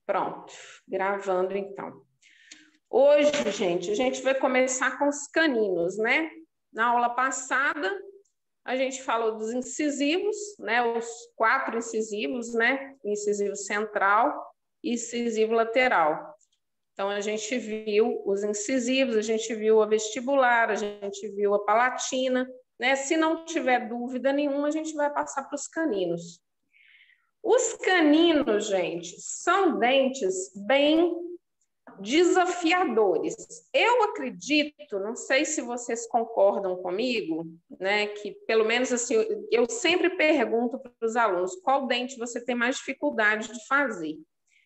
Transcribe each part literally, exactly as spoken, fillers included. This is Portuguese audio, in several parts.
Pronto, gravando então. Hoje, gente, a gente vai começar com os caninos, né? Na aula passada, a gente falou dos incisivos, né? Os quatro incisivos, né? Incisivo central e incisivo lateral. Então, a gente viu os incisivos, a gente viu a vestibular, a gente viu a palatina, né? Se não tiver dúvida nenhuma, a gente vai passar para os caninos. Os caninos, gente, são dentes bem desafiadores. Eu acredito, não sei se vocês concordam comigo, né, que pelo menos assim, eu sempre pergunto para os alunos qual dente você tem mais dificuldade de fazer.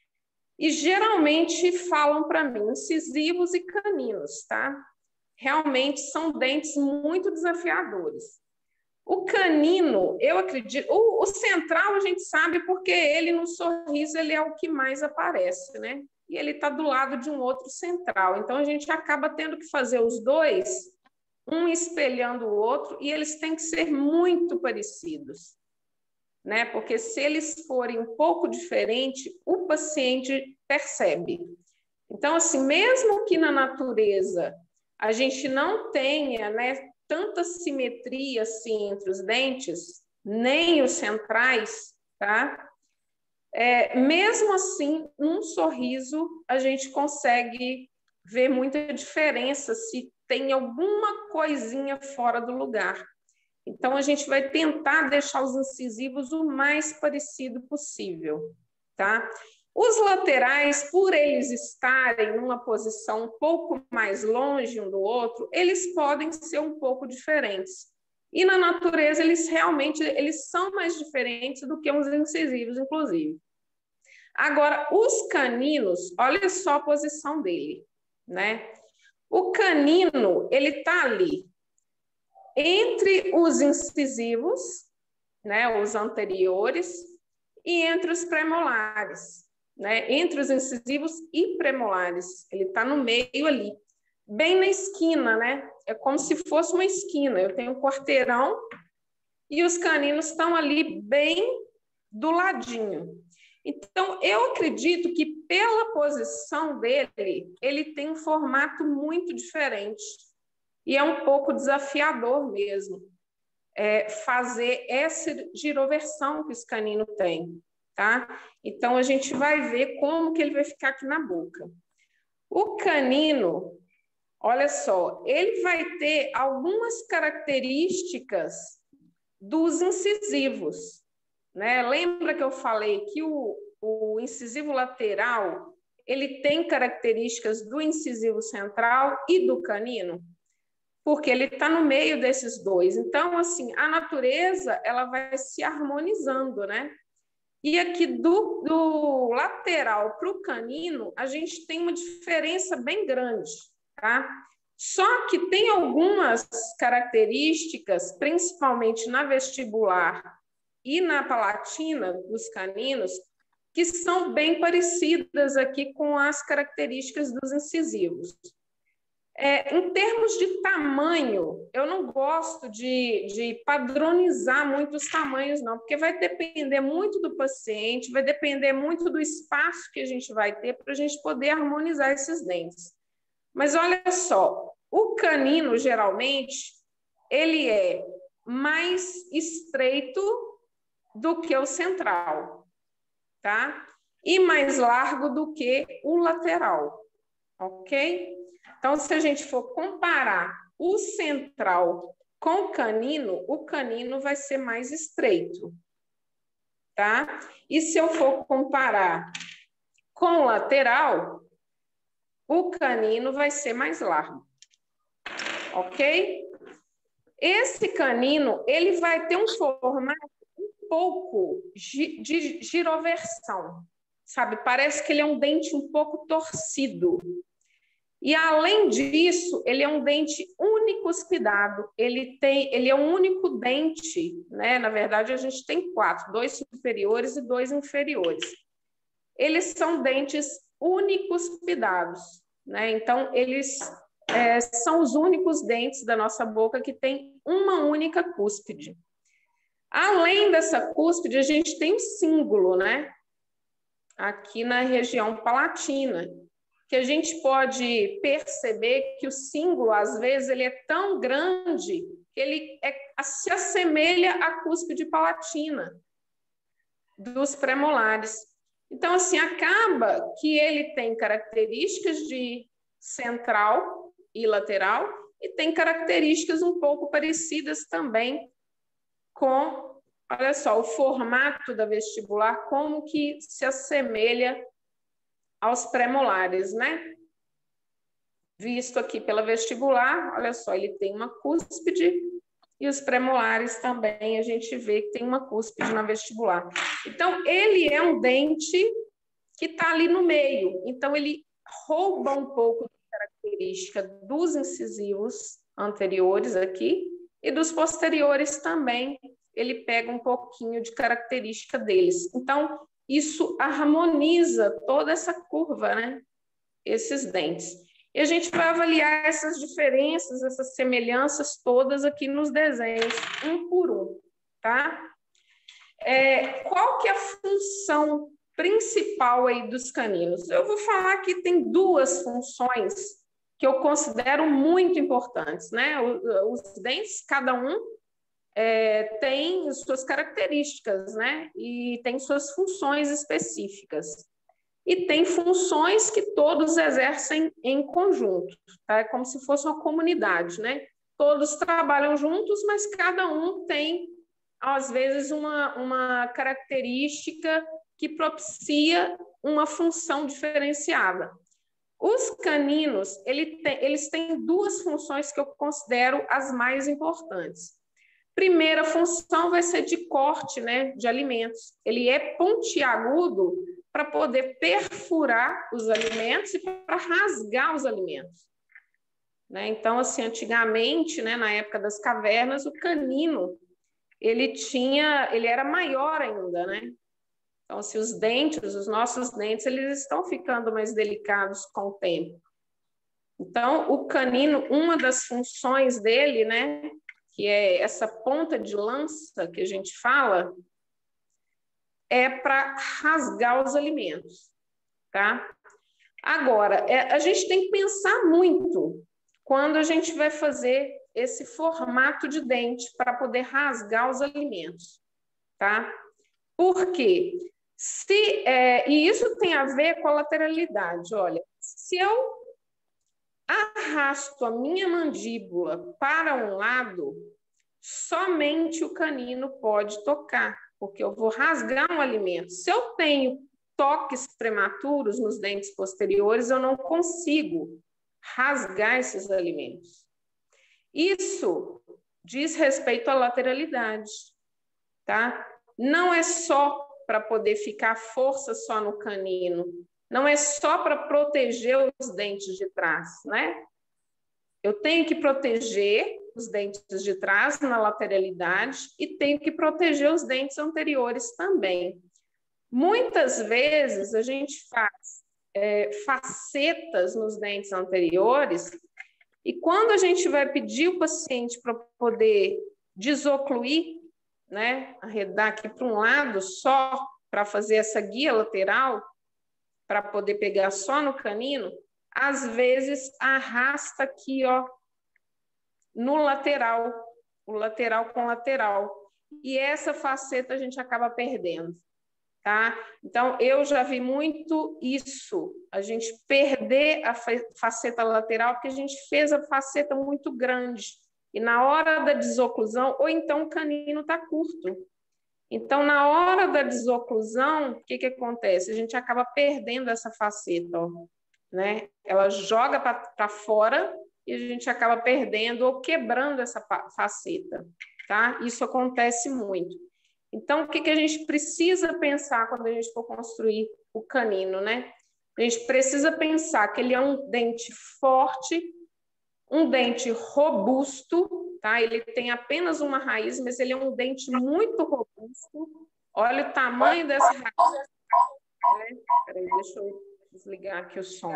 E geralmente falam para mim incisivos e caninos, tá? Realmente são dentes muito desafiadores. O canino, eu acredito, o, o central a gente sabe porque ele no sorriso ele é o que mais aparece, né? E ele está do lado de um outro central. Então a gente acaba tendo que fazer os dois, um espelhando o outro, e eles têm que ser muito parecidos, né? Porque se eles forem um pouco diferentes, o paciente percebe. Então, assim, mesmo que na natureza a gente não tenha, né, tanta simetria assim entre os dentes, nem os centrais, tá? É, mesmo assim, num sorriso, a gente consegue ver muita diferença se tem alguma coisinha fora do lugar. Então, a gente vai tentar deixar os incisivos o mais parecido possível, tá? Os laterais, por eles estarem numa posição um pouco mais longe um do outro, eles podem ser um pouco diferentes. E na natureza, eles realmente eles são mais diferentes do que os incisivos, inclusive. Agora, os caninos, olha só a posição dele, né? O canino, ele está ali entre os incisivos, né, os anteriores, e entre os premolares, né, entre os incisivos e premolares. Ele está no meio ali, bem na esquina, né? É como se fosse uma esquina. Eu tenho um quarteirão e os caninos estão ali bem do ladinho. Então, eu acredito que pela posição dele, ele tem um formato muito diferente. E é um pouco desafiador mesmo é, fazer essa giroversão que esse canino tem, tá? Então, a gente vai ver como que ele vai ficar aqui na boca. O canino, olha só, ele vai ter algumas características dos incisivos, né? Lembra que eu falei que o, o incisivo lateral, ele tem características do incisivo central e do canino? Porque ele está no meio desses dois. Então, assim, a natureza, ela vai se harmonizando, né? E aqui do, do lateral para o canino, a gente tem uma diferença bem grande, tá? Só que tem algumas características, principalmente na vestibular e na palatina dos caninos, que são bem parecidas aqui com as características dos incisivos. É, em termos de tamanho, eu não gosto de, de padronizar muito os tamanhos, não, porque vai depender muito do paciente, vai depender muito do espaço que a gente vai ter para a gente poder harmonizar esses dentes. Mas olha só, o canino, geralmente, ele é mais estreito do que o central, tá? E mais largo do que o lateral, ok? Então, se a gente for comparar o central com o canino, o canino vai ser mais estreito, tá? E se eu for comparar com o lateral, o canino vai ser mais largo, ok? Esse canino, ele vai ter um formato um pouco de giroversão, sabe? Parece que ele é um dente um pouco torcido. E, além disso, ele é um dente unicuspidado. Ele, tem, ele é um único dente, né? Na verdade, a gente tem quatro, dois superiores e dois inferiores. Eles são dentes unicuspidados, né? Então, eles é, são os únicos dentes da nossa boca que tem uma única cúspide. Além dessa cúspide, a gente tem um símbolo, né? aqui na região palatina, que a gente pode perceber que o símbolo, às vezes, ele é tão grande que ele é, se assemelha à cúspide palatina dos premolares. Então, assim, acaba que ele tem características de central e lateral e tem características um pouco parecidas também com, olha só, o formato da vestibular, como que se assemelha aos premolares, né? Visto aqui pela vestibular, olha só, ele tem uma cúspide e os premolares também a gente vê que tem uma cúspide na vestibular. Então, ele é um dente que está ali no meio. Então, ele rouba um pouco de característica dos incisivos anteriores aqui e dos posteriores também. Ele pega um pouquinho de característica deles. Então, isso harmoniza toda essa curva, né? Esses dentes. E a gente vai avaliar essas diferenças, essas semelhanças todas aqui nos desenhos, um por um, tá? É, qual que é a função principal aí dos caninos? Eu vou falar que tem duas funções que eu considero muito importantes, né? Os dentes, cada um é, tem suas características, né? E tem suas funções específicas. E tem funções que todos exercem em conjunto, tá? É como se fosse uma comunidade, né? Todos trabalham juntos, mas cada um tem, às vezes, uma, uma característica que propicia uma função diferenciada. Os caninos, ele tem, eles têm duas funções que eu considero as mais importantes. Primeira função vai ser de corte, né, de alimentos. Ele é pontiagudo para poder perfurar os alimentos e para rasgar os alimentos. Né? Então, assim, antigamente, né, na época das cavernas, o canino, ele tinha, ele era maior ainda, né? Então, assim, os dentes, os nossos dentes, eles estão ficando mais delicados com o tempo. Então, o canino, uma das funções dele, né, que é essa ponta de lança que a gente fala, é para rasgar os alimentos, tá? Agora, é, a gente tem que pensar muito quando a gente vai fazer esse formato de dente para poder rasgar os alimentos, tá? Por quê? Se, é, e isso tem a ver com a lateralidade. Olha, se eu arrasto a minha mandíbula para um lado, somente o canino pode tocar, porque eu vou rasgar um alimento. Se eu tenho toques prematuros nos dentes posteriores, eu não consigo rasgar esses alimentos. Isso diz respeito à lateralidade, tá? Não é só para poder ficar força só no canino, não é só para proteger os dentes de trás, né? Eu tenho que proteger os dentes de trás na lateralidade e tenho que proteger os dentes anteriores também. Muitas vezes a gente faz é, facetas nos dentes anteriores e quando a gente vai pedir o paciente para poder desocluir, né, arredar aqui para um lado só para fazer essa guia lateral, para poder pegar só no canino, às vezes arrasta aqui, ó, no lateral, o lateral com lateral. E essa faceta a gente acaba perdendo, tá? Então, eu já vi muito isso, a gente perder a faceta lateral, porque a gente fez a faceta muito grande. E na hora da desoclusão, ou então o canino está curto. Então, na hora da desoclusão, o que, que acontece? A gente acaba perdendo essa faceta, ó, né? Ela joga para fora e a gente acaba perdendo ou quebrando essa faceta, tá? Isso acontece muito. Então, o que, que a gente precisa pensar quando a gente for construir o canino, né? A gente precisa pensar que ele é um dente forte, um dente robusto, tá? Ele tem apenas uma raiz, mas ele é um dente muito robusto. Olha o tamanho dessa raiz. Né? Peraí, deixa eu desligar aqui o som.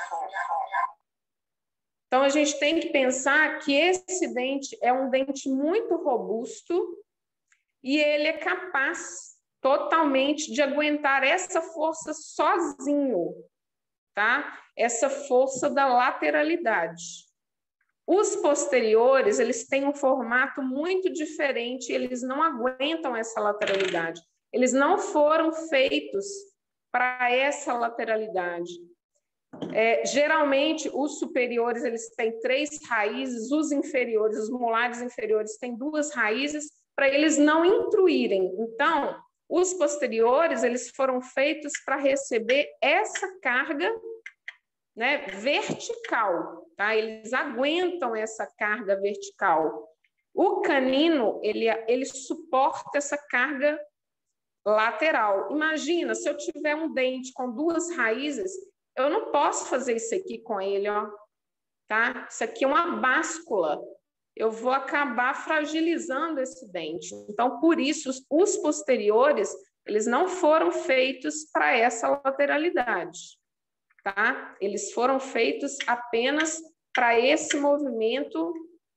Então, a gente tem que pensar que esse dente é um dente muito robusto e ele é capaz, totalmente de aguentar essa força sozinho, tá? Essa força da lateralidade. Os posteriores, eles têm um formato muito diferente, eles não aguentam essa lateralidade. Eles não foram feitos para essa lateralidade. É, geralmente, os superiores, eles têm três raízes, os inferiores, os molares inferiores, têm duas raízes, para eles não intruírem. Então, os posteriores, eles foram feitos para receber essa carga, né, vertical, tá? Eles aguentam essa carga vertical. O canino, ele, ele suporta essa carga lateral. Imagina, se eu tiver um dente com duas raízes, eu não posso fazer isso aqui com ele, ó, tá? Isso aqui é uma báscula. Eu vou acabar fragilizando esse dente. Então, por isso, os posteriores, eles não foram feitos para essa lateralidade, tá? Eles foram feitos apenas para esse movimento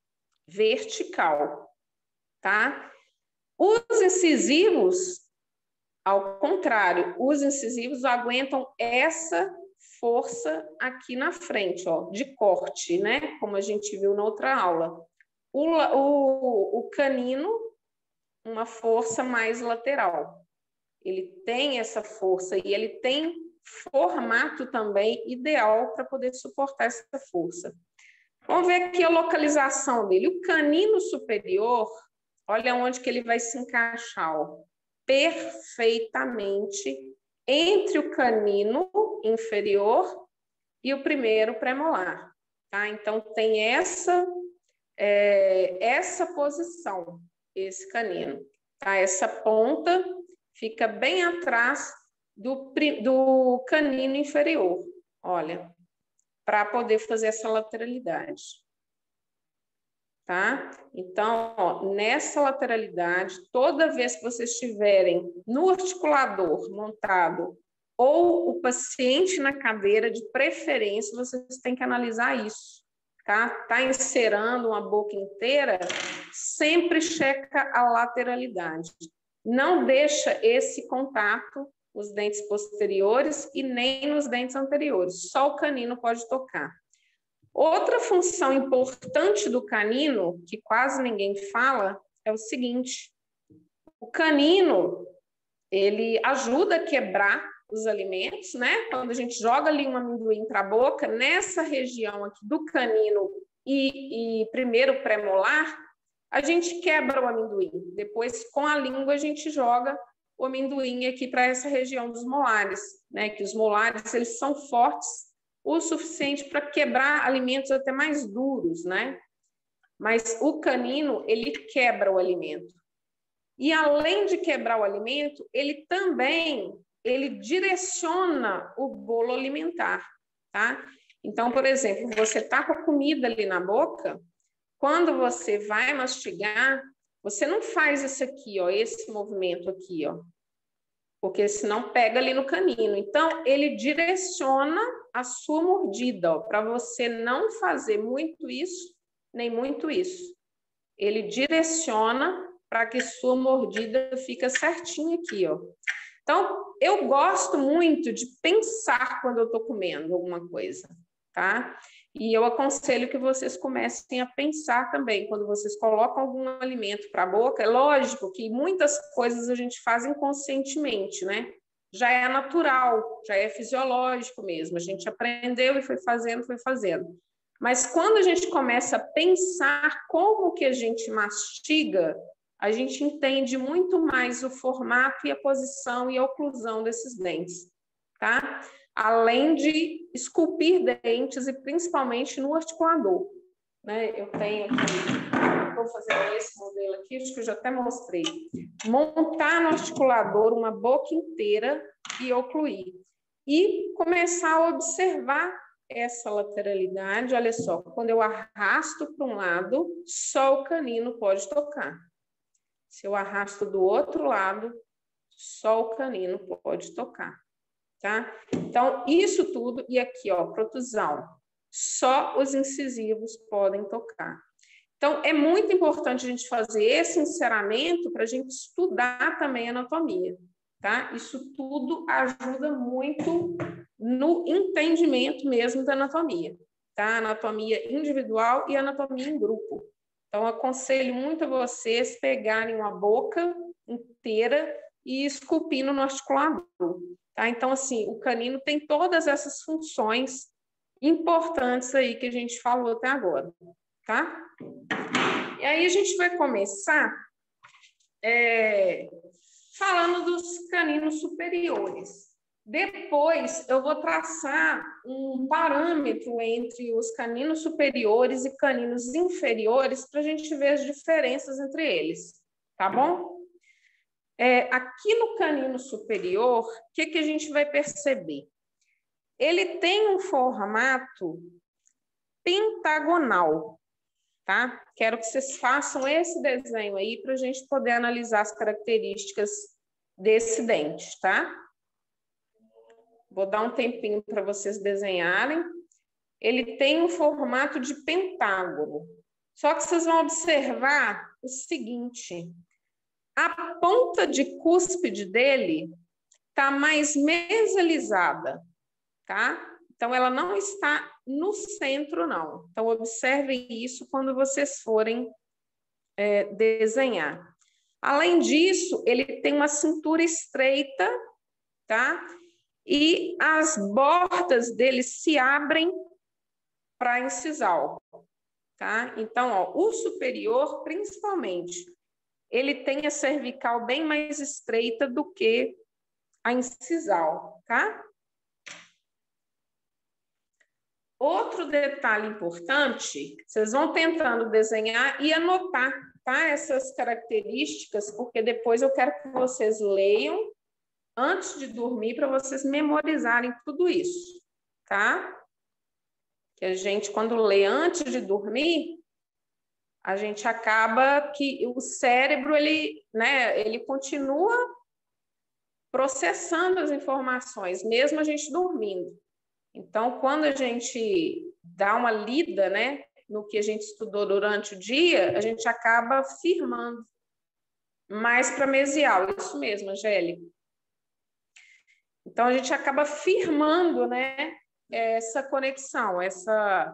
vertical, tá? Os incisivos, ao contrário, os incisivos aguentam essa força aqui na frente, ó, de corte, né? Como a gente viu na outra aula. O, o, o canino, uma força mais lateral. Ele tem essa força e ele tem formato também ideal para poder suportar essa força. Vamos ver aqui a localização dele. O canino superior, olha onde que ele vai se encaixar, ó, perfeitamente entre o canino inferior e o primeiro premolar, tá? Então, tem essa, é, essa posição, esse canino, tá? Essa ponta fica bem atrás do, do canino inferior, olha, para poder fazer essa lateralidade, tá? Então, ó, nessa lateralidade, toda vez que vocês estiverem no articulador montado ou o paciente na cadeira, de preferência, vocês têm que analisar isso, tá? Tá encerando uma boca inteira, sempre checa a lateralidade. Não deixa esse contato nos dentes posteriores e nem nos dentes anteriores, só o canino pode tocar. Outra função importante do canino, que quase ninguém fala, é o seguinte: o canino, ele ajuda a quebrar os alimentos, né? Quando a gente joga ali um amendoim para a boca, nessa região aqui do canino e, e primeiro premolar, a gente quebra o amendoim. Depois, com a língua, a gente joga o amendoim aqui para essa região dos molares, né? Que os molares, eles são fortes o suficiente para quebrar alimentos até mais duros, né? Mas o canino, ele quebra o alimento. E além de quebrar o alimento, ele também ele direciona o bolo alimentar, tá? Então, por exemplo, você tá com a comida ali na boca, quando você vai mastigar, você não faz isso aqui, ó, esse movimento aqui, ó, porque senão pega ali no canino. Então, ele direciona a sua mordida, ó, para você não fazer muito isso, nem muito isso. Ele direciona para que sua mordida fique certinha aqui, ó. Então, eu gosto muito de pensar quando eu estou comendo alguma coisa, tá? E eu aconselho que vocês comecem a pensar também, quando vocês colocam algum alimento para a boca. É lógico que muitas coisas a gente faz inconscientemente, né? Já é natural, já é fisiológico mesmo. A gente aprendeu e foi fazendo, foi fazendo. Mas quando a gente começa a pensar como que a gente mastiga, a gente entende muito mais o formato e a posição e a oclusão desses dentes, tá? Além de esculpir dentes e principalmente no articulador, né? Eu tenho aqui, vou fazer esse modelo aqui, acho que eu já até mostrei. Montar no articulador uma boca inteira e ocluir. E começar a observar essa lateralidade. Olha só, quando eu arrasto para um lado, só o canino pode tocar. Se eu arrasto do outro lado, só o canino pode tocar, tá? Então, isso tudo, e aqui, ó, protusão, só os incisivos podem tocar. Então, é muito importante a gente fazer esse encerramento para a gente estudar também a anatomia, tá? Isso tudo ajuda muito no entendimento mesmo da anatomia, tá? Anatomia individual e anatomia em grupo. Então, aconselho muito a vocês pegarem uma boca inteira e esculpindo no articulador, tá? Então, assim, o canino tem todas essas funções importantes aí que a gente falou até agora, tá? E aí a gente vai começar é, falando dos caninos superiores. Depois eu vou traçar um parâmetro entre os caninos superiores e caninos inferiores para a gente ver as diferenças entre eles, tá bom? É, aqui no canino superior, o que, que a gente vai perceber? Ele tem um formato pentagonal, tá? Quero que vocês façam esse desenho aí para a gente poder analisar as características desse dente, tá? Vou dar um tempinho para vocês desenharem. Ele tem um formato de pentágono. Só que vocês vão observar o seguinte: a ponta de cúspide dele está mais mesalizada, tá? Então, ela não está no centro, não. Então, observem isso quando vocês forem é, desenhar. Além disso, ele tem uma cintura estreita, tá? E as bordas dele se abrem para incisal, tá? Então, ó, o superior, principalmente, ele tem a cervical bem mais estreita do que a incisal, tá? Outro detalhe importante, vocês vão tentando desenhar e anotar, tá? Essas características, porque depois eu quero que vocês leiam antes de dormir para vocês memorizarem tudo isso, tá? Que a gente, quando lê antes de dormir, a gente acaba que o cérebro, ele, né, ele continua processando as informações, mesmo a gente dormindo. Então, quando a gente dá uma lida, né, no que a gente estudou durante o dia, a gente acaba firmando mais para mesial, isso mesmo, Angélica. Então, a gente acaba firmando, né, essa conexão, essa,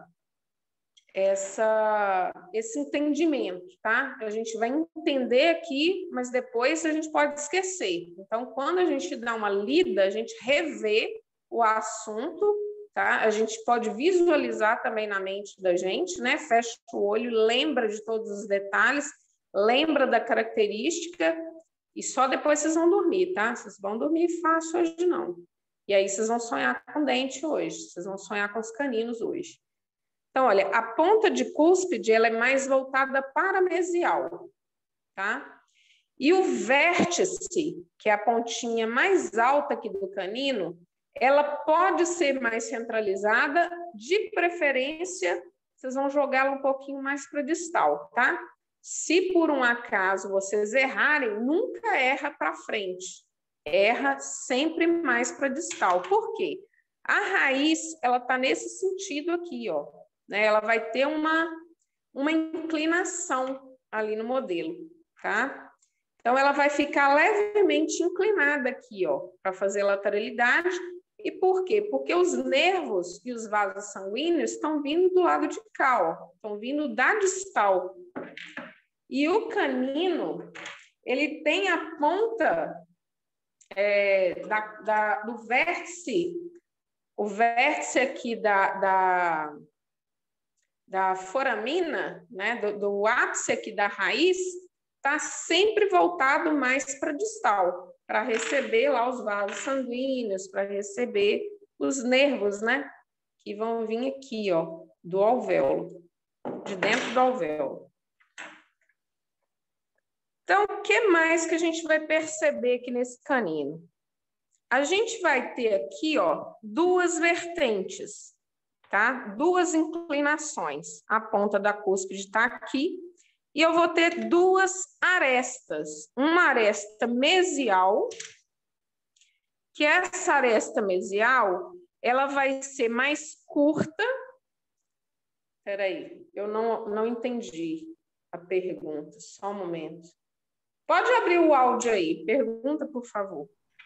essa, esse entendimento, tá? A gente vai entender aqui, mas depois a gente pode esquecer. Então, quando a gente dá uma lida, a gente revê o assunto, tá? A gente pode visualizar também na mente da gente, né? Fecha o olho, lembra de todos os detalhes, lembra da característica, e só depois vocês vão dormir, tá? Vocês vão dormir fácil hoje, não. E aí vocês vão sonhar com dente hoje, vocês vão sonhar com os caninos hoje. Então, olha, a ponta de cúspide, ela é mais voltada para mesial, tá? E o vértice, que é a pontinha mais alta aqui do canino, ela pode ser mais centralizada, de preferência, vocês vão jogá-la um pouquinho mais para distal, tá? Se por um acaso vocês errarem, nunca erra para frente. Erra sempre mais para distal. Por quê? A raiz, ela está nesse sentido aqui, ó. Né? Ela vai ter uma, uma inclinação ali no modelo, tá? Então, ela vai ficar levemente inclinada aqui, ó, para fazer lateralidade. E por quê? Porque os nervos e os vasos sanguíneos estão vindo do lado de cá, ó. Estão vindo da distal. E o canino, ele tem a ponta é, da, da, do vértice, o vértice aqui da, da, da foramina, né, do, do ápice aqui da raiz, está sempre voltado mais para distal, para receber lá os vasos sanguíneos, para receber os nervos, né, que vão vir aqui, ó, do alvéolo, de dentro do alvéolo. Então, o que mais que a gente vai perceber aqui nesse canino? A gente vai ter aqui, ó, duas vertentes, tá? Duas inclinações. A ponta da cúspide está aqui e eu vou ter duas arestas. Uma aresta mesial, que essa aresta mesial, ela vai ser mais curta. Espera aí, eu não, não entendi a pergunta, só um momento. Pode abrir o áudio aí, pergunta, por favor.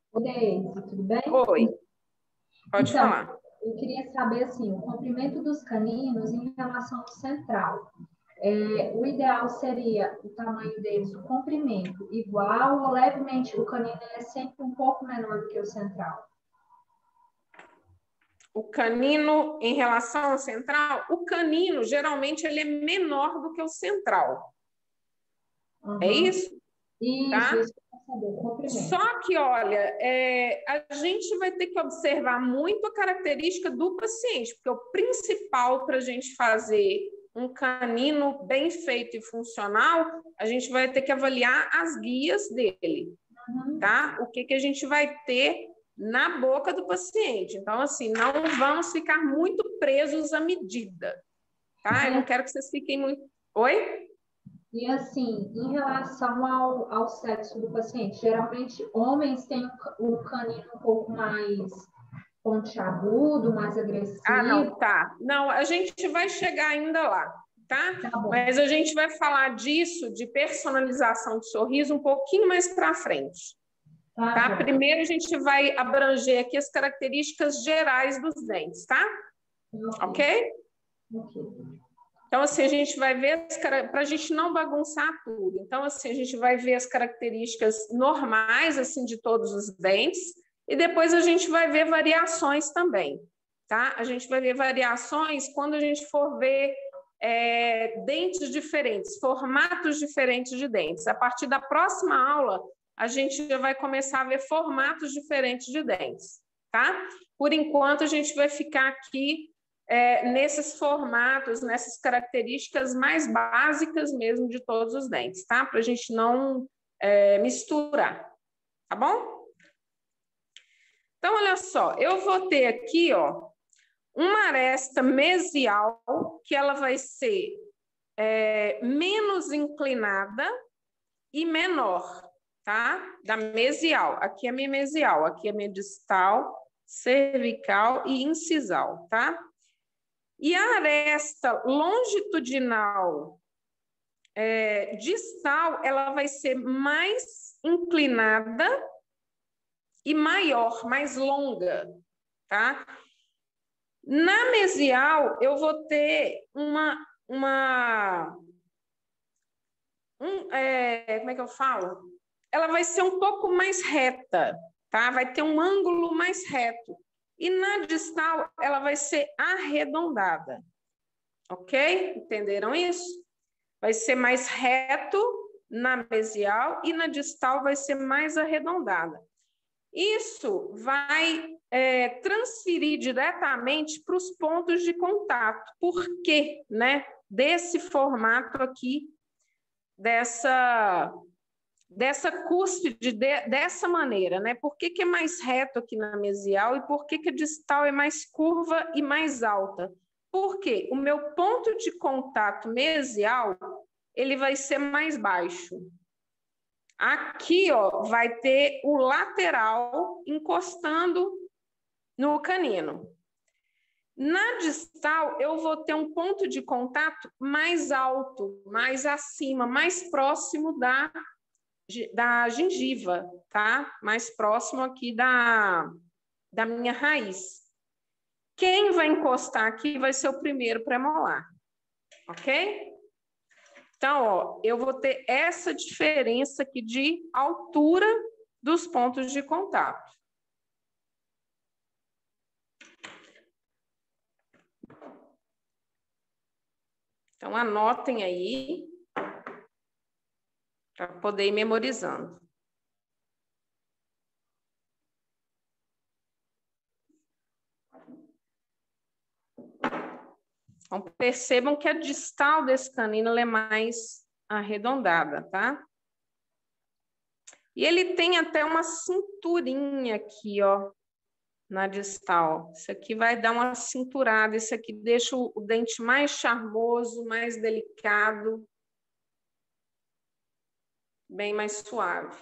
Oi, tudo bem? Oi, pode Então, falar. eu queria saber assim, o comprimento dos caninos em relação ao central. É, o ideal seria o tamanho deles, o comprimento igual ou levemente o canino é sempre um pouco menor do que o central? O canino, em relação ao central, o canino, geralmente, ele é menor do que o central. Uhum. É isso? Isso, Tá? isso que eu quero saber, o comprimento. Só que, olha, é, a gente vai ter que observar muito a característica do paciente, porque o principal para a gente fazer um canino bem feito e funcional, a gente vai ter que avaliar as guias dele, Uhum. tá? O que, que a gente vai ter na boca do paciente. Então, assim, não vamos ficar muito presos à medida, tá? Eu não quero que vocês fiquem muito... Oi? E assim, em relação ao, ao sexo do paciente, geralmente homens têm o canino um pouco mais pontiagudo, mais Ah, agressivo. não, tá. Não, a gente vai chegar ainda lá, tá? Tá bom. Mas a gente vai falar disso, de personalização de sorriso, um pouquinho mais para frente. Tá, Tá? bom. Primeiro a gente vai abranger aqui as características gerais dos dentes, tá? Ok? Ok. Então, assim, a gente vai ver, para a gente não bagunçar tudo. Então, assim, a gente vai ver as características normais, assim, de todos os dentes, e depois a gente vai ver variações também, tá? A gente vai ver variações quando a gente for ver é, dentes diferentes, formatos diferentes de dentes. A partir da próxima aula, a gente já vai começar a ver formatos diferentes de dentes, tá? Por enquanto, a gente vai ficar aqui É, nesses formatos, nessas características mais básicas mesmo de todos os dentes, tá? Para a gente não é, misturar, tá bom? Então, olha só, eu vou ter aqui, ó, uma aresta mesial, que ela vai ser é, menos inclinada e menor, tá? Da mesial. Aqui é minha mesial, aqui é minha distal, cervical e incisal, tá? E a aresta longitudinal é, distal, ela vai ser mais inclinada e maior, mais longa, tá? Na mesial, eu vou ter uma... uma um, é, como é que eu falo? Ela vai ser um pouco mais reta, tá? Vai ter um ângulo mais reto. E na distal, ela vai ser arredondada. Ok? Entenderam isso? Vai ser mais reto na mesial e na distal vai ser mais arredondada. Isso vai é, transferir diretamente para os pontos de contato. Por quê, né? Desse formato aqui, dessa, dessa cúspide, de, dessa maneira, né? Por que, que é mais reto aqui na mesial e por que, que a distal é mais curva e mais alta? Porque o meu ponto de contato mesial, ele vai ser mais baixo. Aqui, ó, vai ter o lateral encostando no canino. Na distal, eu vou ter um ponto de contato mais alto, mais acima, mais próximo da, da gengiva, tá? Mais próximo aqui da, da minha raiz. Quem vai encostar aqui vai ser o primeiro premolar, ok? Então, ó, eu vou ter essa diferença aqui de altura dos pontos de contato. Então, anotem aí para poder ir memorizando. Então, percebam que a distal desse canino é mais arredondada, tá? E ele tem até uma cinturinha aqui, ó, na distal. Isso aqui vai dar uma cinturada, isso aqui deixa o, o dente mais charmoso, mais delicado, bem mais suave.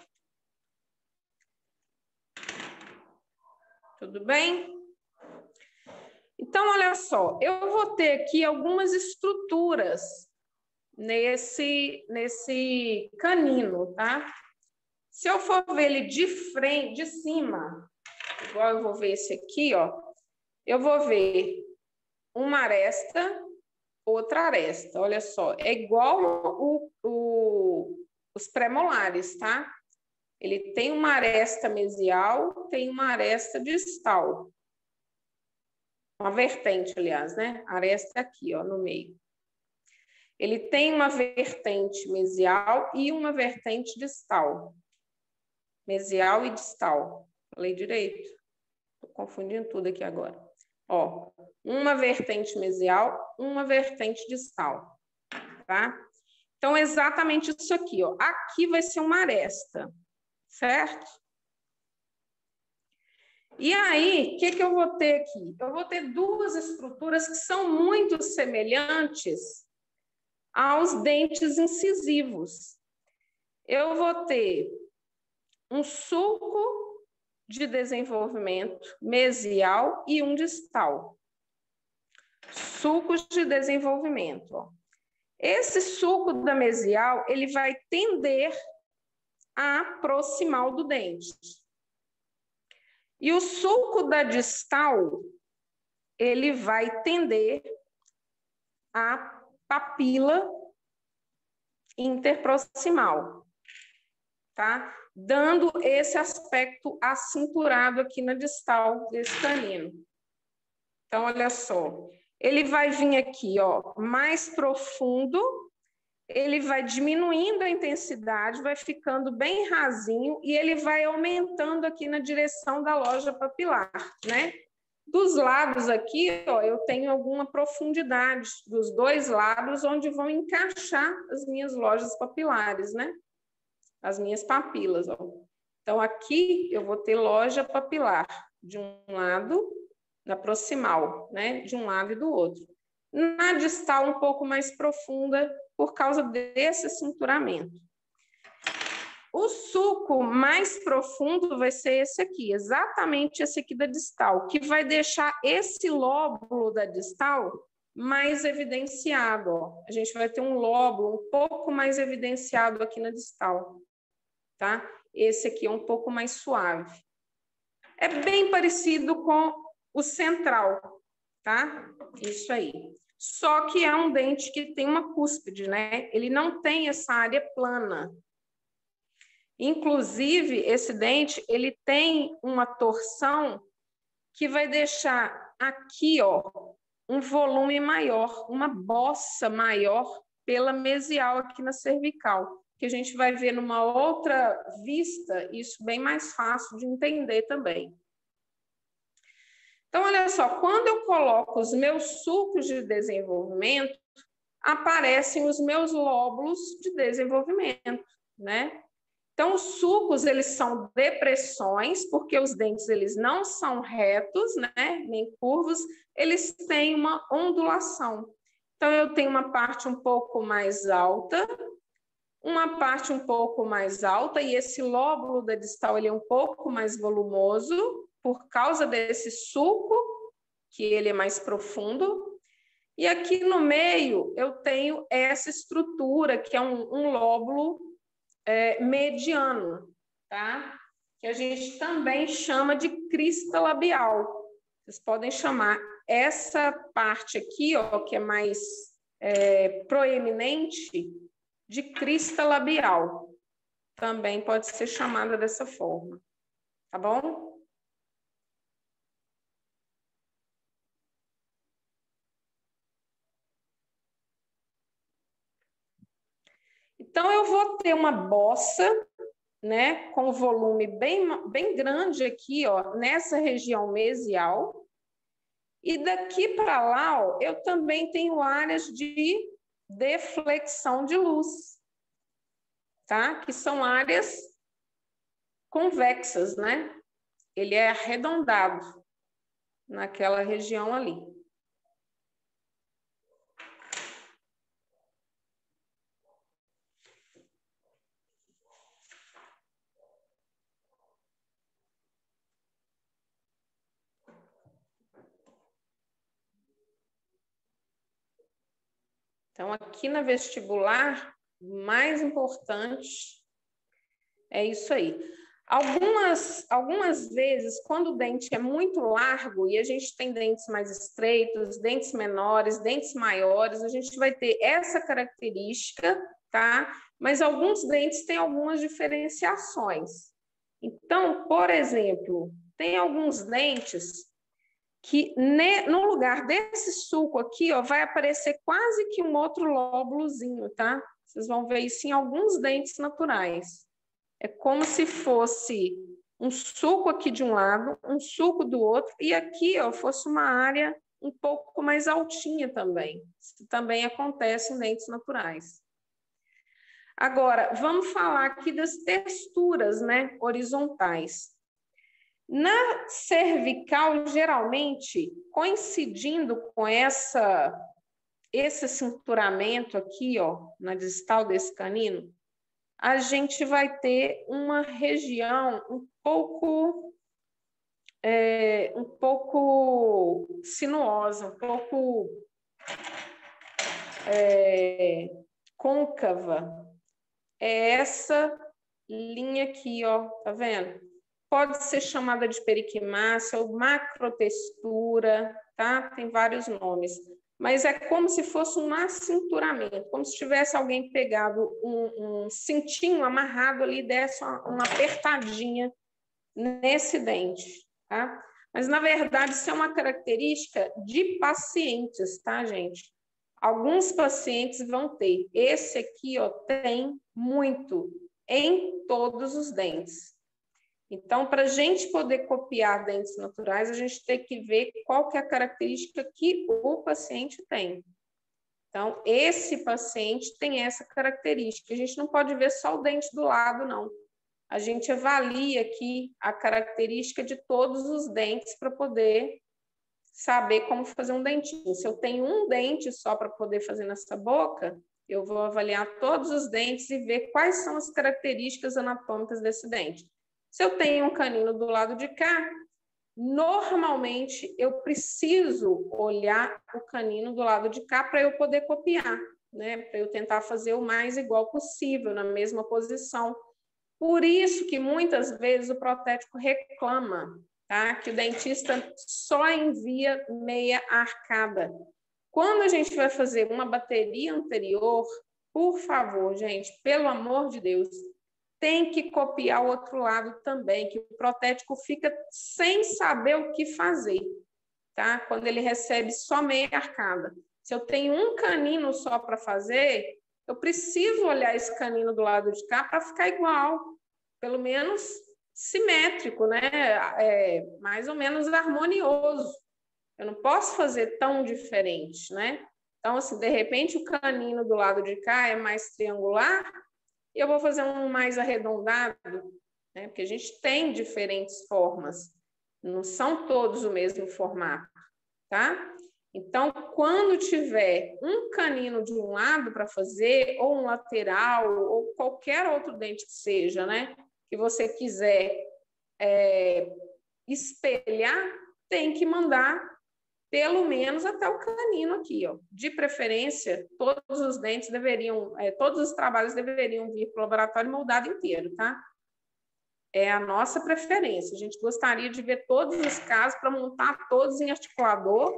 Tudo bem? Então, olha só, eu vou ter aqui algumas estruturas nesse, nesse canino, tá? Se eu for ver ele de frente, de cima, igual eu vou ver esse aqui, ó, eu vou ver uma aresta, outra aresta. Olha só, é igual o, o, os premolares, tá? Ele tem uma aresta mesial, tem uma aresta distal. Uma vertente, aliás, né? A aresta aqui, ó, no meio. Ele tem uma vertente mesial e uma vertente distal. Mesial e distal. Falei direito? Estou confundindo tudo aqui agora. Ó, uma vertente mesial, uma vertente distal, tá? Então, é exatamente isso aqui, ó. Aqui vai ser uma aresta, certo? E aí, o que que eu vou ter aqui? Eu vou ter duas estruturas que são muito semelhantes aos dentes incisivos. Eu vou ter um sulco de desenvolvimento mesial e um distal. Sulcos de desenvolvimento. Ó. Esse sulco da mesial, ele vai tender a proximal do dente. E o sulco da distal, ele vai tender a papila interproximal, tá? Dando esse aspecto acinturado aqui na distal desse canino. Então, olha só, ele vai vir aqui, ó, mais profundo, ele vai diminuindo a intensidade, vai ficando bem rasinho e ele vai aumentando aqui na direção da loja papilar, né? Dos lados aqui, ó, eu tenho alguma profundidade dos dois lados onde vão encaixar as minhas lojas papilares, né? As minhas papilas, ó. Então, aqui eu vou ter loja papilar de um lado, na proximal, né? De um lado e do outro. Na distal, um pouco mais profunda, por causa desse cinturamento. O sulco mais profundo vai ser esse aqui, exatamente esse aqui da distal, que vai deixar esse lóbulo da distal mais evidenciado. Ó. A gente vai ter um lóbulo um pouco mais evidenciado aqui na distal, tá? Esse aqui é um pouco mais suave. É bem parecido com o central, tá? Isso aí. Só que é um dente que tem uma cúspide, né? Ele não tem essa área plana. Inclusive, esse dente, ele tem uma torção que vai deixar aqui, ó, um volume maior, uma bossa maior pela mesial aqui na cervical, que a gente vai ver numa outra vista, isso bem mais fácil de entender também. Então, olha só, quando eu coloco os meus sulcos de desenvolvimento, aparecem os meus lóbulos de desenvolvimento, né? Então, os sulcos, eles são depressões, porque os dentes, eles não são retos, né? Nem curvos, eles têm uma ondulação. Então, eu tenho uma parte um pouco mais alta, uma parte um pouco mais alta, e esse lóbulo da distal, ele é um pouco mais volumoso, por causa desse sulco, que ele é mais profundo. E aqui no meio, eu tenho essa estrutura, que é um, um lóbulo é, mediano, tá? Que a gente também chama de crista labial. Vocês podem chamar essa parte aqui, ó, que é mais é, proeminente, de crista labial. Também pode ser chamada dessa forma, tá bom? Então, eu vou ter uma bossa, né, com volume bem, bem grande aqui, ó, nessa região mesial. E daqui para lá, ó, eu também tenho áreas de deflexão de luz, tá? Que são áreas convexas, né? Ele é arredondado naquela região ali. Então, aqui na vestibular, o mais importante É isso aí. Algumas, algumas vezes, quando o dente é muito largo e a gente tem dentes mais estreitos, dentes menores, dentes maiores, a gente vai ter essa característica, tá? Mas alguns dentes têm algumas diferenciações. Então, por exemplo, tem alguns dentes que no lugar desse sulco aqui, ó, vai aparecer quase que um outro lóbulozinho, tá? Vocês vão ver isso em alguns dentes naturais. É como se fosse um sulco aqui de um lado, um sulco do outro, e aqui, ó, fosse uma área um pouco mais altinha também. Isso também acontece em dentes naturais. Agora, vamos falar aqui das texturas, né, horizontais. Na cervical, geralmente, coincidindo com essa, esse cinturamento aqui, ó, na distal desse canino, a gente vai ter uma região um pouco, é, um pouco sinuosa, um pouco é, côncava. É essa linha aqui, ó, tá vendo? Pode ser chamada de periquimácia ou macrotextura, tá? Tem vários nomes. Mas é como se fosse um acinturamento, como se tivesse alguém pegado um, um cintinho amarrado ali e desse uma, uma apertadinha nesse dente, tá? Mas, na verdade, isso é uma característica de pacientes, tá, gente? Alguns pacientes vão ter. Esse aqui, ó, tem muito em todos os dentes. Então, para a gente poder copiar dentes naturais, a gente tem que ver qual que é a característica que o paciente tem. Então, esse paciente tem essa característica. A gente não pode ver só o dente do lado, não. A gente avalia aqui a característica de todos os dentes para poder saber como fazer um dentinho. Se eu tenho um dente só para poder fazer nessa boca, eu vou avaliar todos os dentes e ver quais são as características anatômicas desse dente. Se eu tenho um canino do lado de cá, normalmente eu preciso olhar o canino do lado de cá para eu poder copiar, né? Para eu tentar fazer o mais igual possível, na mesma posição. Por isso que muitas vezes o protético reclama, tá? Que o dentista só envia meia arcada. Quando a gente vai fazer uma bateria anterior, por favor, gente, pelo amor de Deus, tem que copiar o outro lado também, que o protético fica sem saber o que fazer, tá? Quando ele recebe só meia arcada. Se eu tenho um canino só para fazer, eu preciso olhar esse canino do lado de cá para ficar igual, pelo menos simétrico, né? É, mais ou menos harmonioso. Eu não posso fazer tão diferente, né? Então, assim, de repente, o canino do lado de cá é mais triangular, e eu vou fazer um mais arredondado, né? Porque a gente tem diferentes formas, não são todos o mesmo formato, tá? Então, quando tiver um canino de um lado para fazer, ou um lateral, ou qualquer outro dente que seja, né? Que você quiser é, espelhar, tem que mandar pelo menos até o canino aqui, ó. De preferência, todos os dentes deveriam, é, todos os trabalhos deveriam vir para o laboratório moldado inteiro, tá? É a nossa preferência. A gente gostaria de ver todos os casos para montar todos em articulador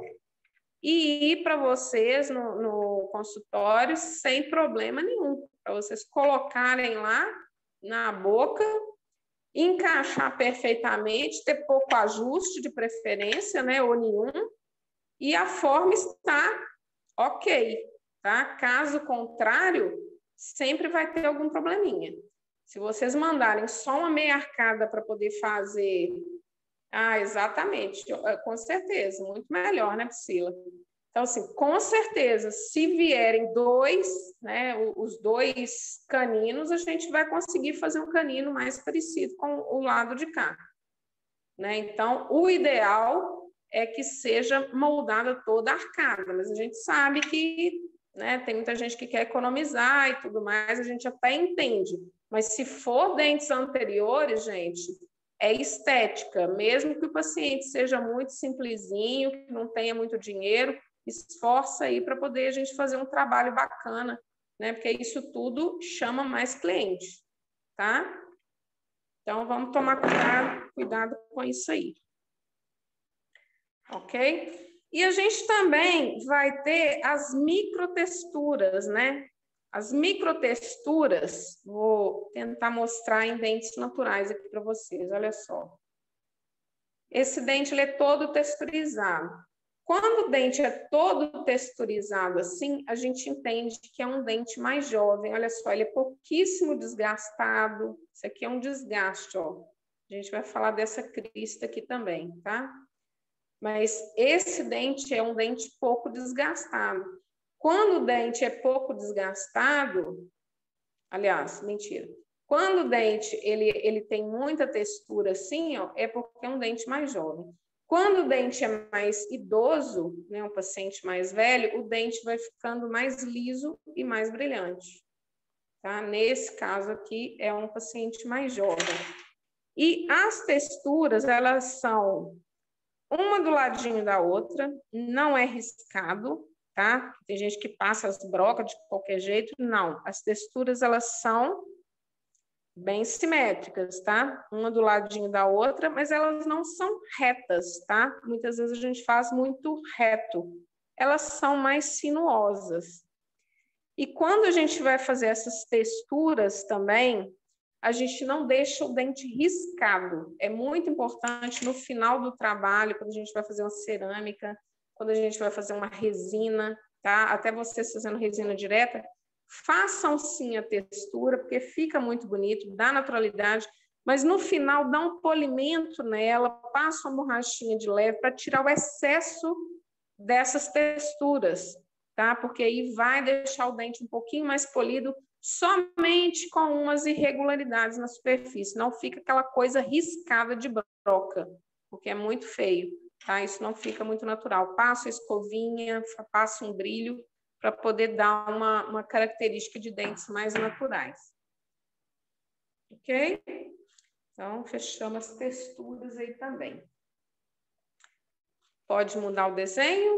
e ir para vocês no, no consultório sem problema nenhum, para vocês colocarem lá na boca, encaixar perfeitamente, ter pouco ajuste de preferência, né, ou nenhum, e a forma está ok, tá? Caso contrário, sempre vai ter algum probleminha. Se vocês mandarem só uma meia arcada para poder fazer... Ah, exatamente, com certeza, muito melhor, né, Priscila? Então, assim, com certeza, se vierem dois, né, os dois caninos, a gente vai conseguir fazer um canino mais parecido com o lado de cá, né? Então, o ideal é que seja moldada toda arcada, mas a gente sabe que, né, tem muita gente que quer economizar e tudo mais, a gente até entende, mas se for dentes anteriores, gente, é estética, mesmo que o paciente seja muito simplesinho, que não tenha muito dinheiro, esforça aí para poder a gente fazer um trabalho bacana, né, porque isso tudo chama mais cliente, tá? Então, vamos tomar cuidado, cuidado com isso aí. Ok? E a gente também vai ter as microtexturas, né? As microtexturas, vou tentar mostrar em dentes naturais aqui para vocês, olha só. Esse dente ele é todo texturizado. Quando o dente é todo texturizado assim, a gente entende que é um dente mais jovem. Olha só, ele é pouquíssimo desgastado. Isso aqui é um desgaste, ó. A gente vai falar dessa crista aqui também, tá? Mas esse dente é um dente pouco desgastado. Quando o dente é pouco desgastado, aliás, mentira. Quando o dente ele, ele tem muita textura assim, ó, é porque é um dente mais jovem. Quando o dente é mais idoso, né, um paciente mais velho, o dente vai ficando mais liso e mais brilhante. Tá? Nesse caso aqui, é um paciente mais jovem. E as texturas, elas são uma do ladinho da outra, não é riscado, tá? Tem gente que passa as brocas de qualquer jeito. Não, as texturas, elas são bem simétricas, tá? Uma do ladinho da outra, mas elas não são retas, tá? Muitas vezes a gente faz muito reto. Elas são mais sinuosas. E quando a gente vai fazer essas texturas também, a gente não deixa o dente riscado. É muito importante no final do trabalho, quando a gente vai fazer uma cerâmica, quando a gente vai fazer uma resina, tá? Até vocês fazendo resina direta, façam sim a textura, porque fica muito bonito, dá naturalidade, mas no final dá um polimento nela, passa uma borrachinha de leve para tirar o excesso dessas texturas, tá? Porque aí vai deixar o dente um pouquinho mais polido, somente com umas irregularidades na superfície, não fica aquela coisa riscada de broca, porque é muito feio, tá? Isso não fica muito natural. Passa a escovinha, passa um brilho, para poder dar uma, uma característica de dentes mais naturais. Ok? Então, fechamos as texturas aí também. Pode mudar o desenho?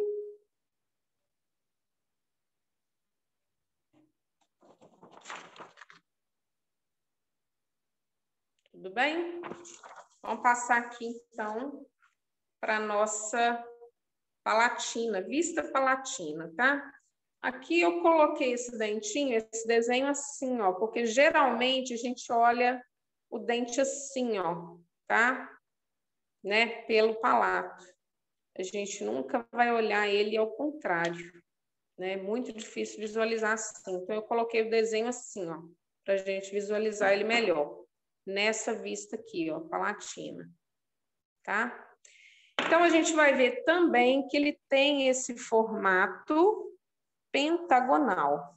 Tudo bem? Vamos passar aqui, então, para a nossa palatina, vista palatina, tá? Aqui eu coloquei esse dentinho, esse desenho assim, ó, porque geralmente a gente olha o dente assim, ó, tá? Né? Pelo palato. A gente nunca vai olhar ele ao contrário, né? É muito difícil visualizar assim. Então, eu coloquei o desenho assim, ó, para a gente visualizar ele melhor. Nessa vista aqui, ó, palatina, tá? Então, a gente vai ver também que ele tem esse formato pentagonal,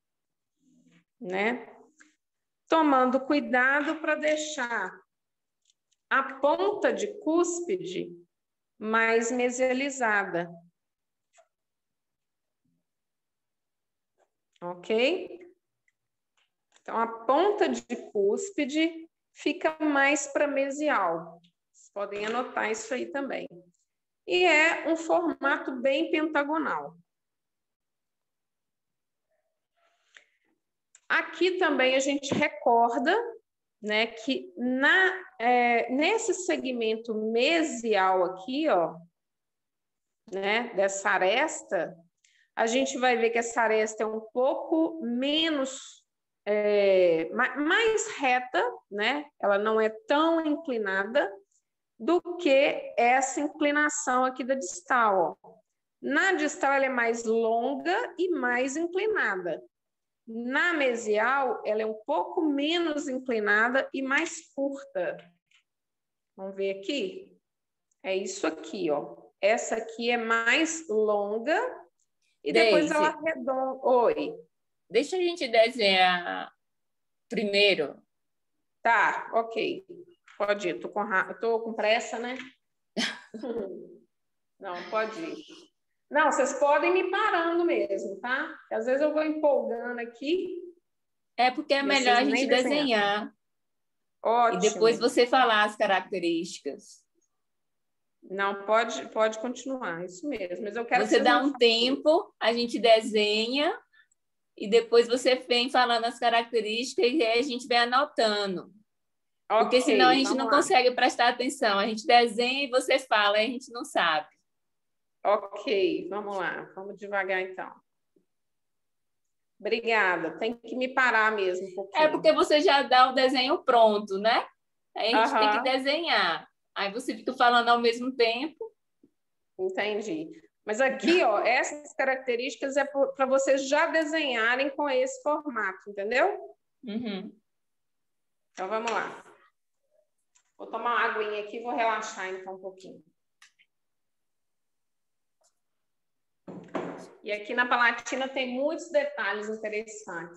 né? Tomando cuidado para deixar a ponta de cúspide mais mesializada. Ok? Então, a ponta de cúspide fica mais para mesial. Vocês podem anotar isso aí também. E é um formato bem pentagonal. Aqui também a gente recorda, né, que na, é, nesse segmento mesial aqui, ó, né, dessa aresta, a gente vai ver que essa aresta é um pouco menos, é, mais reta, né? Ela não é tão inclinada do que essa inclinação aqui da distal, ó. Na distal ela é mais longa e mais inclinada. Na mesial, ela é um pouco menos inclinada e mais curta. Vamos ver aqui? É isso aqui, ó. Essa aqui é mais longa e depois Deise, ela arredonda. Oi. deixa a gente desenhar primeiro. Tá, ok. Pode ir. Tô com, ra... Tô com pressa, né? Não, pode ir. Não, vocês podem me parando mesmo, tá? Porque às vezes eu vou empolgando aqui. É porque é melhor a gente desenhar. Ótimo. E depois você falar as características. Não, pode, pode continuar, isso mesmo. Mas eu quero você que dá um tempo, a gente desenha e depois você vem falando as características e aí a gente vai anotando. Porque senão a Ok, gente vamos não lá. consegue prestar atenção. A gente desenha e você fala, e a gente não sabe. Ok, vamos lá. Vamos devagar, então. Obrigada. Tem que me parar mesmo um É pouquinho. porque você já dá o desenho pronto, né? Aí a gente tem que Aham, desenhar. Aí você fica falando ao mesmo tempo. entendi. Mas aqui, ó, essas características é para vocês já desenharem com esse formato, entendeu? Uhum. Então, vamos lá. Vou tomar uma aguinha aqui e vou relaxar, então, um pouquinho. E aqui na Palatina tem muitos detalhes interessantes.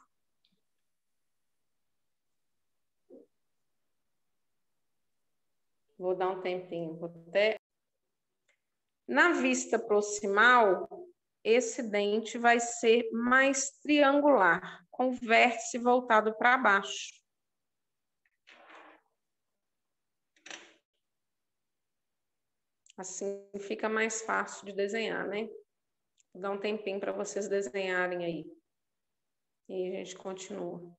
Vou dar um tempinho. Vou até... Na vista proximal, esse dente vai ser mais triangular, com o vértice voltado para baixo. Assim fica mais fácil de desenhar, né? Vou dar um tempinho para vocês desenharem aí. E a gente continua.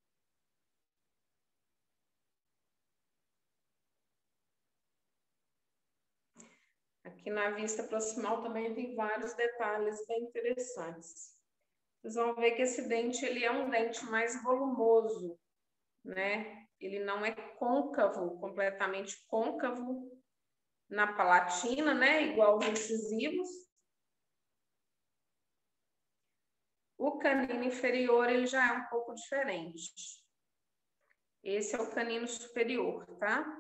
Aqui na vista proximal também tem vários detalhes bem interessantes. Vocês vão ver que esse dente ele é um dente mais volumoso, né? Ele não é côncavo, completamente côncavo na palatina, né? Igual os incisivos. O canino inferior ele já é um pouco diferente. Esse é o canino superior, tá?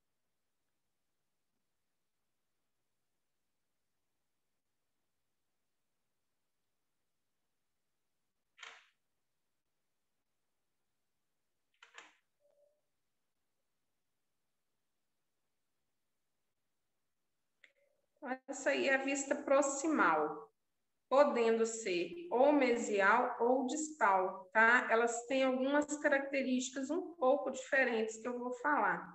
Essa aí é a vista proximal, podendo ser ou mesial ou distal, tá? Elas têm algumas características um pouco diferentes que eu vou falar.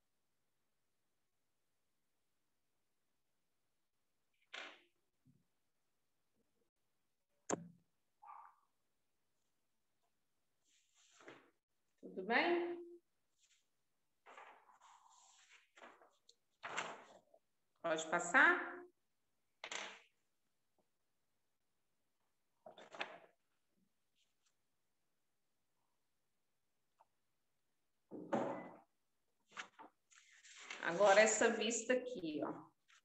Tudo bem? Pode passar? Agora essa vista aqui, ó.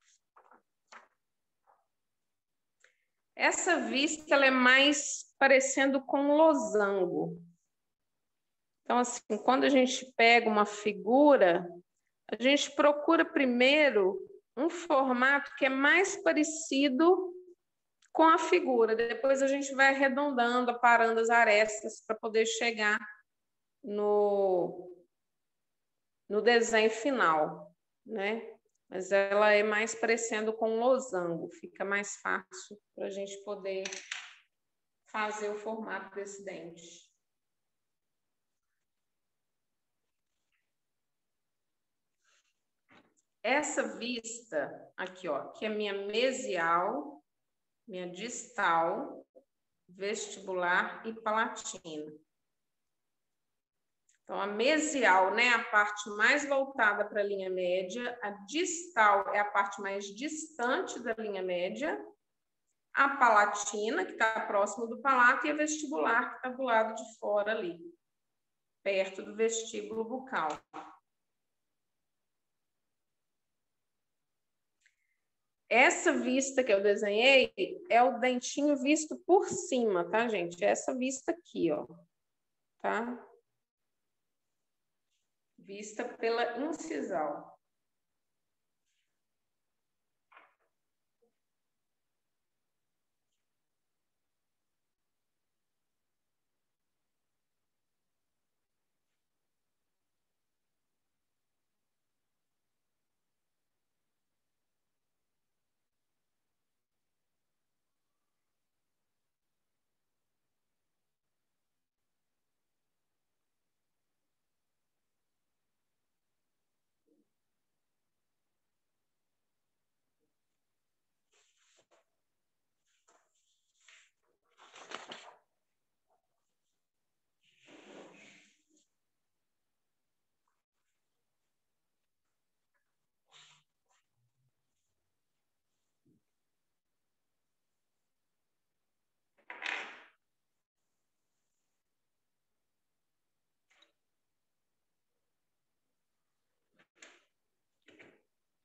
Essa vista ela é mais parecendo com um losango. Então, assim, quando a gente pega uma figura, a gente procura primeiro um formato que é mais parecido com a figura. Depois a gente vai arredondando, aparando as arestas para poder chegar no, no desenho final, né? Mas ela é mais parecendo com um losango, fica mais fácil para a gente poder fazer o formato desse dente. Essa vista aqui, ó, que é minha mesial, minha distal, vestibular e palatina. Então, a mesial, né, é a parte mais voltada para a linha média, a distal é a parte mais distante da linha média, a palatina, que está próximo do palato, e a vestibular, que está do lado de fora ali, perto do vestíbulo bucal. Essa vista que eu desenhei é o dentinho visto por cima, tá, gente? Essa vista aqui, ó, tá? Vista pela incisal.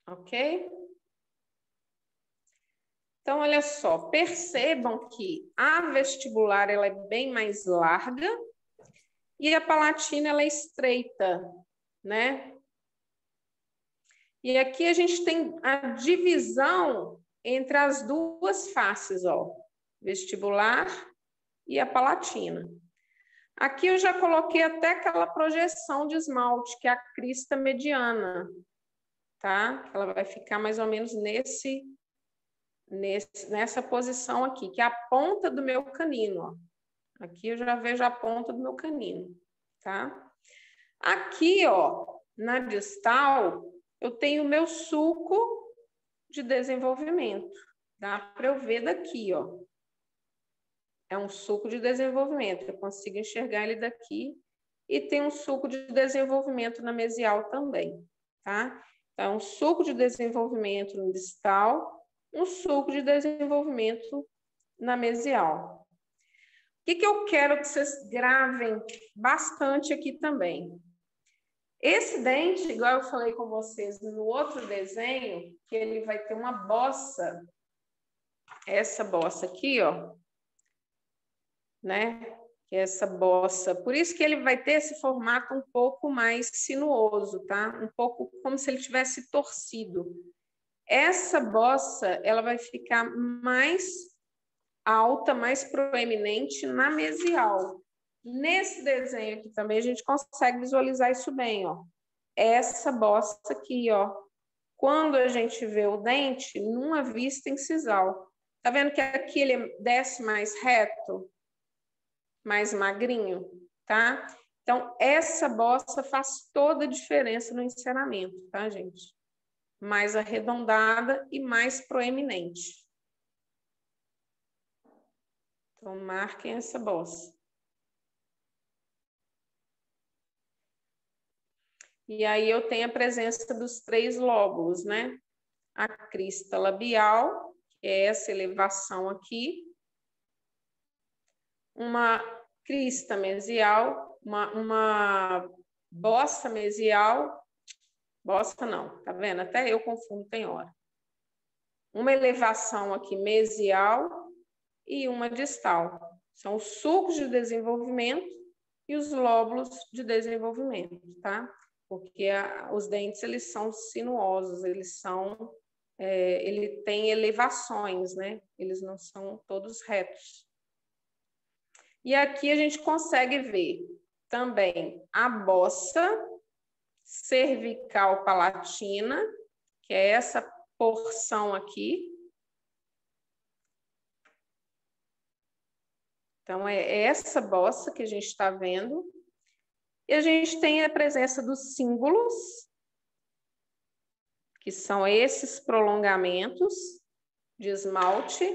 Ok? Então, olha só, percebam que a vestibular ela é bem mais larga e a palatina ela é estreita, né? E aqui a gente tem a divisão entre as duas faces, ó, vestibular e a palatina. Aqui eu já coloquei até aquela projeção de esmalte, que é a crista mediana, tá? Ela vai ficar mais ou menos nesse, nesse, nessa posição aqui, que é a ponta do meu canino, ó. Aqui eu já vejo a ponta do meu canino, tá? Aqui, ó, na distal, eu tenho o meu sulco de desenvolvimento. Dá para eu ver daqui, ó. É um sulco de desenvolvimento. Eu consigo enxergar ele daqui. E tem um sulco de desenvolvimento na mesial também, tá? Então, um sulco de desenvolvimento no distal, um sulco de desenvolvimento na mesial. O que que eu quero que vocês gravem bastante aqui também? Esse dente, igual eu falei com vocês no outro desenho, que ele vai ter uma bossa, essa bossa aqui, ó, né? Que é essa bossa. Por isso que ele vai ter esse formato um pouco mais sinuoso, tá? Um pouco como se ele tivesse torcido. Essa bossa, ela vai ficar mais alta, mais proeminente na mesial. Nesse desenho aqui também a gente consegue visualizar isso bem, ó. Essa bossa aqui, ó. Quando a gente vê o dente numa vista incisal. Tá vendo que aqui ele desce mais reto? Mais magrinho, tá? Então, essa bossa faz toda a diferença no encerramento, tá, gente? Mais arredondada e mais proeminente. Então, marquem essa bossa. E aí eu tenho a presença dos três lóbulos, né? A crista labial, que é essa elevação aqui. Uma crista mesial, uma, uma bossa mesial. Bossa não, tá vendo? Até eu confundo, tem hora. Uma elevação aqui mesial e uma distal. São os sulcos de desenvolvimento e os lóbulos de desenvolvimento, tá? Porque a, os dentes, eles são sinuosos, eles são, é, ele tem elevações, né? Eles não são todos retos. E aqui a gente consegue ver também a bossa cervical palatina, que é essa porção aqui. Então, é essa bossa que a gente está vendo. E a gente tem a presença dos cíngulos, que são esses prolongamentos de esmalte.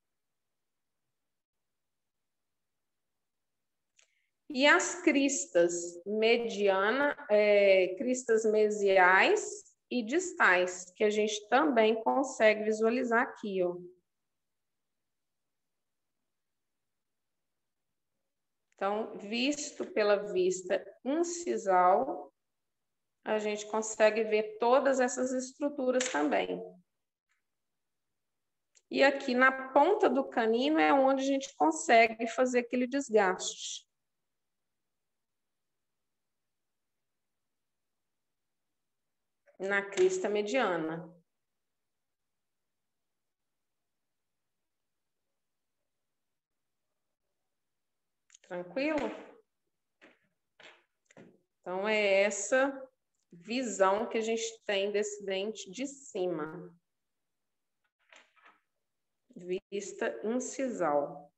E as cristas mediana, é, cristas mesiais e distais, que a gente também consegue visualizar aqui, ó. Então, visto pela vista incisal, a gente consegue ver todas essas estruturas também. E aqui na ponta do canino é onde a gente consegue fazer aquele desgaste. Na crista mediana. Tranquilo? Então, é essa visão que a gente tem desse dente de cima. Vista incisal.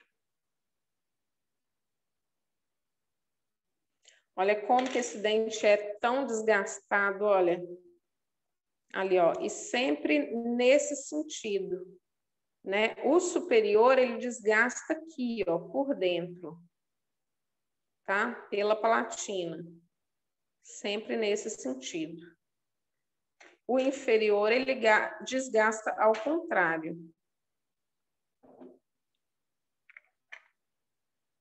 Olha como que esse dente é tão desgastado, olha. Ali, ó. E sempre nesse sentido, né? O superior, ele desgasta aqui, ó, por dentro. Tá? Pela palatina. Sempre nesse sentido. O inferior, ele desgasta ao contrário.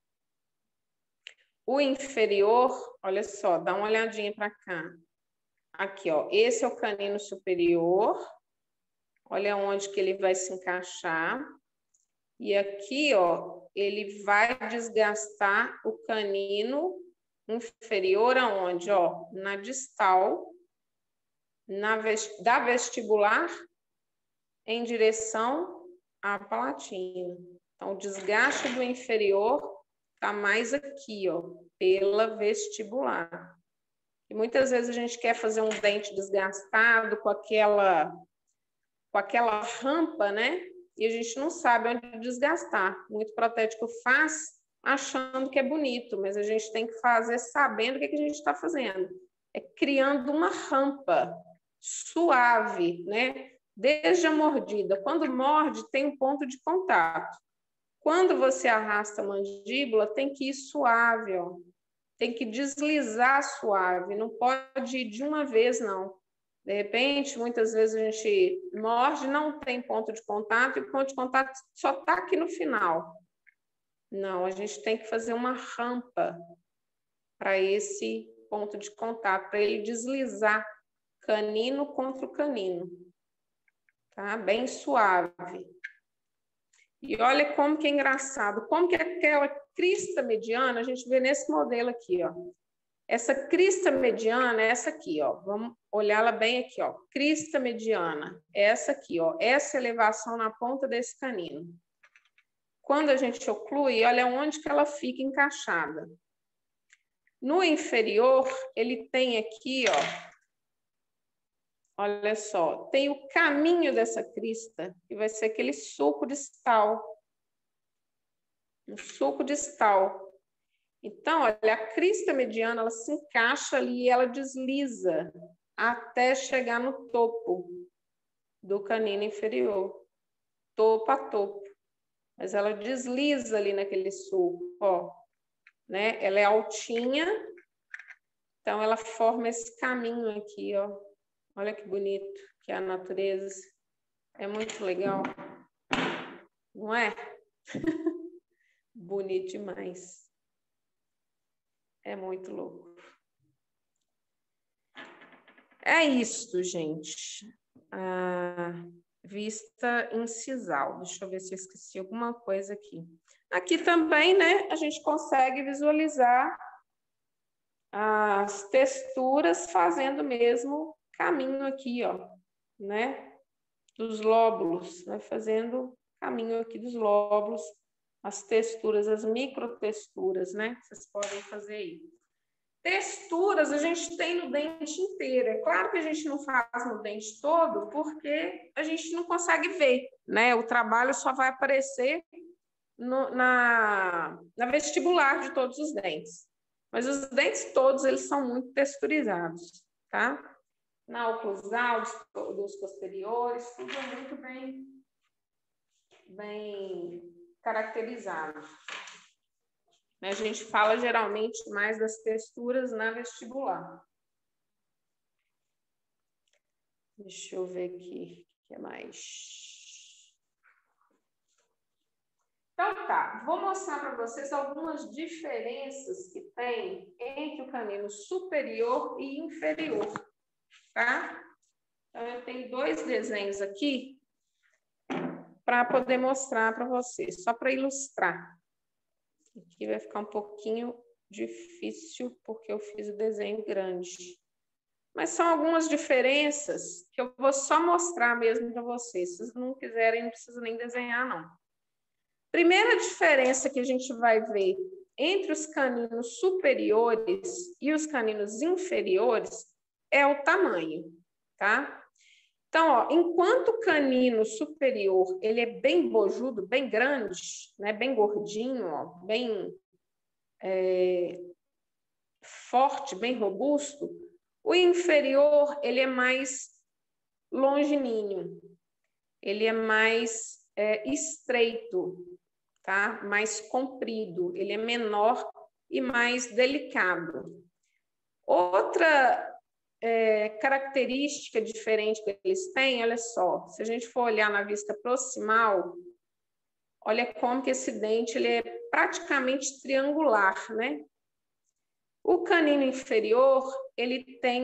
O inferior, olha só, dá uma olhadinha para cá. Aqui, ó, esse é o canino superior. Olha onde que ele vai se encaixar. E aqui, ó, ele vai desgastar o canino inferior aonde? Ó, na distal, na vest... da vestibular, em direção à palatina. Então, o desgaste do inferior tá mais aqui, ó, pela vestibular. E muitas vezes a gente quer fazer um dente desgastado com aquela, com aquela rampa, né? E a gente não sabe onde desgastar. Muito protético faz achando que é bonito, mas a gente tem que fazer sabendo o que, que a gente está fazendo. É criando uma rampa suave, né? Desde a mordida. Quando morde, tem um ponto de contato. Quando você arrasta a mandíbula, tem que ir suave, ó. Tem que deslizar suave, não pode ir de uma vez, não. De repente, muitas vezes a gente morde, não tem ponto de contato, e o ponto de contato só está aqui no final. Não, a gente tem que fazer uma rampa para esse ponto de contato, para ele deslizar canino contra o canino. Tá? Bem suave. E olha como que é engraçado, como que aquela crista mediana, a gente vê nesse modelo aqui, ó. Essa crista mediana é essa aqui, ó. Vamos olhá-la bem aqui, ó. Crista mediana, essa aqui, ó. Essa elevação na ponta desse canino. Quando a gente oclui, olha onde que ela fica encaixada. No inferior, ele tem aqui, ó. Olha só, tem o caminho dessa crista, que vai ser aquele sulco distal. Um sulco distal. Então, olha, a crista mediana, ela se encaixa ali e ela desliza até chegar no topo do canino inferior. Topo a topo. Mas ela desliza ali naquele sulco, ó. Né? Ela é altinha, então ela forma esse caminho aqui, ó. Olha que bonito que é a natureza. É muito legal. Não é? Bonito demais. É muito louco. É isso, gente. A vista incisal. Deixa eu ver se eu esqueci alguma coisa aqui. Aqui também, né, a gente consegue visualizar as texturas fazendo mesmo caminho aqui, ó, né, dos lóbulos, né, fazendo caminho aqui dos lóbulos, as texturas, as microtexturas, né, vocês podem fazer aí. Texturas a gente tem no dente inteiro. É claro que a gente não faz no dente todo, porque a gente não consegue ver, né, o trabalho só vai aparecer no, na, na vestibular de todos os dentes. Mas os dentes todos, eles são muito texturizados, tá? Na oclusal, dos posteriores, tudo é muito bem, bem caracterizado. A gente fala geralmente mais das texturas na vestibular. Deixa eu ver aqui o que mais. Então tá, vou mostrar para vocês algumas diferenças que tem entre o canino superior e inferior, tá? Então eu tenho dois desenhos aqui para poder mostrar para vocês, só para ilustrar. Aqui vai ficar um pouquinho difícil porque eu fiz o desenho grande. Mas são algumas diferenças que eu vou só mostrar mesmo para vocês. Se vocês não quiserem, não precisa nem desenhar, não. Primeira diferença que a gente vai ver entre os caninos superiores e os caninos inferiores é o tamanho, tá? Então, ó, enquanto o canino superior ele é bem bojudo, bem grande, né, bem gordinho, ó, bem é, forte, bem robusto, o inferior ele é mais longilíneo, ele é mais é, estreito, tá? Mais comprido, ele é menor e mais delicado. Outra é, característica diferente que eles têm, olha só, se a gente for olhar na vista proximal, olha como que esse dente ele é praticamente triangular, né? O canino inferior, ele tem uma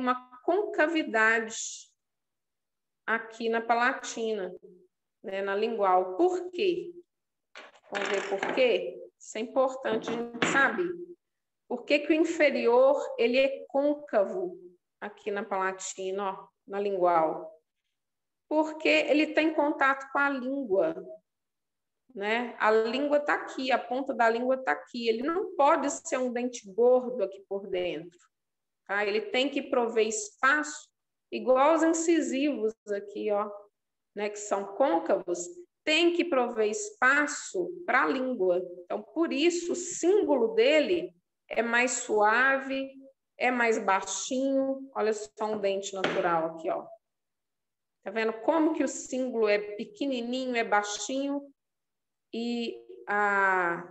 concavidade aqui na palatina, né, na lingual. Por quê? Vamos ver por quê? Isso é importante a gente saber. Por que que o inferior ele é côncavo aqui na palatina, ó, na lingual? Porque ele tem contato com a língua, né? A língua está aqui, a ponta da língua está aqui. Ele não pode ser um dente gordo aqui por dentro, tá? Ele tem que prover espaço, igual os incisivos aqui, ó, né? Que são côncavos, tem que prover espaço para a língua. Então, por isso, o símbolo dele é mais suave, é mais baixinho. Olha só um dente natural aqui, ó. Tá vendo como que o símbolo é pequenininho, é baixinho e a,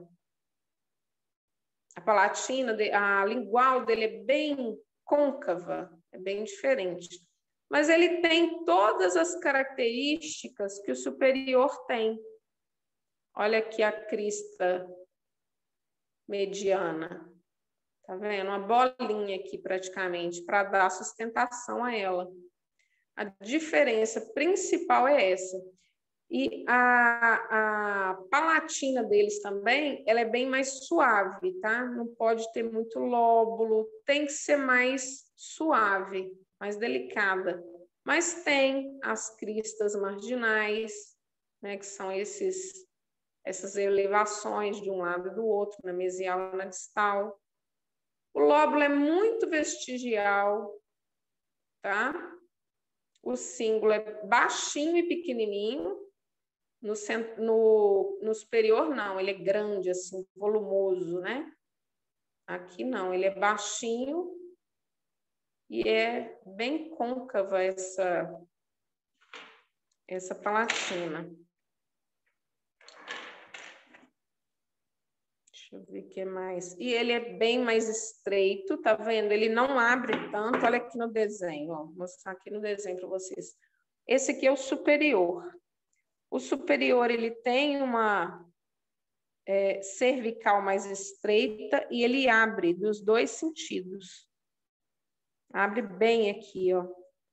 a palatina, a lingual dele é bem côncava, é bem diferente. Mas ele tem todas as características que o superior tem. Olha aqui a crista mediana. Tá vendo? Uma bolinha aqui praticamente para dar sustentação a ela. A diferença principal é essa. E a, a palatina deles também, ela é bem mais suave, tá? Não pode ter muito lóbulo, tem que ser mais suave, mais delicada. Mas tem as cristas marginais, né? Que são esses, essas elevações de um lado e do outro, na mesial e na distal. O lóbulo é muito vestigial, tá? O cíngulo é baixinho e pequenininho. No, no, no superior, não. Ele é grande, assim, volumoso, né? Aqui, não. Ele é baixinho e é bem côncava essa, essa palatina. Deixa eu ver o que mais. E ele é bem mais estreito, tá vendo? Ele não abre tanto. Olha aqui no desenho, ó. Vou mostrar aqui no desenho para vocês. Esse aqui é o superior. O superior, ele tem uma é, cervical mais estreita e ele abre dos dois sentidos. Abre bem aqui, ó.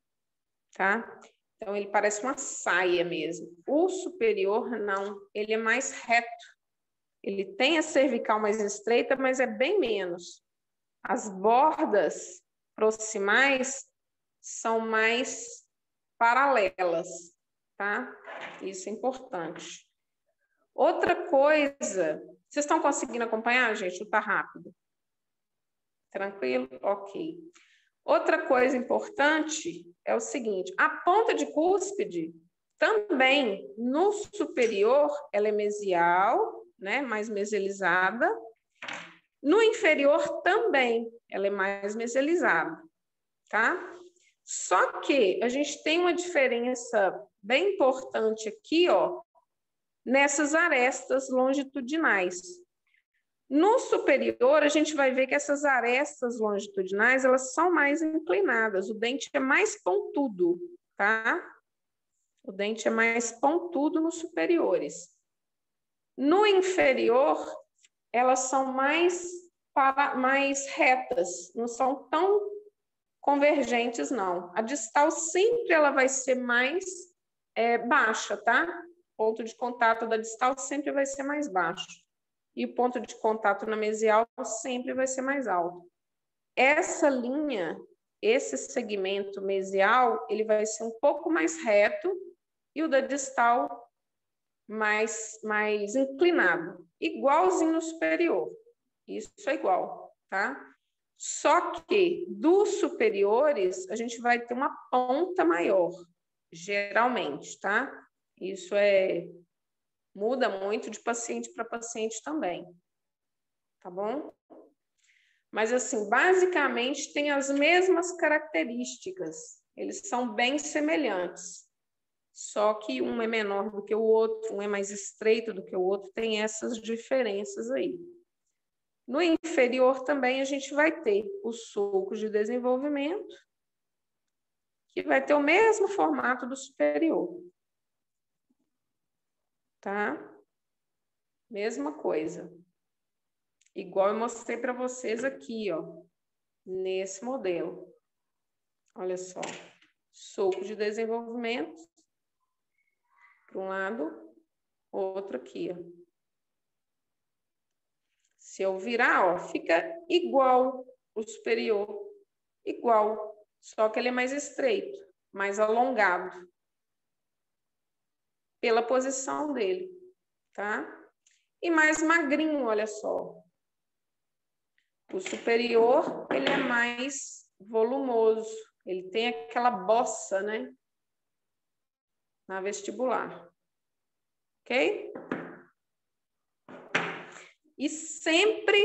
Tá? Então, ele parece uma saia mesmo. O superior, não. Ele é mais reto. Ele tem a cervical mais estreita, mas é bem menos. As bordas proximais são mais paralelas, tá? Isso é importante. Outra coisa, vocês estão conseguindo acompanhar, gente? Ou tá rápido? Tranquilo? Ok. Outra coisa importante é o seguinte, a ponta de cúspide também, no superior, ela é mesial, né? Mais mesializada. No inferior também, ela é mais mesializada, tá? Só que a gente tem uma diferença bem importante aqui, ó, nessas arestas longitudinais. No superior, a gente vai ver que essas arestas longitudinais, elas são mais inclinadas, o dente é mais pontudo, tá? O dente é mais pontudo nos superiores. No inferior, elas são mais, para, mais retas, não são tão convergentes, não. A distal sempre ela vai ser mais é, baixa, tá? O ponto de contato da distal sempre vai ser mais baixo. E o ponto de contato na mesial sempre vai ser mais alto. Essa linha, esse segmento mesial, ele vai ser um pouco mais reto e o da distal mais, mais inclinado. Igualzinho no superior. Isso é igual, tá? Só que dos superiores, a gente vai ter uma ponta maior, geralmente, tá? Isso é muda muito de paciente para paciente também, tá bom? Mas, assim, basicamente tem as mesmas características, eles são bem semelhantes, só que um é menor do que o outro, um é mais estreito do que o outro, tem essas diferenças aí. No inferior também a gente vai ter os sulcos de desenvolvimento, que vai ter o mesmo formato do superior. Tá? Mesma coisa. Igual eu mostrei para vocês aqui, ó, nesse modelo. Olha só, sulco de desenvolvimento, para um lado, outro aqui, ó. Se eu virar, ó, fica igual o superior, igual, só que ele é mais estreito, mais alongado, pela posição dele, tá? E mais magrinho, olha só. O superior, ele é mais volumoso, ele tem aquela bossa, né? Na vestibular, ok? E sempre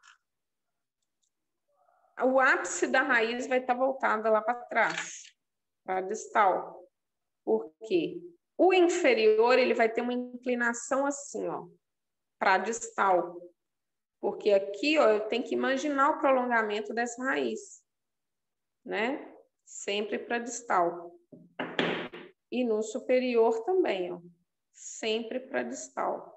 o ápice da raiz vai estar voltado lá para trás, para a distal. Por quê? O inferior, ele vai ter uma inclinação assim, ó, para a distal. Porque aqui, ó, eu tenho que imaginar o prolongamento dessa raiz, né? Sempre para distal. E no superior também, ó, sempre para distal.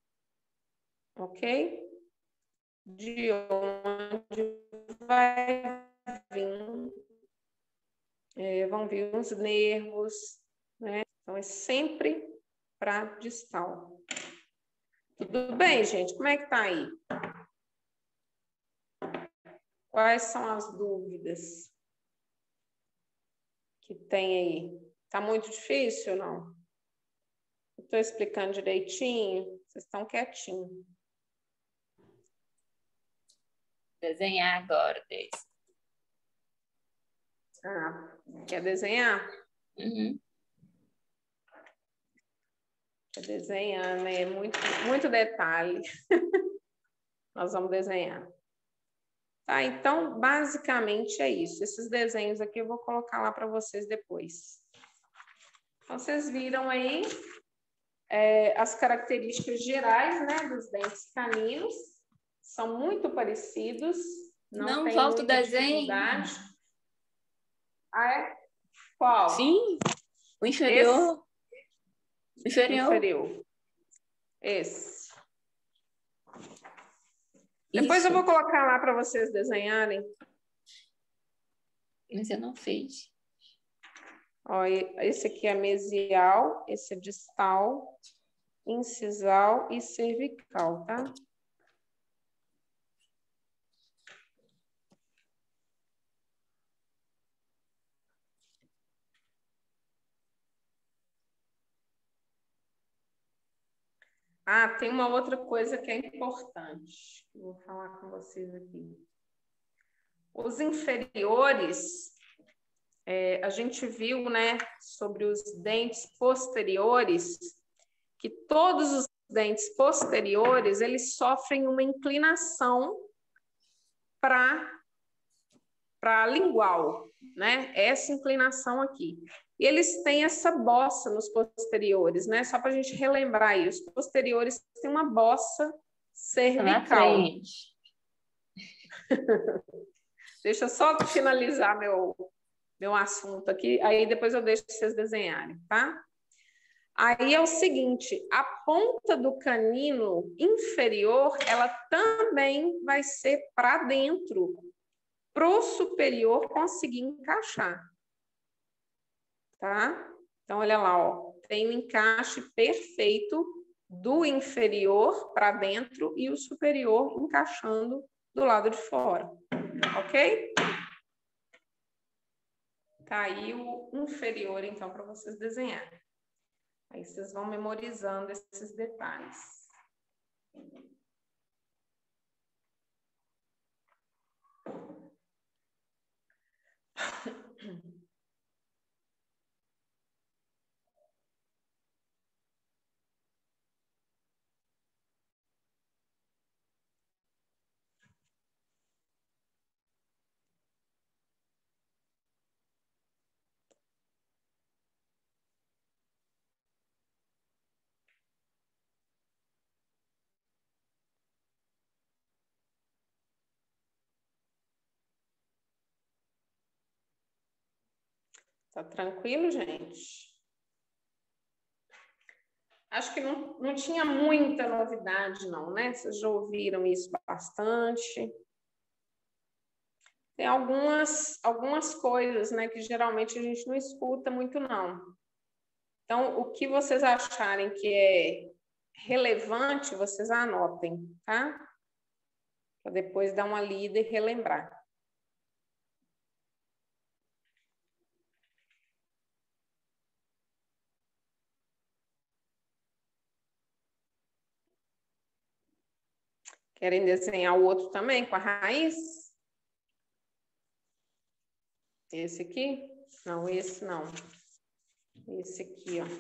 Ok? De onde vai vir, é, vão vir os nervos, né? Então, é sempre para distal. Tudo bem, gente? Como é que tá aí? Quais são as dúvidas que tem aí? Tá muito difícil ou não? Estou explicando direitinho? Vocês estão quietinhos. Desenhar agora, Deise. Ah, quer desenhar? Uhum. Quer desenhar, né? Muito, muito detalhe. Nós vamos desenhar. Tá, então, basicamente é isso. Esses desenhos aqui eu vou colocar lá para vocês depois. Então, vocês viram aí é, as características gerais, né, dos dentes caninos. São muito parecidos. Não, Não tem volta o muita desenho. dificuldade. Ah, é? Qual? Sim, o inferior. Esse? Inferior. Inferior. Esse. Depois Isso. eu vou colocar lá para vocês desenharem. Mas eu não fiz. Ó, esse aqui é mesial, esse é distal, incisal e cervical, tá? Ah, tem uma outra coisa que é importante. Vou falar com vocês aqui. Os inferiores, é, a gente viu, né, sobre os dentes posteriores, que todos os dentes posteriores, eles sofrem uma inclinação para para lingual, né? Essa inclinação aqui. E eles têm essa bossa nos posteriores, né? Só para a gente relembrar aí, os posteriores têm uma bossa cervical. Na frente. Deixa eu só finalizar meu, meu assunto aqui, aí depois eu deixo vocês desenharem, tá? Aí é o seguinte, a ponta do canino inferior, ela também vai ser para dentro, para o superior conseguir encaixar, tá? Então, olha lá, ó, tem o encaixe perfeito do inferior para dentro e o superior encaixando do lado de fora, ok? Tá aí o inferior, então, para vocês desenharem. Aí vocês vão memorizando esses detalhes. Tá tranquilo, gente? Acho que não, não tinha muita novidade, não, né? Vocês já ouviram isso bastante. Tem algumas, algumas coisas, né, que geralmente a gente não escuta muito, não. Então, o que vocês acharem que é relevante, vocês anotem, tá? Para depois dar uma lida e relembrar. Querem desenhar o outro também, com a raiz? Esse aqui? Não, esse não. Esse aqui, ó.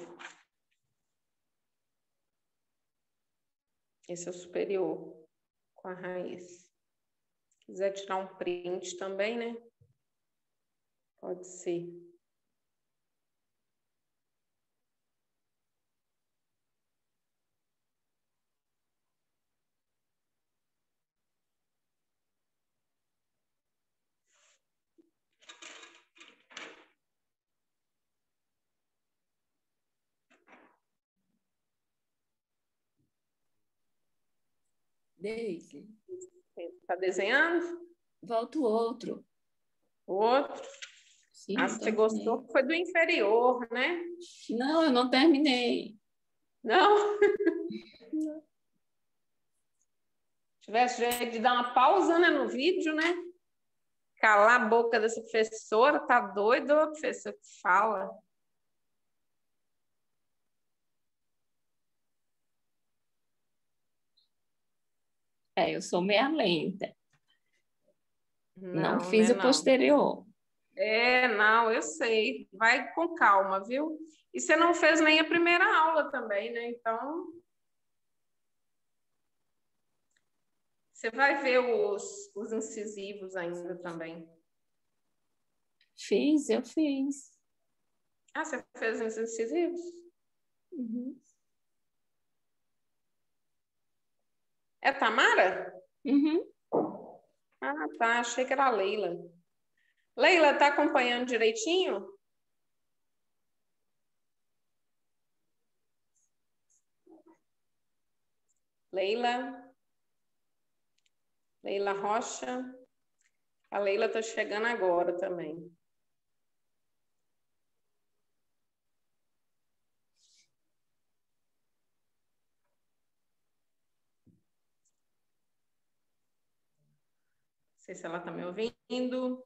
Esse é o superior, com a raiz. Se quiser tirar um print também, né? Pode ser. Deise, Está desenhando? volta o outro. O outro? Sim, Ah, não você gostou? terminei. Foi do inferior, né? Não, eu não terminei. Não? Tivesse jeito de dar uma pausa, né, no vídeo, né? Calar a boca dessa professora, tá doido, a professora que fala. É, eu sou meia lenta. Não Não, fiz né, o não. posterior. É, não, eu sei. Vai com calma, viu? E você não fez nem a primeira aula também, né? Então, você vai ver os, os incisivos ainda também. Fiz, eu fiz. Ah, você fez os incisivos? Uhum. É Tamara? Uhum. Ah, tá. Achei que era a Leila. Leila, tá acompanhando direitinho? Leila? Leila Rocha? A Leila tá chegando agora também. Não sei se ela tá me ouvindo.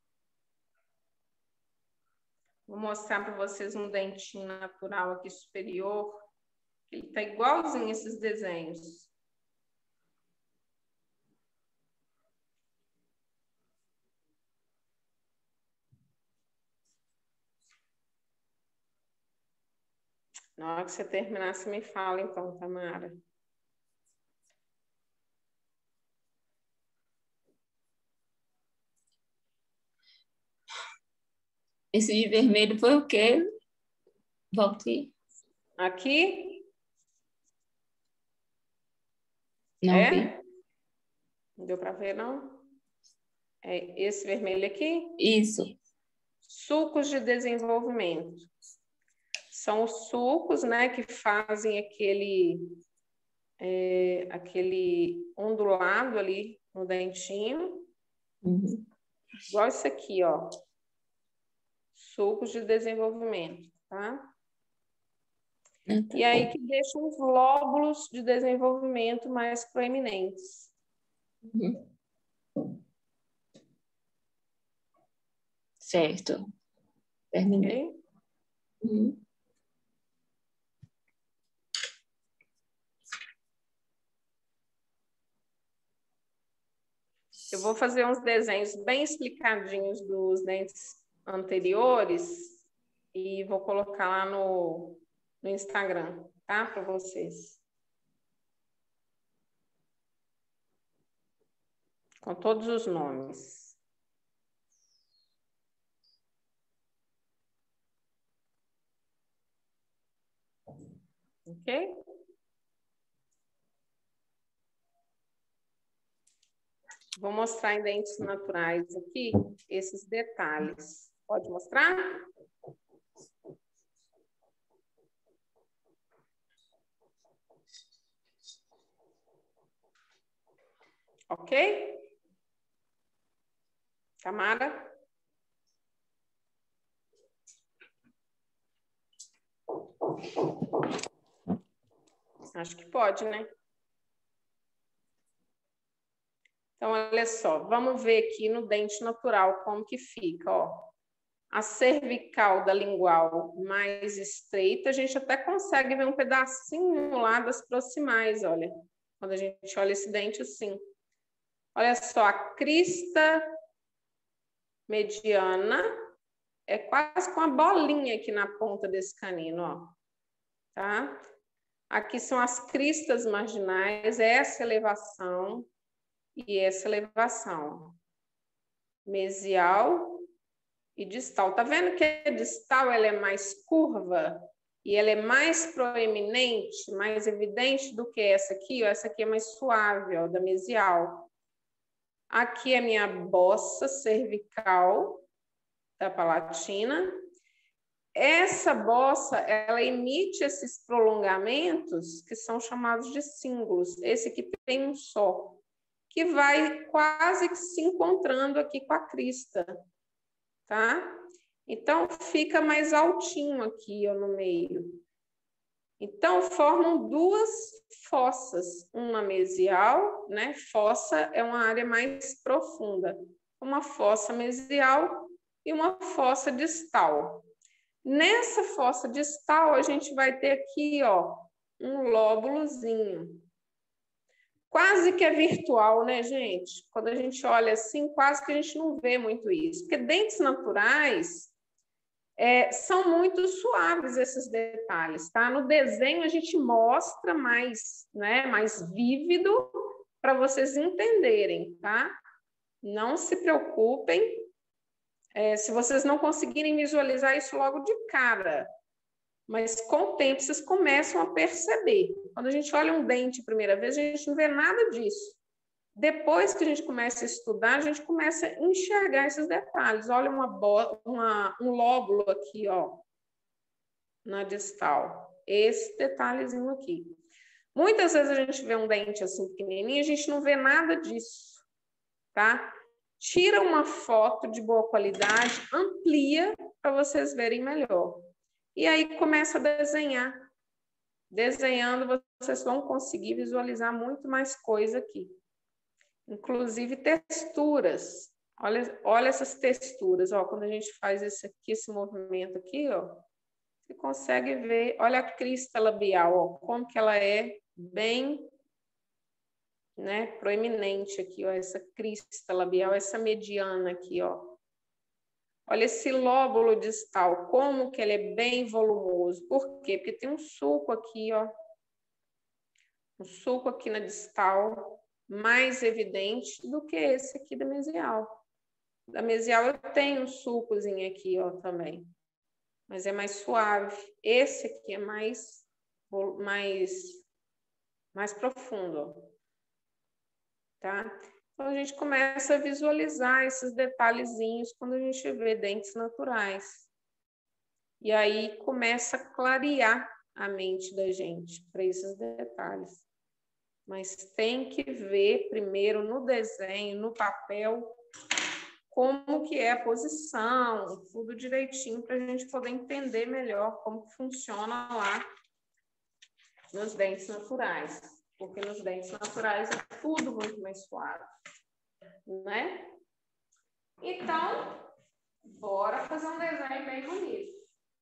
Vou mostrar para vocês um dentinho natural aqui superior. Ele tá igualzinho esses desenhos. Na hora que você terminar, você me fala então, Tamara. Esse de vermelho foi o quê? Volte. Aqui, Não vi. é? Não deu para ver, não? É esse vermelho aqui? Isso. Sucos de desenvolvimento. São os sucos, né, que fazem aquele, é, aquele ondulado ali no dentinho. Uhum. Igual esse aqui, ó. Sucos de desenvolvimento, tá? Ah, tá. E aí que deixa os lóbulos de desenvolvimento mais proeminentes. Uhum. Certo. Terminei. Ok? Uhum. Eu vou fazer uns desenhos bem explicadinhos dos dentes anteriores e vou colocar lá no, no Instagram, tá? Para vocês. Com todos os nomes. Ok? Vou mostrar em dentes naturais aqui esses detalhes. Pode mostrar? Ok? Tamara? Acho que pode, né? Então, olha só, vamos ver aqui no dente natural como que fica, ó. A cervical da lingual mais estreita, a gente até consegue ver um pedacinho lá das proximais, olha. Quando a gente olha esse dente assim. Olha só, a crista mediana é quase com uma bolinha aqui na ponta desse canino, ó. Tá? Aqui são as cristas marginais, essa elevação e essa elevação. Mesial e distal. Tá vendo que a distal ela é mais curva e ela é mais proeminente, mais evidente do que essa aqui, ó. Essa aqui é mais suave, ó, da mesial. Aqui é a minha bossa cervical da palatina. Essa bossa, ela emite esses prolongamentos que são chamados de cíngulos. Esse aqui tem um só, que vai quase que se encontrando aqui com a crista, tá? Então, fica mais altinho aqui, ó, no meio. Então, formam duas fossas, uma mesial, né? Fossa é uma área mais profunda. Uma fossa mesial e uma fossa distal. Nessa fossa distal, a gente vai ter aqui, ó, um lóbulozinho. Quase que é virtual, né, gente? Quando a gente olha assim, quase que a gente não vê muito isso. Porque dentes naturais é, são muito suaves esses detalhes, tá? No desenho a gente mostra mais, né, mais vívido para vocês entenderem, tá? Não se preocupem. É, se vocês não conseguirem visualizar isso logo de cara, mas com o tempo vocês começam a perceber. Quando a gente olha um dente a primeira vez, a gente não vê nada disso. Depois que a gente começa a estudar, a gente começa a enxergar esses detalhes. Olha uma, uma, um lóbulo aqui, ó, na distal. Esse detalhezinho aqui. Muitas vezes a gente vê um dente assim pequenininho, a gente não vê nada disso, tá? Tira uma foto de boa qualidade, amplia para vocês verem melhor. E aí começa a desenhar. Desenhando, vocês vão conseguir visualizar muito mais coisa aqui. Inclusive texturas. Olha, olha essas texturas. Ó, quando a gente faz esse aqui, esse movimento aqui, ó, você consegue ver. Olha a crista labial, ó, como que ela é bem, né, proeminente aqui, ó, essa crista labial, essa mediana aqui, ó. Olha esse lóbulo distal, como que ele é bem volumoso. Por quê? Porque tem um sulco aqui, ó. Um sulco aqui na distal, mais evidente do que esse aqui da mesial. Da mesial eu tenho um sulcozinho aqui, ó, também. Mas é mais suave. Esse aqui é mais, mais, mais profundo, ó. Tá? Então, a gente começa a visualizar esses detalhezinhos quando a gente vê dentes naturais. E aí começa a clarear a mente da gente para esses detalhes. Mas tem que ver primeiro no desenho, no papel, como que é a posição, tudo direitinho, para a gente poder entender melhor como que funciona lá nos dentes naturais. Porque nos dentes naturais é tudo muito mais suave, né? Então, bora fazer um desenho bem bonito.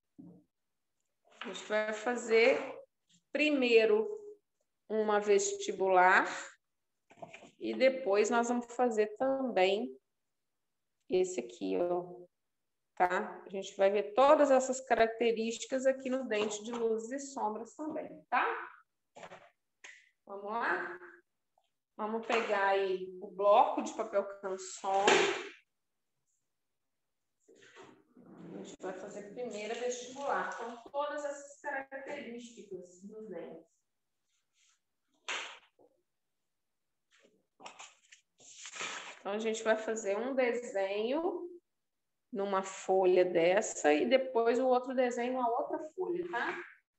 A gente vai fazer primeiro uma vestibular e depois nós vamos fazer também esse aqui, ó, tá? A gente vai ver todas essas características aqui no dente de luzes e sombras também, tá? Vamos lá? Vamos pegar aí o bloco de papel canson. A gente vai fazer primeiro vestibular com todas essas características dos dentes. Então, a gente vai fazer um desenho numa folha dessa e depois o outro desenho numa outra folha, tá?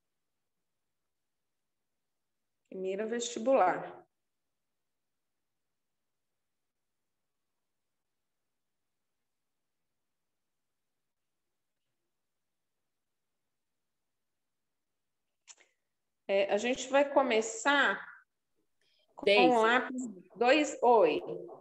Primeiro vestibular. É, a gente vai começar com Deise, um lápis dois. Oi.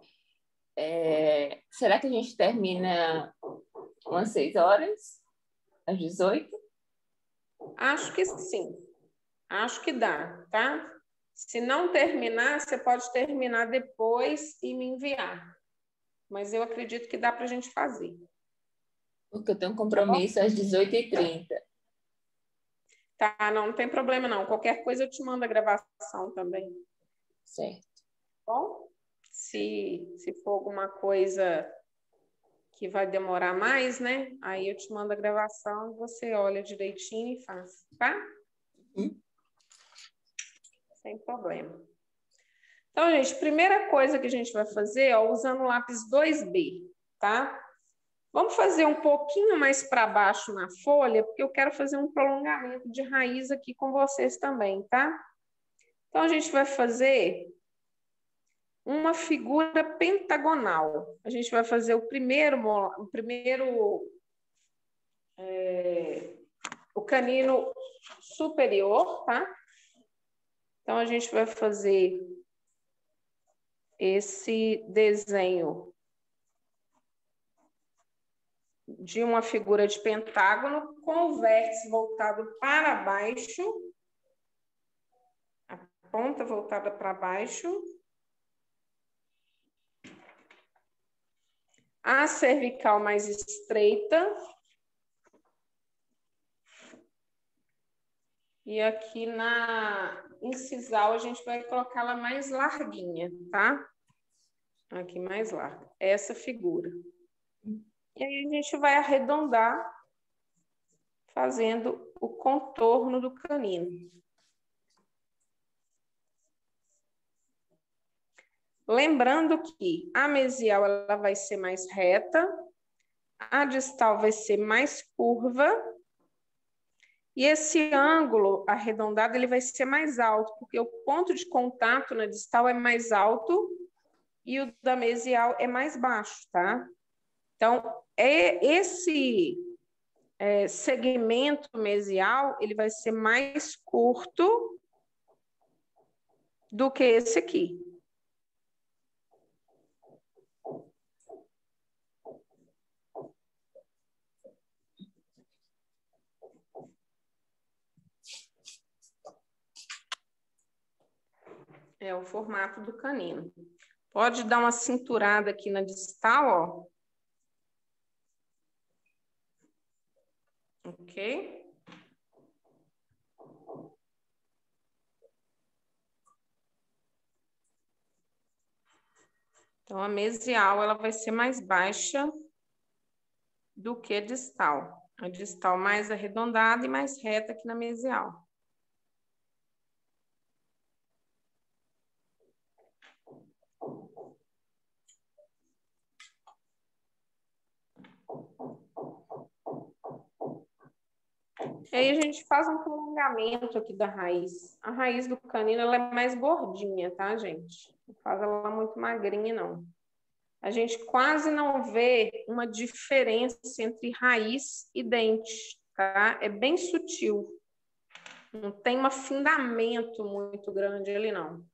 é, será que a gente termina umas seis horas? Às dezoito? Acho que sim. Acho que dá, tá? Se não terminar, você pode terminar depois e me enviar. Mas eu acredito que dá para a gente fazer. Porque eu tenho um Tá bom? compromisso às dezoito e trinta. Tá, não, não tem problema não. Qualquer coisa eu te mando a gravação também. Certo. Tá bom? Se, se for alguma coisa que vai demorar mais, né? Aí eu te mando a gravação e você olha direitinho e faz, tá? Hum? Sem problema. Então, gente, primeira coisa que a gente vai fazer, ó, usando o lápis dois B, tá? Vamos fazer um pouquinho mais para baixo na folha, porque eu quero fazer um prolongamento de raiz aqui com vocês também, tá? Então, a gente vai fazer uma figura pentagonal. A gente vai fazer o primeiro, o primeiro é, o canino superior, tá? Então, a gente vai fazer esse desenho de uma figura de pentágono com o vértice voltado para baixo, a ponta voltada para baixo, a cervical mais estreita, e aqui na incisal a gente vai colocá-la mais larguinha, tá? Aqui mais larga, essa figura. E aí a gente vai arredondar fazendo o contorno do canino. Lembrando que a mesial ela vai ser mais reta, a distal vai ser mais curva, e esse ângulo arredondado ele vai ser mais alto, porque o ponto de contato na distal é mais alto e o da mesial é mais baixo, tá? Então, é esse é, segmento mesial, ele vai ser mais curto do que esse aqui. É o formato do canino. Pode dar uma cinturada aqui na distal, ó. Ok? Então, a mesial ela vai ser mais baixa do que a distal. A distal mais arredondada e mais reta aqui na mesial. E aí a gente faz um prolongamento aqui da raiz. A raiz do canino ela é mais gordinha, tá, gente? Não faz ela muito magrinha, não. A gente quase não vê uma diferença entre raiz e dente, tá? É bem sutil. Não tem um afundamento muito grande ali, não.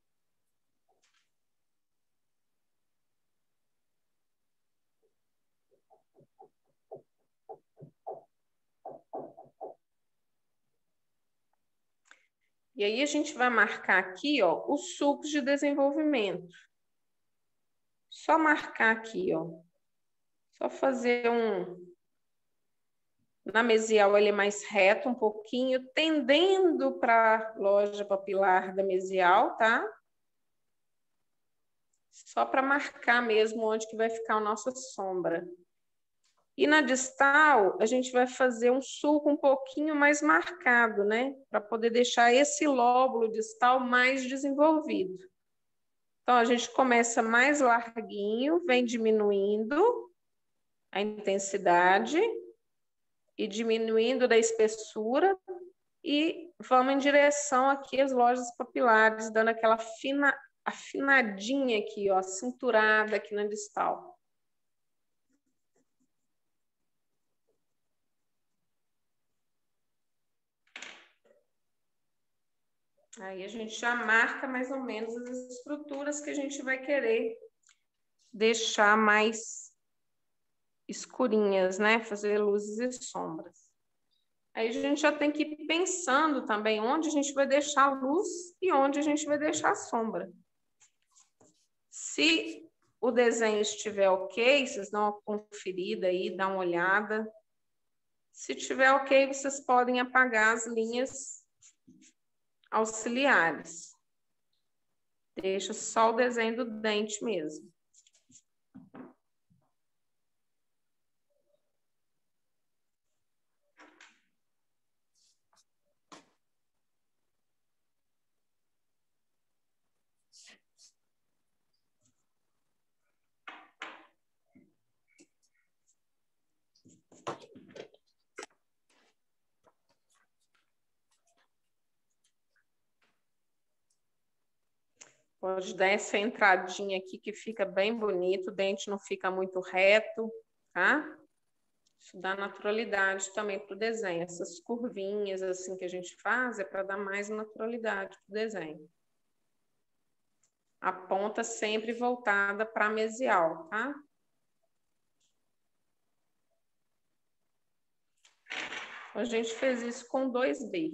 E aí a gente vai marcar aqui, ó, os sulcos de desenvolvimento. Só marcar aqui, ó. Só fazer um... Na mesial ele é mais reto um pouquinho, tendendo para a loja papilar da mesial, tá? Só para marcar mesmo onde que vai ficar a nossa sombra. E na distal, a gente vai fazer um sulco um pouquinho mais marcado, né? Para poder deixar esse lóbulo distal mais desenvolvido. Então, a gente começa mais larguinho, vem diminuindo a intensidade e diminuindo da espessura e vamos em direção aqui às lojas papilares, dando aquela fina, afinadinha aqui, ó, cinturada aqui na distal. Aí a gente já marca mais ou menos as estruturas que a gente vai querer deixar mais escurinhas, né? Fazer luzes e sombras. Aí a gente já tem que ir pensando também onde a gente vai deixar a luz e onde a gente vai deixar a sombra. Se o desenho estiver ok, vocês dão uma conferida aí, dá uma olhada. Se tiver ok, vocês podem apagar as linhas auxiliares. Deixa só o desenho do dente mesmo. Pode dar essa entradinha aqui que fica bem bonito, o dente não fica muito reto, tá? Isso dá naturalidade também para o desenho. Essas curvinhas assim que a gente faz é para dar mais naturalidade para o desenho. A ponta sempre voltada para a mesial, tá? A gente fez isso com dois B.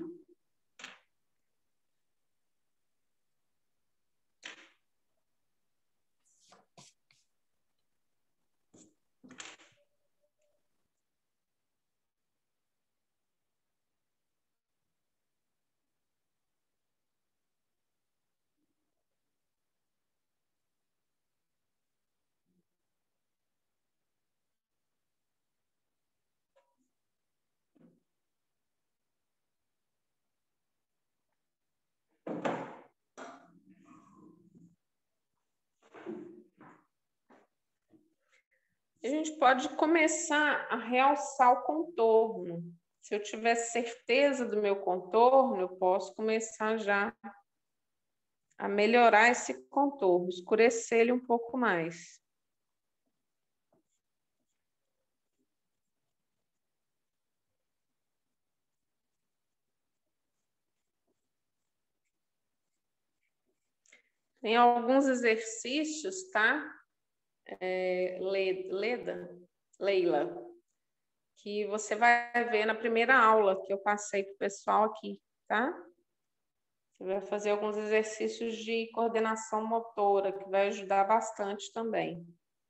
A gente pode começar a realçar o contorno. Se eu tiver certeza do meu contorno, eu posso começar já a melhorar esse contorno, escurecer ele um pouco mais. Tem alguns exercícios, tá? É, Leda, Leila, que você vai ver na primeira aula que eu passei para o pessoal aqui, tá? Você vai fazer alguns exercícios de coordenação motora, que vai ajudar bastante também.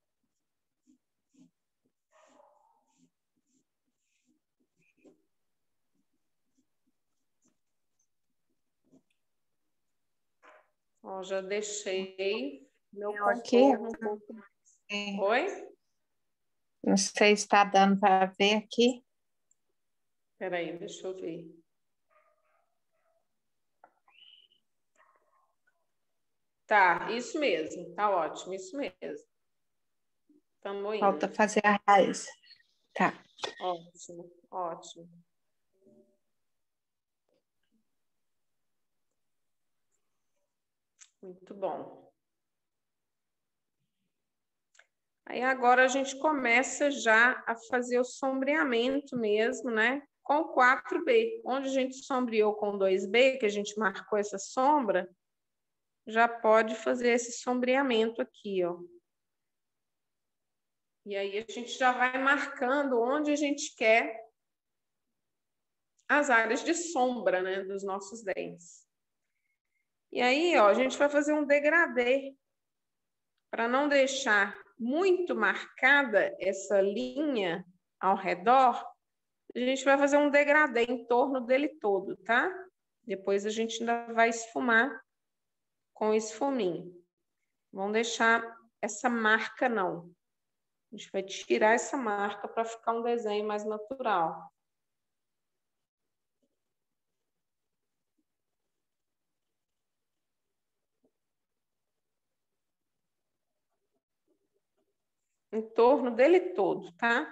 Ó, já deixei meu contorno um pouco mais. Oi? Não sei se está dando para ver aqui. Espera aí, deixa eu ver. Tá, isso mesmo, tá ótimo, isso mesmo. Estamos indo. Falta fazer a raiz. Tá. Ótimo, ótimo. Muito bom. Aí agora a gente começa já a fazer o sombreamento mesmo, né? Com o quatro B. Onde a gente sombreou com dois B, que a gente marcou essa sombra, já pode fazer esse sombreamento aqui, ó. E aí a gente já vai marcando onde a gente quer as áreas de sombra, né, dos nossos dentes. E aí, ó, a gente vai fazer um degradê para não deixar muito marcada essa linha ao redor. A gente vai fazer um degradê em torno dele todo, tá? Depois a gente ainda vai esfumar com esfuminho. Vamos deixar essa marca não. A gente vai tirar essa marca para ficar um desenho mais natural. Em torno dele todo, tá?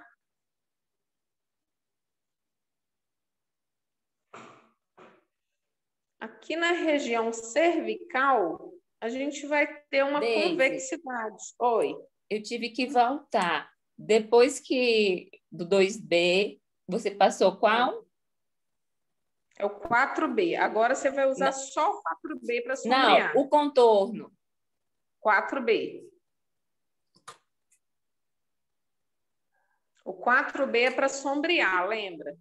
Aqui na região cervical, a gente vai ter uma Deise, convexidade. Oi. Eu tive que voltar. Depois que do dois B, você passou qual? É o quatro B. Agora você vai usar Não. só o quatro B para Não, sombrear. o contorno. quatro B. O quatro B é para sombrear, lembra?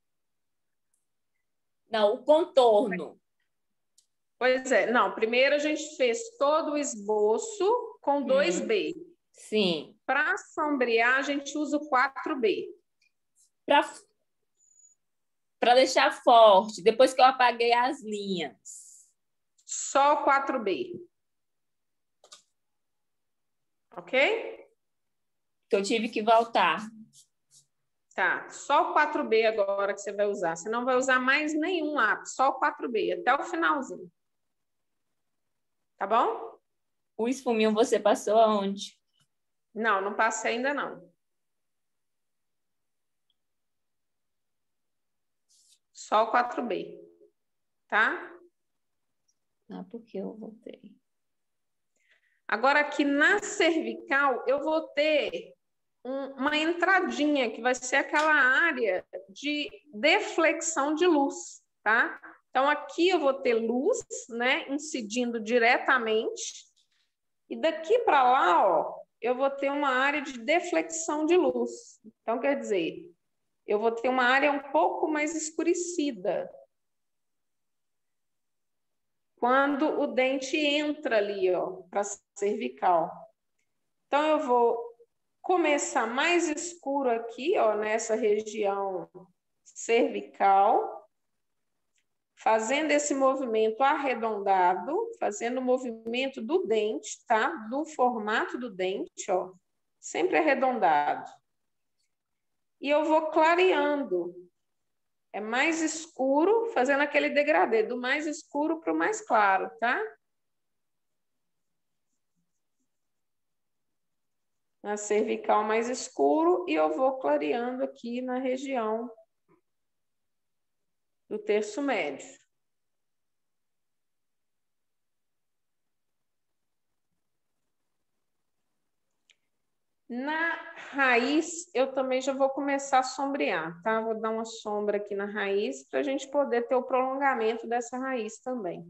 Não, o contorno. Pois é. Não, primeiro a gente fez todo o esboço com dois B. Sim. Para sombrear, a gente usa o quatro B. Para para deixar forte, depois que eu apaguei as linhas. Só o quatro B. Ok? Que eu tive que voltar. Tá, só o quatro B agora que você vai usar. Você não vai usar mais nenhum lápis, só o quatro B, até o finalzinho. Tá bom? O esfuminho você passou aonde? Não, não passei ainda não. Só o quatro B, tá? Ah, porque eu voltei. Agora aqui na cervical eu vou ter um, uma entradinha que vai ser aquela área de deflexão de luz, tá? Então aqui eu vou ter luz, né, incidindo diretamente. E daqui para lá, ó, eu vou ter uma área de deflexão de luz. Então, quer dizer, eu vou ter uma área um pouco mais escurecida. Quando o dente entra ali, ó, para a cervical. Então, eu vou começar mais escuro aqui, ó, nessa região cervical, fazendo esse movimento arredondado, fazendo o movimento do dente, tá? Do formato do dente, ó, sempre arredondado. E eu vou clareando. É mais escuro, fazendo aquele degradê, do mais escuro para o mais claro, tá? Na cervical mais escuro e eu vou clareando aqui na região do terço médio. Na raiz, eu também já vou começar a sombrear, tá? Vou dar uma sombra aqui na raiz para a gente poder ter o prolongamento dessa raiz também.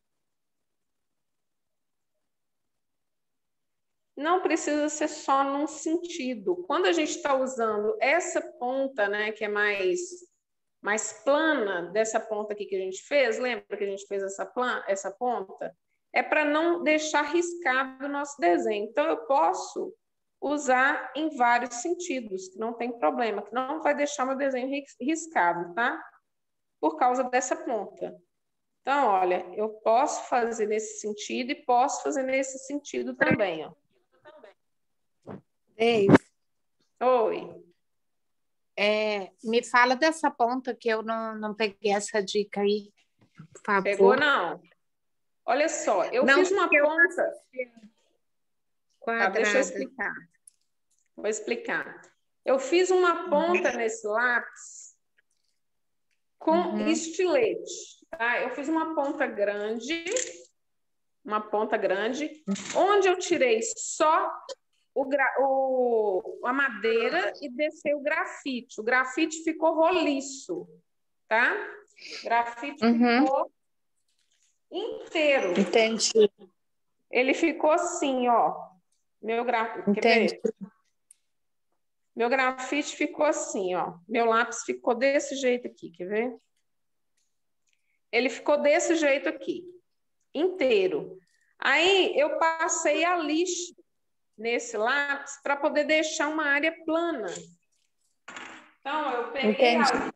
Não precisa ser só num sentido. Quando a gente está usando essa ponta, né, que é mais, mais plana, dessa ponta aqui que a gente fez, lembra que a gente fez essa, plan essa ponta? É para não deixar riscado o nosso desenho. Então, eu posso usar em vários sentidos, que não tem problema, que não vai deixar meu desenho riscado, tá? Por causa dessa ponta. Então, olha, eu posso fazer nesse sentido e posso fazer nesse sentido também, ó. Ei, Oi. é, me fala dessa ponta que eu não, não peguei essa dica aí, por favor. Pegou, não? Olha só, eu não, fiz uma eu... ponta... Quadrada. Tá, deixa eu explicar. Vou explicar. Eu fiz uma ponta nesse lápis com uhum. estilete, tá? Eu fiz uma ponta grande, uma ponta grande, onde eu tirei só o, gra... o... a madeira e desceu o grafite. O grafite ficou roliço, tá? O grafite uhum. ficou inteiro. Entendi. Ele ficou assim, ó. Meu grafite. Entendi. Quer ver? Meu grafite ficou assim, ó. Meu lápis ficou desse jeito aqui, quer ver? Ele ficou desse jeito aqui, inteiro. Aí eu passei a lixa nesse lápis para poder deixar uma área plana. Então, eu peguei a,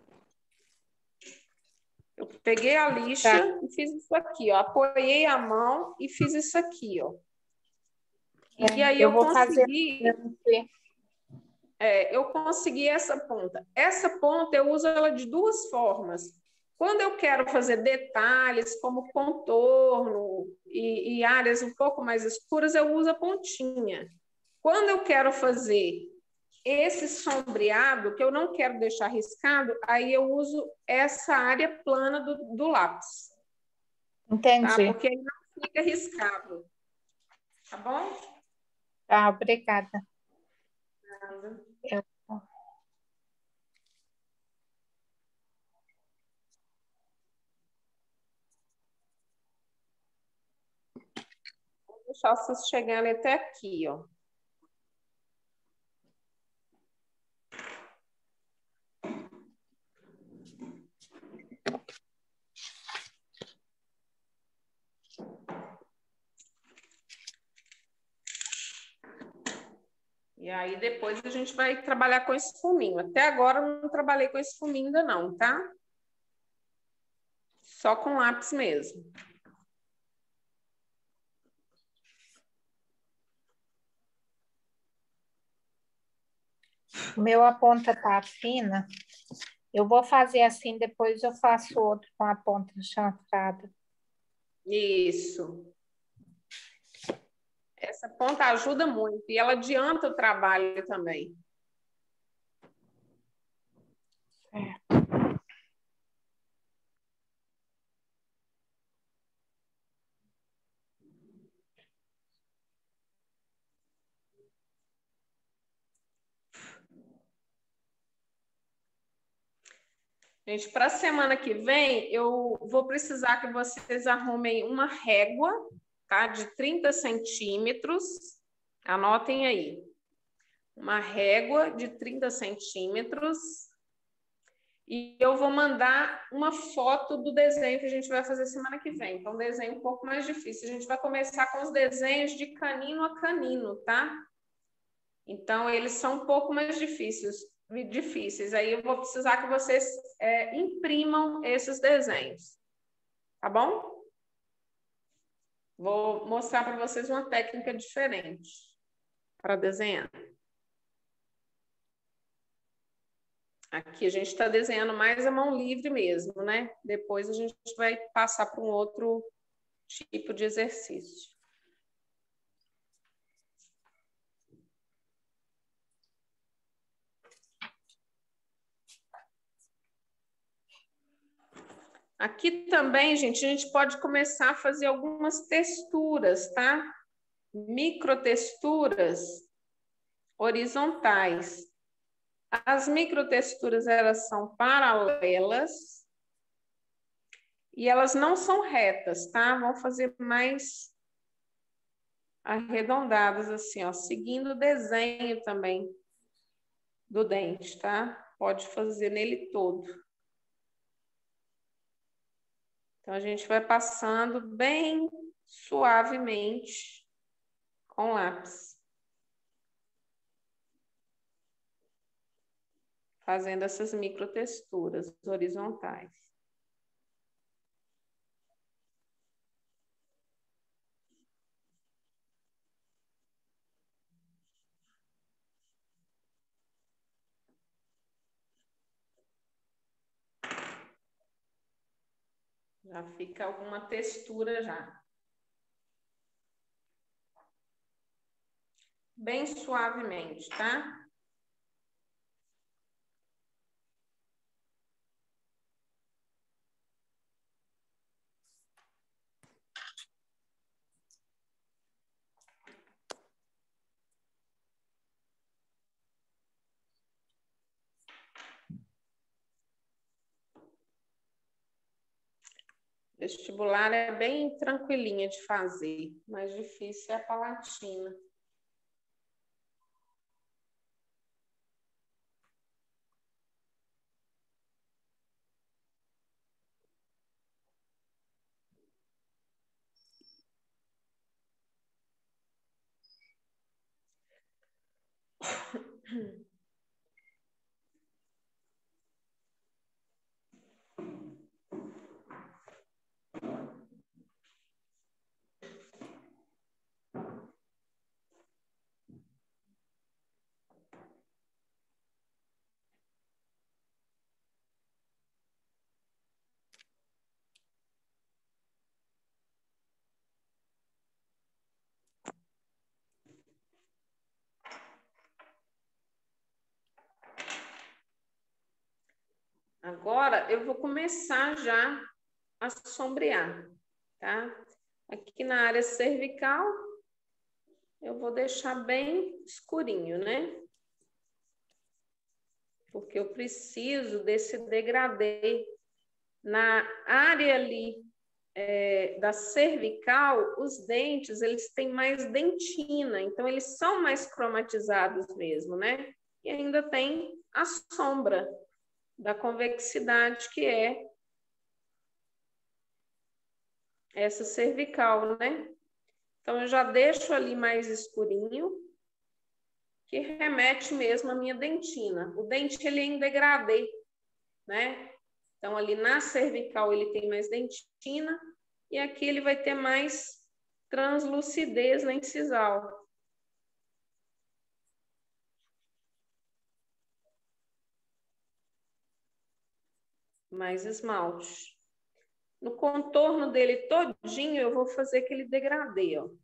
eu peguei a lixa tá. E fiz isso aqui, ó. Apoiei a mão e fiz isso aqui, ó. E é, aí eu, eu vou consegui... fazer... É, eu consegui essa ponta. Essa ponta eu uso ela de duas formas. Quando eu quero fazer detalhes, como contorno e, e áreas um pouco mais escuras, eu uso a pontinha. Quando eu quero fazer esse sombreado, que eu não quero deixar riscado, aí eu uso essa área plana do, do lápis. Entendi. Tá? Porque aí não fica riscado. Tá bom? Tá, obrigada. Nada. Eu... deixar vocês chegarem até aqui, ó. E aí, depois a gente vai trabalhar com esse fuminho. Até agora eu não trabalhei com esse fuminho ainda não, tá? Só com lápis mesmo. O meu a ponta tá fina. Eu vou fazer assim, depois eu faço outro com a ponta chanfrada. Isso. Essa ponta ajuda muito e ela adianta o trabalho também. É. Gente, para a semana que vem, eu vou precisar que vocês arrumem uma régua, tá? De trinta centímetros. Anotem aí. Uma régua de trinta centímetros. E eu vou mandar uma foto do desenho que a gente vai fazer semana que vem. Então, um desenho um pouco mais difícil. A gente vai começar com os desenhos de canino a canino, tá? Então, eles são um pouco mais difíceis. difíceis. Aí eu vou precisar que vocês é, imprimam esses desenhos. Tá bom? Vou mostrar para vocês uma técnica diferente para desenhar. Aqui a gente está desenhando mais a mão livre mesmo, né? Depois a gente vai passar para um outro tipo de exercício. Aqui também, gente, a gente pode começar a fazer algumas texturas, tá? Microtexturas horizontais. As microtexturas, elas são paralelas e elas não são retas, tá? Vão fazer mais arredondadas, assim, ó, seguindo o desenho também do dente, tá? Pode fazer nele todo. Então, a gente vai passando bem suavemente com lápis. Fazendo essas microtexturas horizontais. Já fica alguma textura já. Bem suavemente, tá? Vestibular é bem tranquilinha de fazer, mais difícil é a palatina. Agora eu vou começar já a sombrear, tá? Aqui na área cervical, eu vou deixar bem escurinho, né? Porque eu preciso desse degradê na área ali é, da cervical, os dentes, eles têm mais dentina, então eles são mais cromatizados mesmo, né? E ainda tem a sombra da convexidade, que é essa cervical, né? Então, eu já deixo ali mais escurinho, que remete mesmo à minha dentina. O dente, ele é em degradê, né? Então, ali na cervical, ele tem mais dentina, e aqui ele vai ter mais translucidez na incisal. Mais esmalte. No contorno dele todinho, eu vou fazer aquele degradê, ó.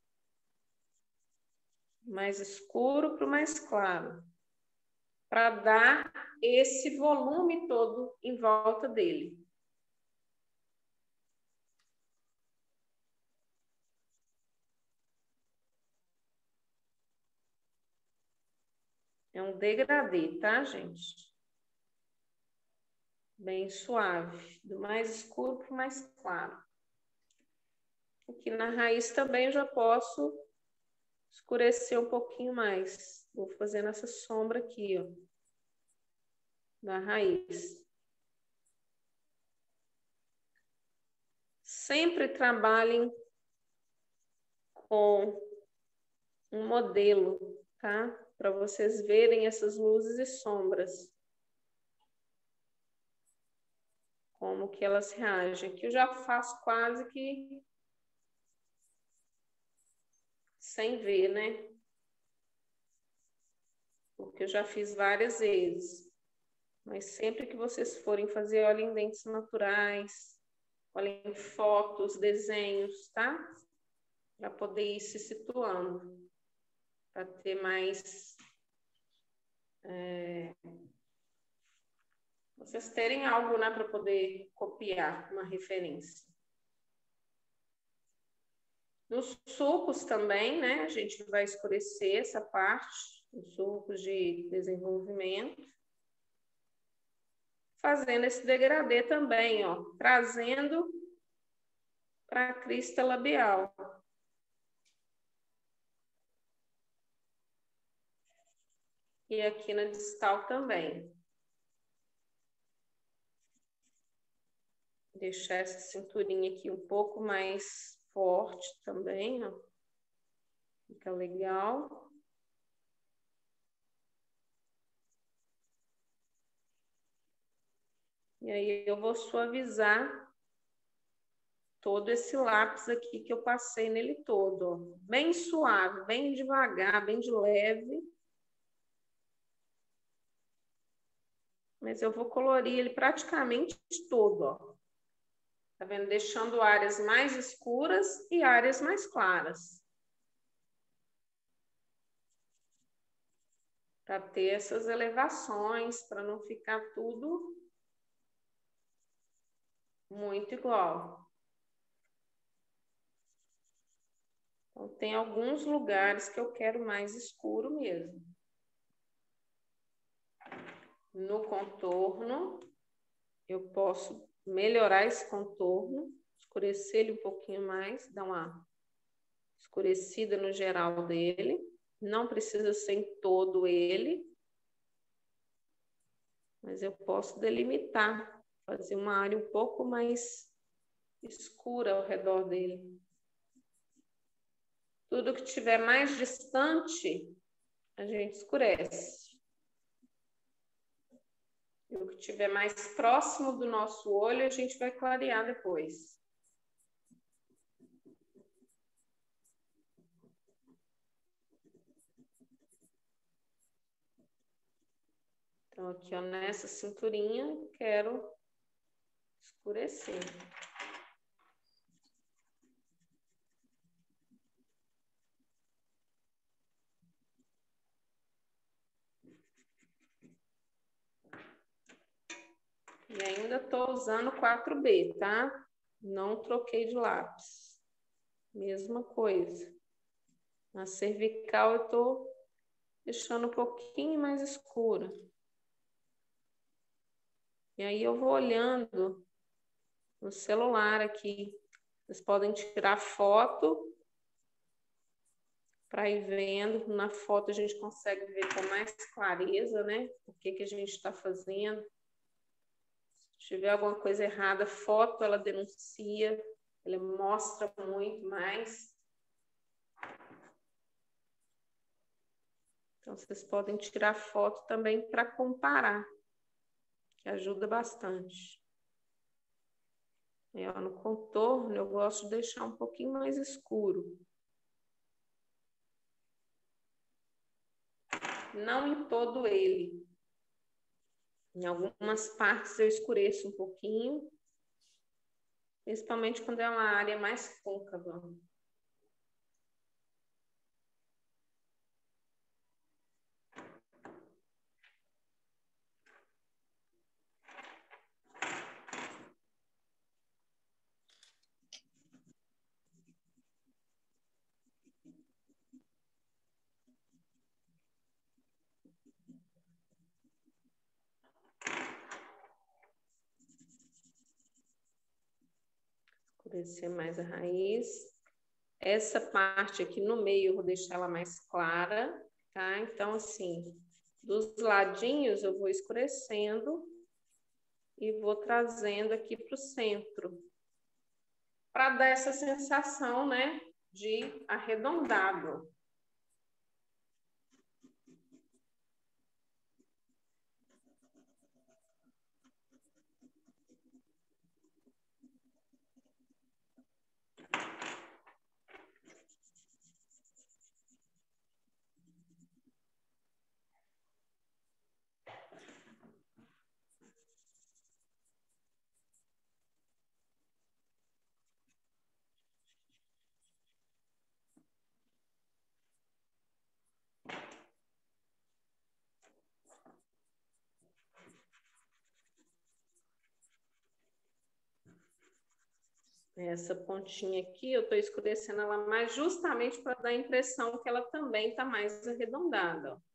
Mais escuro para o mais claro. Para dar esse volume todo em volta dele. É um degradê, tá, gente? Bem suave, do mais escuro para o mais claro. Aqui na raiz também eu já posso escurecer um pouquinho mais. Vou fazendo essa sombra aqui, ó, na raiz. Sempre trabalhem com um modelo, tá? Para vocês verem essas luzes e sombras. Como que elas reagem. Aqui eu já faço quase que sem ver, né? Porque eu já fiz várias vezes. Mas sempre que vocês forem fazer, olhem em dentes naturais, olhem em fotos, desenhos, tá? Para poder ir se situando. Para ter mais... É, vocês terem algo, né, para poder copiar, uma referência. Nos sulcos também, né, a gente vai escurecer essa parte, os sulcos de desenvolvimento, fazendo esse degradê também, ó, trazendo para a crista labial. E aqui na distal também. Deixar essa cinturinha aqui um pouco mais forte também, ó. Fica legal. E aí eu vou suavizar todo esse lápis aqui que eu passei nele todo, ó. Bem suave, bem devagar, bem de leve. Mas eu vou colorir ele praticamente todo, ó. Tá vendo? Deixando áreas mais escuras e áreas mais claras. Para ter essas elevações, para não ficar tudo muito igual. Então, tem alguns lugares que eu quero mais escuro mesmo. No contorno, eu posso melhorar esse contorno, escurecer ele um pouquinho mais, dar uma escurecida no geral dele. Não precisa ser em todo ele, mas eu posso delimitar, fazer uma área um pouco mais escura ao redor dele. Tudo que estiver mais distante, a gente escurece. E o que estiver mais próximo do nosso olho, a gente vai clarear depois. Então, aqui, ó, nessa cinturinha, quero escurecer. E ainda estou usando quatro B, tá? Não troquei de lápis. Mesma coisa. Na cervical eu estou deixando um pouquinho mais escura. E aí eu vou olhando no celular aqui Vocês podem tirar foto para ir vendo. Na foto a gente consegue ver com mais clareza, né? O que, que a gente está fazendo. Se tiver alguma coisa errada, a foto ela denuncia, ela mostra muito mais. Então, vocês podem tirar foto também para comparar, que ajuda bastante. E, ó, no contorno, eu gosto de deixar um pouquinho mais escuro. Não em todo ele. Em algumas partes eu escureço um pouquinho, principalmente quando é uma área mais côncava. Escurecer mais a raiz. Essa parte aqui no meio eu vou deixar ela mais clara, tá? Então, assim, dos ladinhos eu vou escurecendo e vou trazendo aqui para o centro, para dar essa sensação, né, de arredondado. Essa pontinha aqui, eu estou escurecendo ela mais justamente para dar a impressão que ela também está mais arredondada, ó.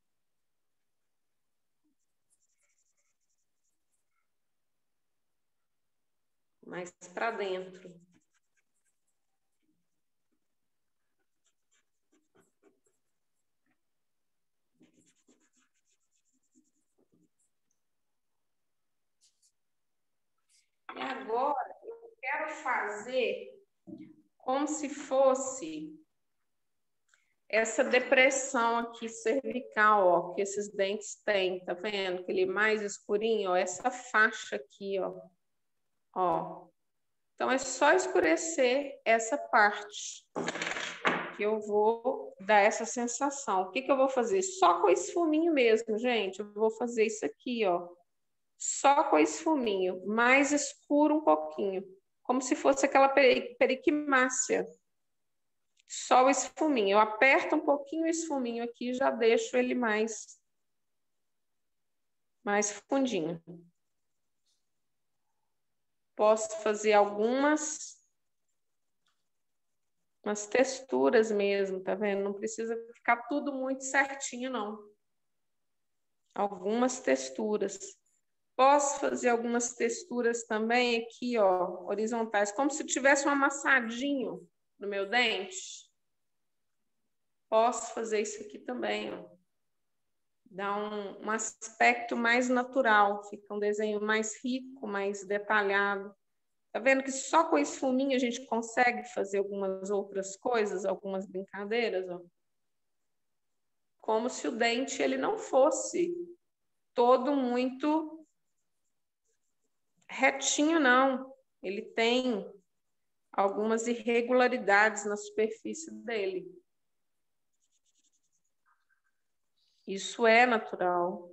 Mais para dentro. E agora eu quero fazer como se fosse essa depressão aqui cervical, ó, que esses dentes têm, tá vendo? Aquele mais escurinho, ó, essa faixa aqui, ó. Ó. Então é só escurecer essa parte que eu vou dar essa sensação. O que que eu vou fazer? Só com esse fuminho mesmo, gente. Eu vou fazer isso aqui, ó. Só com esse fuminho, mais escuro um pouquinho, como se fosse aquela periquimácea. Só o esfuminho. Eu aperto um pouquinho o esfuminho aqui e já deixo ele mais, mais fundinho. Posso fazer algumas umas texturas mesmo, tá vendo? Não precisa ficar tudo muito certinho, não. Algumas texturas. Posso fazer algumas texturas também aqui, ó, horizontais, como se tivesse um amassadinho no meu dente. Posso fazer isso aqui também, ó. Dá um, um aspecto mais natural, fica um desenho mais rico, mais detalhado. Tá vendo que só com esse fuminho a gente consegue fazer algumas outras coisas, algumas brincadeiras, ó? Como se o dente ele não fosse todo muito retinho, não. Ele tem algumas irregularidades na superfície dele. Isso é natural.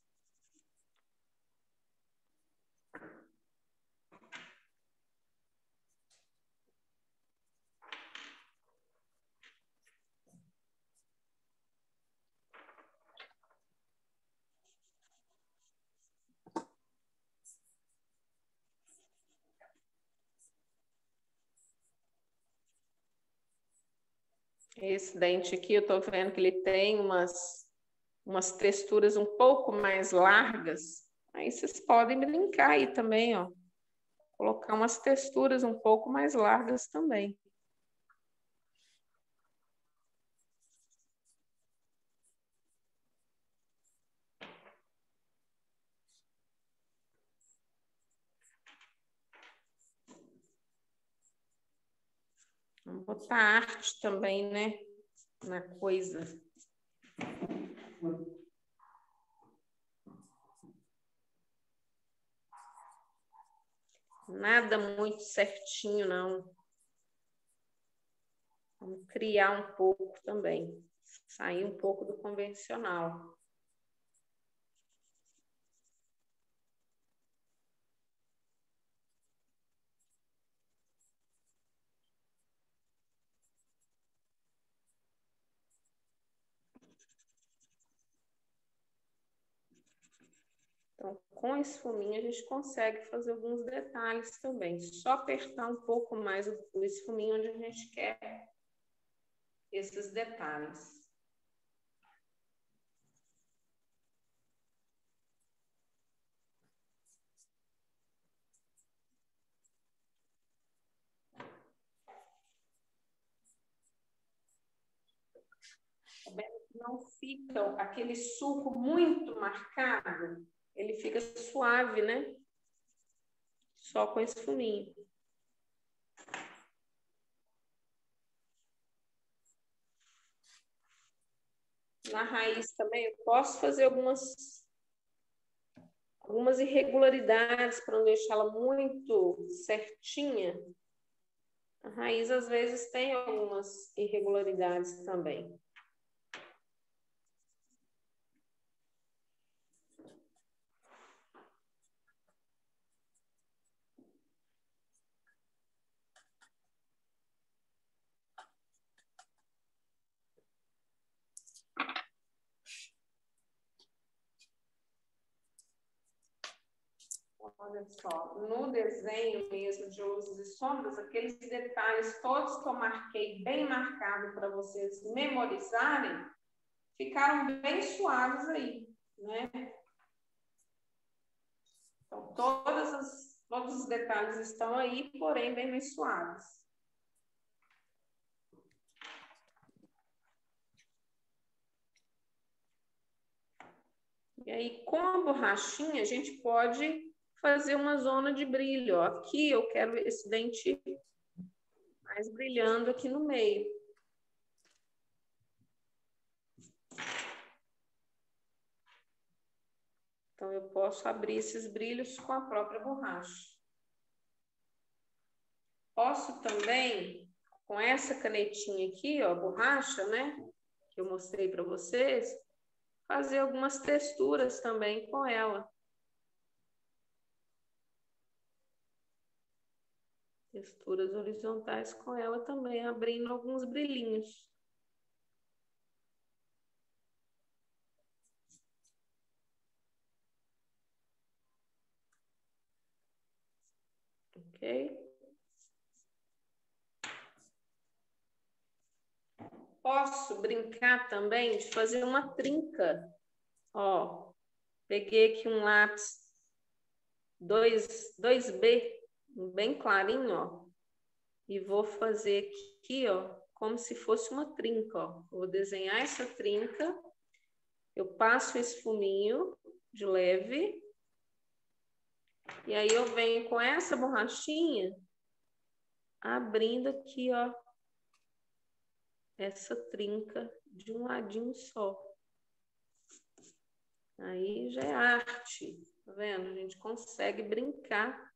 Esse dente aqui, eu tô vendo que ele tem umas, umas texturas um pouco mais largas. Aí vocês podem brincar aí também, ó, colocar umas texturas um pouco mais largas também. Vamos botar arte também, né? Na coisa. Nada muito certinho, não. Vamos criar um pouco também. Sair um pouco do convencional. Então, com esse esfuminho, a gente consegue fazer alguns detalhes também. Só apertar um pouco mais o esfuminho onde a gente quer esses detalhes. Não fica aquele suco muito marcado, ele fica suave, né? Só com esse fuminho. Na raiz também eu posso fazer algumas, algumas irregularidades para não deixá-la muito certinha. A raiz, às vezes, tem algumas irregularidades também. Olha só, no desenho mesmo de luzes e sombras, aqueles detalhes todos que eu marquei bem marcado para vocês memorizarem, ficaram bem suaves aí, né? Então, todas as, todos os detalhes estão aí, porém bem mais suaves. E aí, com a borrachinha, a gente pode fazer uma zona de brilho. Ó. Aqui eu quero esse dente mais brilhando aqui no meio. Então, eu posso abrir esses brilhos com a própria borracha. Posso também, com essa canetinha aqui, ó, borracha, né? Que eu mostrei para vocês, fazer algumas texturas também com ela. Texturas horizontais com ela também, abrindo alguns brilhinhos. Ok? Posso brincar também de fazer uma trinca. Ó, peguei aqui um lápis dois, dois B, bem clarinho, ó. E vou fazer aqui, ó, como se fosse uma trinca, ó. Vou desenhar essa trinca. Eu passo esse fuminho de leve. E aí eu venho com essa borrachinha abrindo aqui, ó, essa trinca de um ladinho só. Aí já é arte, tá vendo? A gente consegue brincar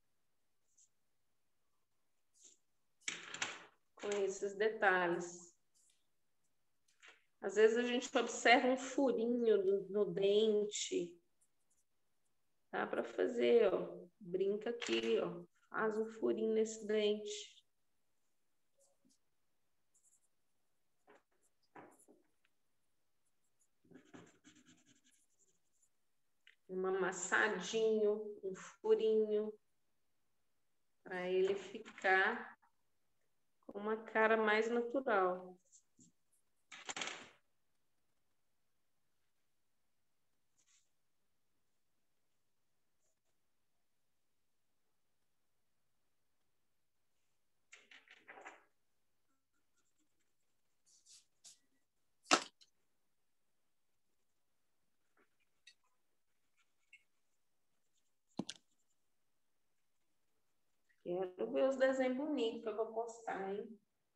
com esses detalhes. Às vezes a gente observa um furinho no, no dente. Dá para fazer, ó. Brinca aqui, ó. Faz um furinho nesse dente. Um amassadinho, um furinho, para ele ficar com uma cara mais natural. Quero ver os desenhos bonitos que eu vou postar, hein?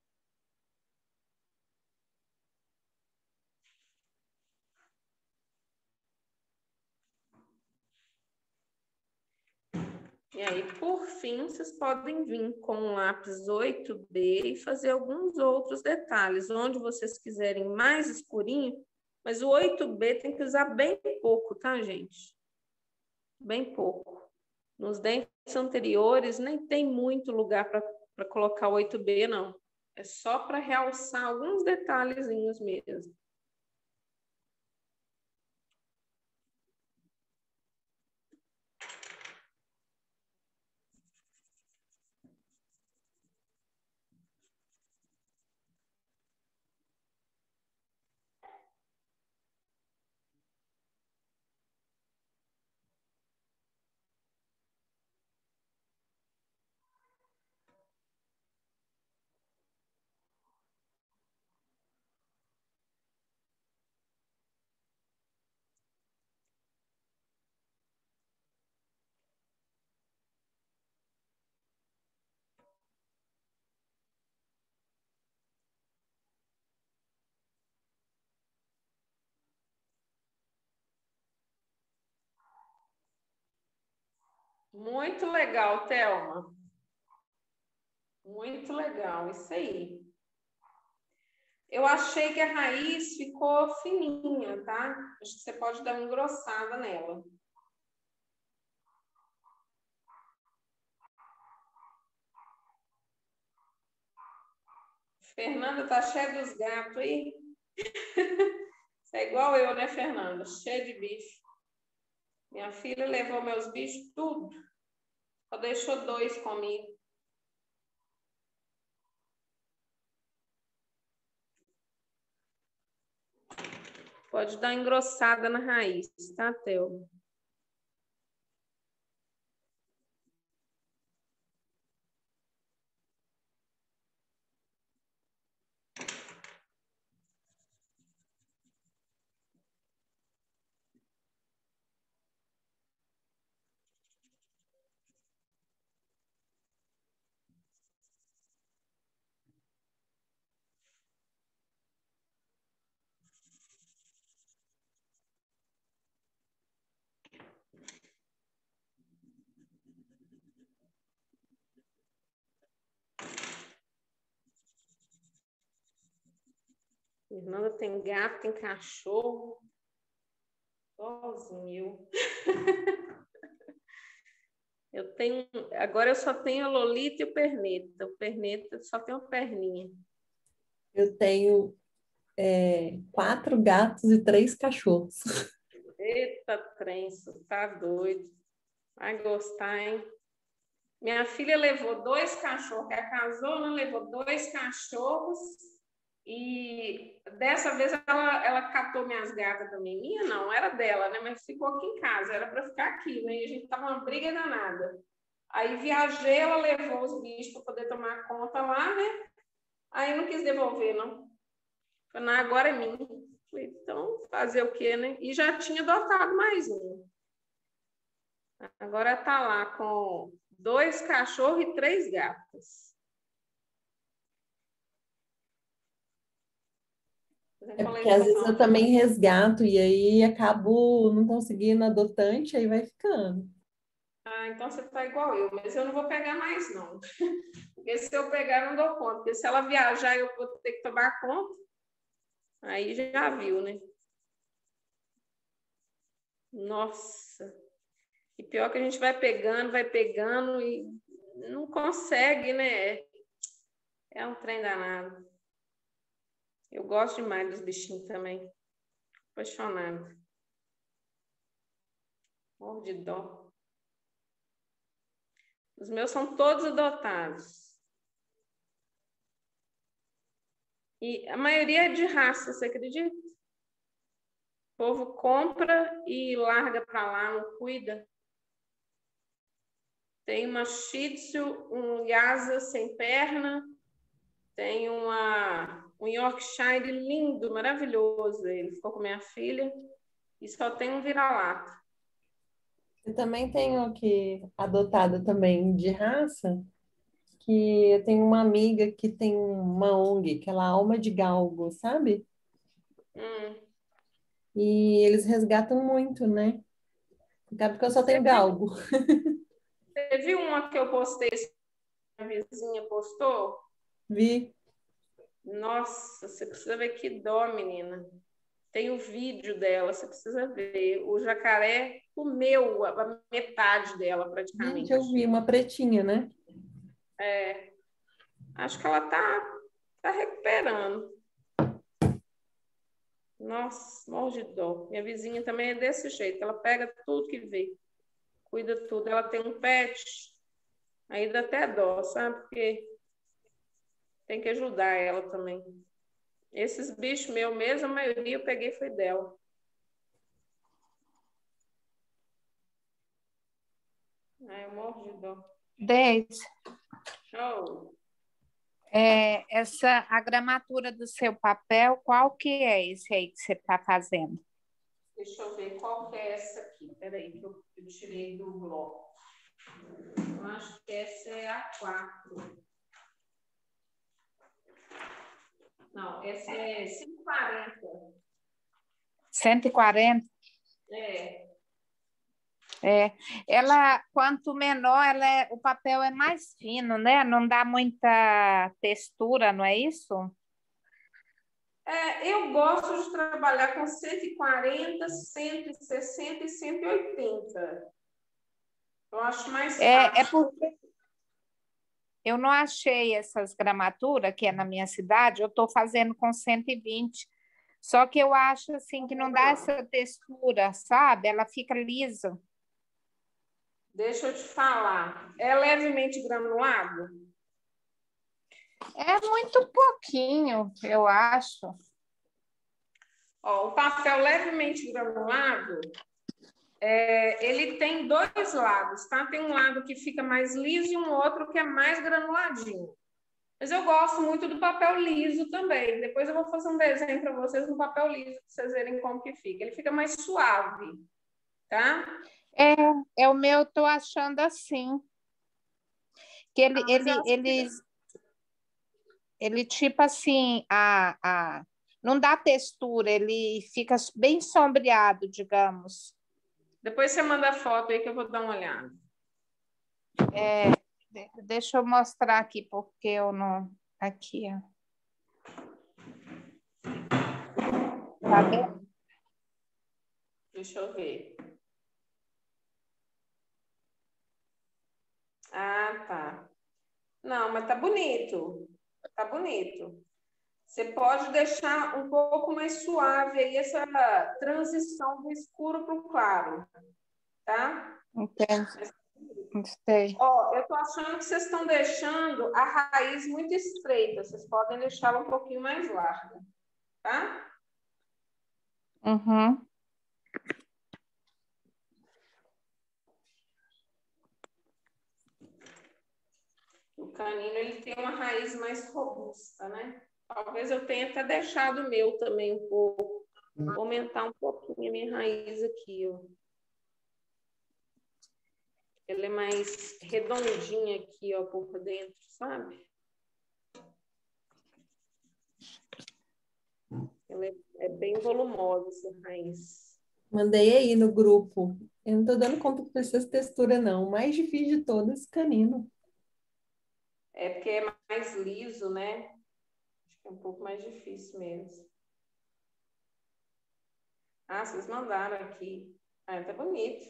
E aí, por fim, vocês podem vir com o lápis oito B e fazer alguns outros detalhes, onde vocês quiserem mais escurinho, mas o oito B tem que usar bem pouco, tá, gente? Bem pouco. Nos dentes anteriores, nem tem muito lugar para colocar o oito B, não. É só para realçar alguns detalhezinhos mesmo. Muito legal, Thelma. Muito legal, isso aí. Eu achei que a raiz ficou fininha, tá? Acho que você pode dar uma engrossada nela. Fernanda tá cheia dos gatos aí. Você é igual eu, né, Fernanda? Cheia de bicho. Minha filha levou meus bichos tudo. Só deixou dois comigo. Pode dar engrossada na raiz, tá, Thelma? Fernanda tem gato, tem cachorro. Igualzinho eu. Eu tenho. Agora eu só tenho a Lolita e o Perneta. O Perneta só tem uma perninha. Eu tenho é, quatro gatos e três cachorros. Eita, trenço, tá doido. Vai gostar, hein? Minha filha levou dois cachorros, ela casou, né? Levou dois cachorros. E dessa vez ela, ela catou minhas gatas também. Minha não, era dela, né? Mas ficou aqui em casa, era para ficar aqui, né? E a gente tava uma briga danada. Aí viajei, ela levou os bichos para poder tomar conta lá, né? Aí não quis devolver, não. Falei, não, agora é minha. Falei, então, fazer o quê, né? E já tinha adotado mais um. Agora tá lá com dois cachorros e três gatas. É porque às vezes eu também resgato e aí acabo não conseguindo adotante, aí vai ficando. Ah, então você tá igual eu, mas eu não vou pegar mais, não. Porque se eu pegar, eu não dou conta. Porque se ela viajar, eu vou ter que tomar conta. Aí já viu, né? Nossa. E pior que a gente vai pegando, vai pegando e não consegue, né? É um trem danado. Eu gosto demais dos bichinhos também. Apaixonada. Morro de dó. Os meus são todos adotados. E a maioria é de raça, você acredita? O povo compra e larga para lá, não cuida. Tem uma Shih Tzu, um Lhasa sem perna, tem uma, um Yorkshire lindo, maravilhoso. Ele ficou com minha filha e só tem um vira-lata. Eu também tenho aqui adotado também de raça, que eu tenho uma amiga que tem uma O N G, que é a Alma de Galgo, sabe? Hum. E eles resgatam muito, né? Acaba porque eu só Você tenho viu, galgo. você viu uma que eu postei, a vizinha postou? Vi. Nossa, você precisa ver que dó, menina. Tem o vídeo dela, você precisa ver. O jacaré comeu a a metade dela, Gente, praticamente. eu vi uma pretinha, né? É, acho que ela tá, tá recuperando. Nossa, morro de dó. Minha vizinha também é desse jeito. Ela pega tudo que vê, cuida tudo. Ela tem um pet, aí dá até dó, sabe? Porque tem que ajudar ela também. Esses bichos meus mesmo, a maioria eu peguei foi dela. Ai, eu morro de dó. Deise, Oh, é, essa, a gramatura do seu papel, qual que é esse aí que você está fazendo? deixa eu ver qual que é essa aqui. Peraí, que eu, eu tirei do bloco. Eu acho que essa é a quatro. Não, essa é cento e quarenta. cento e quarenta? É. É, ela, quanto menor, ela é, o papel é mais fino, né? Não dá muita textura, não é isso? É, eu gosto de trabalhar com cento e quarenta, cento e sessenta e cento e oitenta. Eu acho mais É, é fácil. porque eu não achei essas gramaturas que é na minha cidade, eu estou fazendo com cento e vinte. Só que eu acho assim que não dá essa textura, sabe? Ela fica lisa. Deixa eu te falar. É levemente granulado? É muito pouquinho, eu acho. Ó, o papel levemente granulado, é, ele tem dois lados, tá? Tem um lado que fica mais liso e um outro que é mais granuladinho. Mas eu gosto muito do papel liso também. Depois eu vou fazer um desenho para vocês no papel liso, para vocês verem como que fica. Ele fica mais suave, tá? É, é o meu, eu tô achando assim. Que ele, Ah, mas eu ele, acho que ele, ele tipo assim, a, a, não dá textura, ele fica bem sombreado, digamos. depois você manda a foto aí que eu vou dar uma olhada. É, de- deixa eu mostrar aqui, porque eu não. Aqui, ó. Tá vendo? Deixa eu ver. Ah, tá. Não, mas tá bonito. Tá bonito. Você pode deixar um pouco mais suave aí essa transição do escuro para o claro, tá? Entendo. Não sei. Ó, eu tô achando que vocês estão deixando a raiz muito estreita. Vocês podem deixá-la um pouquinho mais larga, tá? Uhum. O canino ele tem uma raiz mais robusta, né? Talvez eu tenha até deixado o meu também um pouco. Vou aumentar um pouquinho a minha raiz aqui, ó. Ela é mais redondinha aqui, ó, por dentro, sabe? Ela é, é bem volumosa essa raiz. Mandei aí no grupo. Eu não tô dando conta com essas texturas, não. O mais difícil de todas, canino. É porque é mais liso, né? Acho que é um pouco mais difícil mesmo. Ah, vocês mandaram aqui. Ah, tá bonito.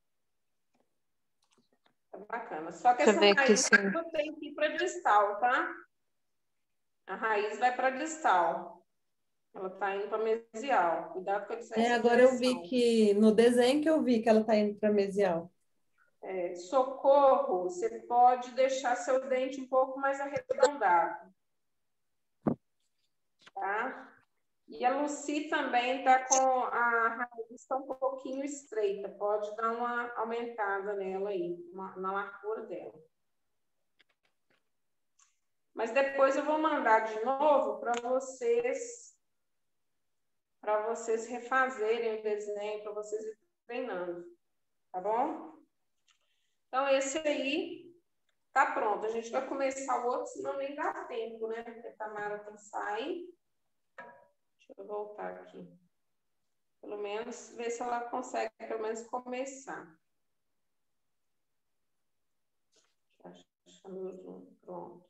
Tá bacana. Só que Deixa eu essa ver aqui. raiz Se... tem que ir para distal, tá? A raiz vai para distal. Ela tá indo para mesial. Cuidado com essa É, agora eu vi direção. que no desenho que eu vi que ela tá indo para mesial. É, socorro, você pode deixar seu dente um pouco mais arredondado. Tá? E a Lucy também está com a raiz tá um pouquinho estreita. Pode dar uma aumentada nela aí, uma, na largura dela. Mas depois eu vou mandar de novo para vocês para vocês refazerem o desenho, para vocês irem treinando, tá bom? Então, esse aí Tá pronto, a gente vai começar o outro, senão nem dá tempo, né? Porque a Tamara tem que sair. Deixa eu voltar aqui. Pelo menos, ver se ela consegue, pelo menos, começar. Pronto.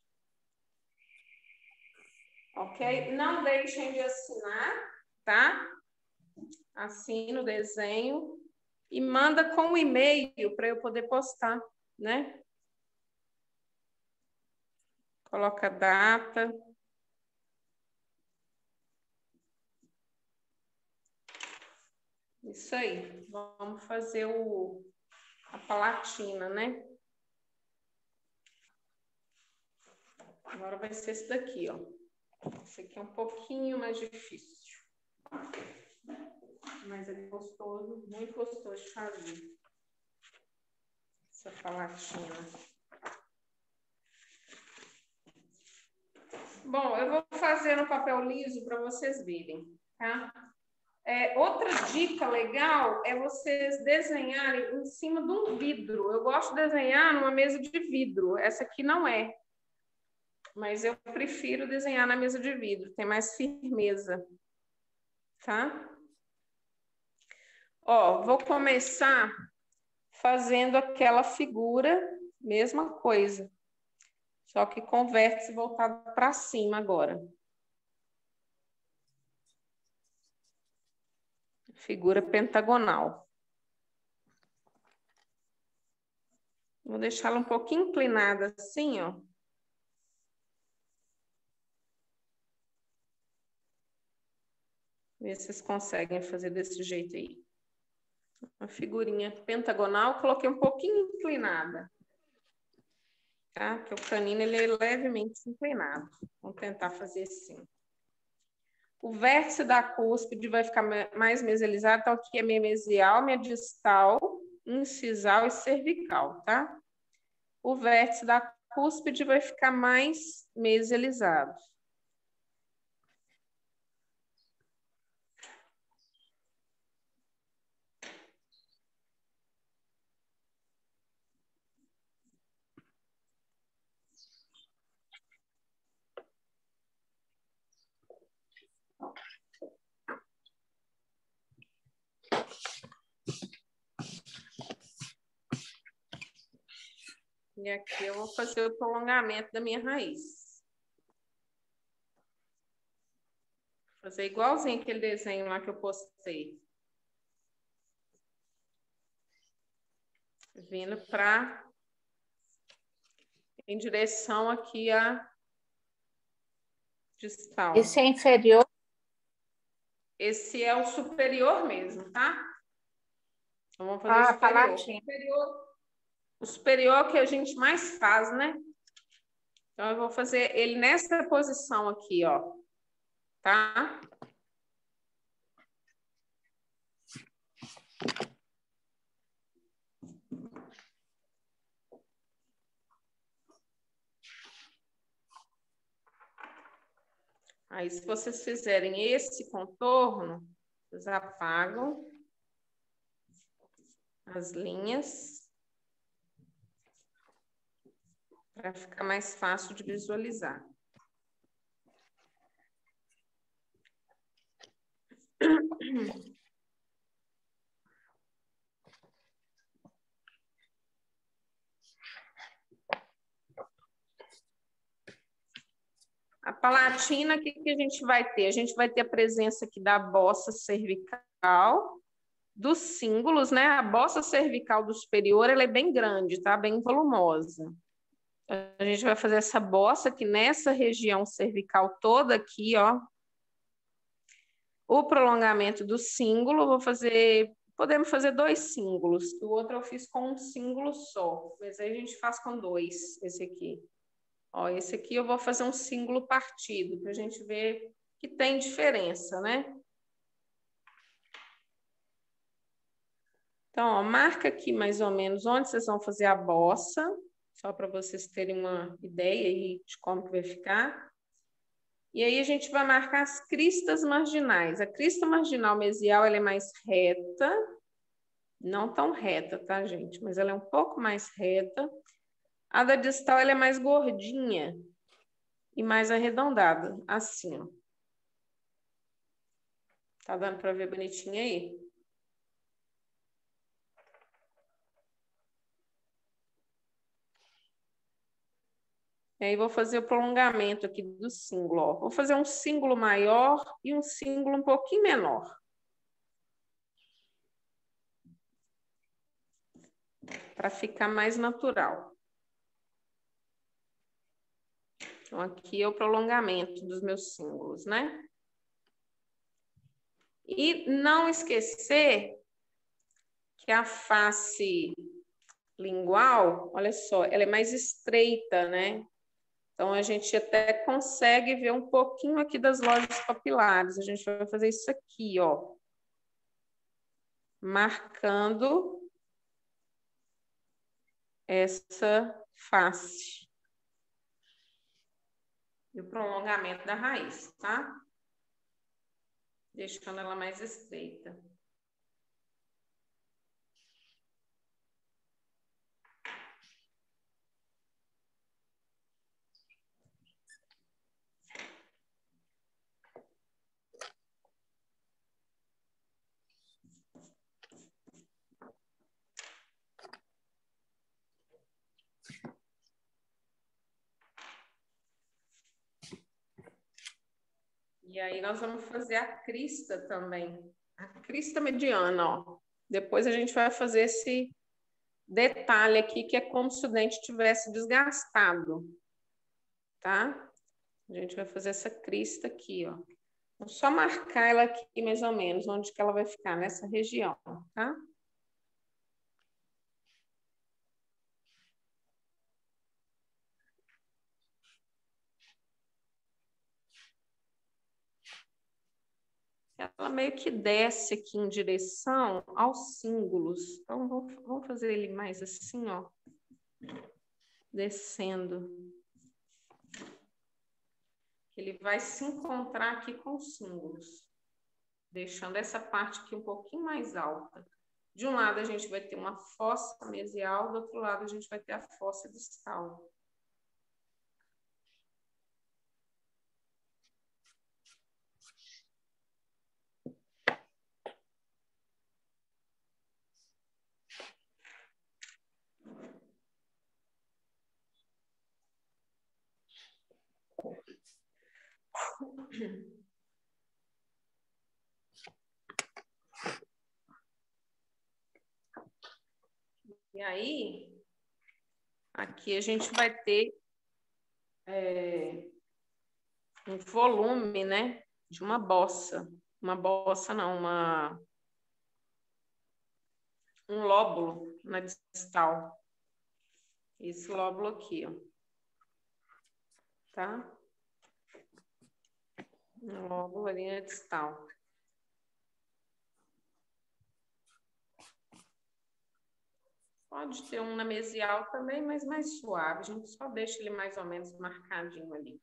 Ok? Não deixem de assinar, tá? Assina o desenho e manda com o e-mail para eu poder postar, né? Coloca a data. Isso aí. Vamos fazer o, a palatina, né? Agora vai ser esse daqui, ó. Esse aqui é um pouquinho mais difícil. Mas é gostoso, muito gostoso de fazer. Essa palatina. Bom, eu vou fazer no papel liso para vocês verem, tá? É, outra dica legal é vocês desenharem em cima de um vidro. Eu gosto de desenhar numa mesa de vidro. Essa aqui não é. Mas eu prefiro desenhar na mesa de vidro. Tem mais firmeza. Tá? Ó, vou começar fazendo aquela figura, mesma coisa. Só que com o vértice voltado para cima agora. Figura pentagonal. Vou deixá-la um pouquinho inclinada assim, ó. Ver se vocês conseguem fazer desse jeito aí. Uma figurinha pentagonal, coloquei um pouquinho inclinada. Tá? Porque o canino ele é levemente inclinado. Vamos tentar fazer assim. O vértice da cúspide vai ficar mais mesializado, então aqui é minha mesial, minha distal, incisal e cervical, tá? O vértice da cúspide vai ficar mais mesializado. E aqui eu vou fazer o prolongamento da minha raiz. Vou fazer igualzinho aquele desenho lá que eu postei. Vindo para em direção aqui a distal. Esse é inferior? Esse é o superior mesmo, tá? Então, vamos fazer Ah, o superior. palatina. superior. O superior que a gente mais faz, né? Então, eu vou fazer ele nessa posição aqui, ó. Tá? Aí, se vocês fizerem esse contorno, vocês apagam as linhas para ficar mais fácil de visualizar. A palatina, o que, que a gente vai ter? A gente vai ter a presença aqui da bossa cervical, dos símbolos, né? A bossa cervical do superior, ela é bem grande, tá? Bem volumosa. A gente vai fazer essa bossa aqui nessa região cervical toda aqui, ó. O prolongamento do símbolo, vou fazer... Podemos fazer dois símbolos. O outro eu fiz com um símbolo só, mas aí a gente faz com dois, esse aqui. Ó, esse aqui eu vou fazer um símbolo partido, para a gente ver que tem diferença, né? Então, ó, marca aqui mais ou menos onde vocês vão fazer a bossa, só para vocês terem uma ideia aí de como que vai ficar. E aí a gente vai marcar as cristas marginais. A crista marginal mesial, ela é mais reta, não tão reta, tá, gente? Mas ela é um pouco mais reta. A da distal ela é mais gordinha e mais arredondada, assim, ó. Tá dando para ver bonitinho aí? E aí, vou fazer o prolongamento aqui do símbolo, ó. Vou fazer um símbolo maior e um símbolo um pouquinho menor. Para ficar mais natural. Então, aqui é o prolongamento dos meus símbolos, né? E não esquecer que a face lingual, olha só, ela é mais estreita, né? Então, a gente até consegue ver um pouquinho aqui das lojas papilares. A gente vai fazer isso aqui, ó. Marcando essa face. E o prolongamento da raiz, tá? Deixando ela mais estreita. E aí, nós vamos fazer a crista também. A crista mediana, ó. Depois a gente vai fazer esse detalhe aqui, que é como se o dente tivesse desgastado. Tá? A gente vai fazer essa crista aqui, ó. Vou só marcar ela aqui, mais ou menos, onde que ela vai ficar, nessa região, tá? Ela meio que desce aqui em direção aos símbolos. Então, vamos fazer ele mais assim, ó. Descendo. Ele vai se encontrar aqui com os símbolos. Deixando essa parte aqui um pouquinho mais alta. De um lado, a gente vai ter uma fossa mesial, do outro lado, a gente vai ter a fossa distal. E aí, aqui a gente vai ter é, um volume, né, de uma bossa. Uma bossa não, uma... um lóbulo na distal. Esse lóbulo aqui, ó. Tá? Um lóbulo ali na distal. Pode ter um na mesial também, mas mais suave. A gente só deixa ele mais ou menos marcadinho ali.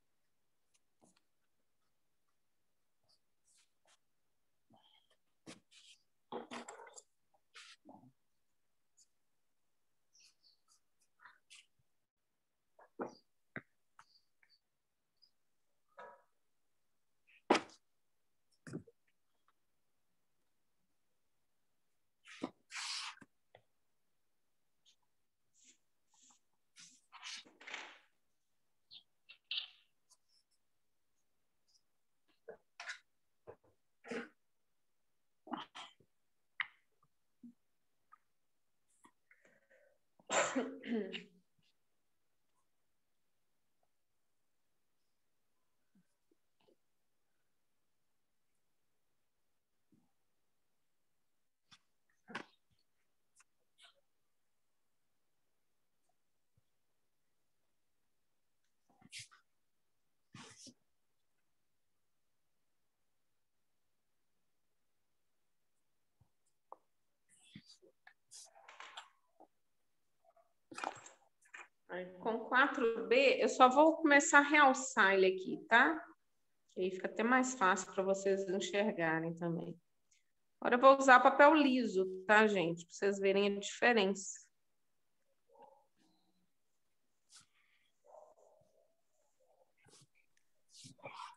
Aí, com quatro B, eu só vou começar a realçar ele aqui, tá? Que aí fica até mais fácil para vocês enxergarem também. Agora eu vou usar papel liso, tá, gente? Para vocês verem a diferença.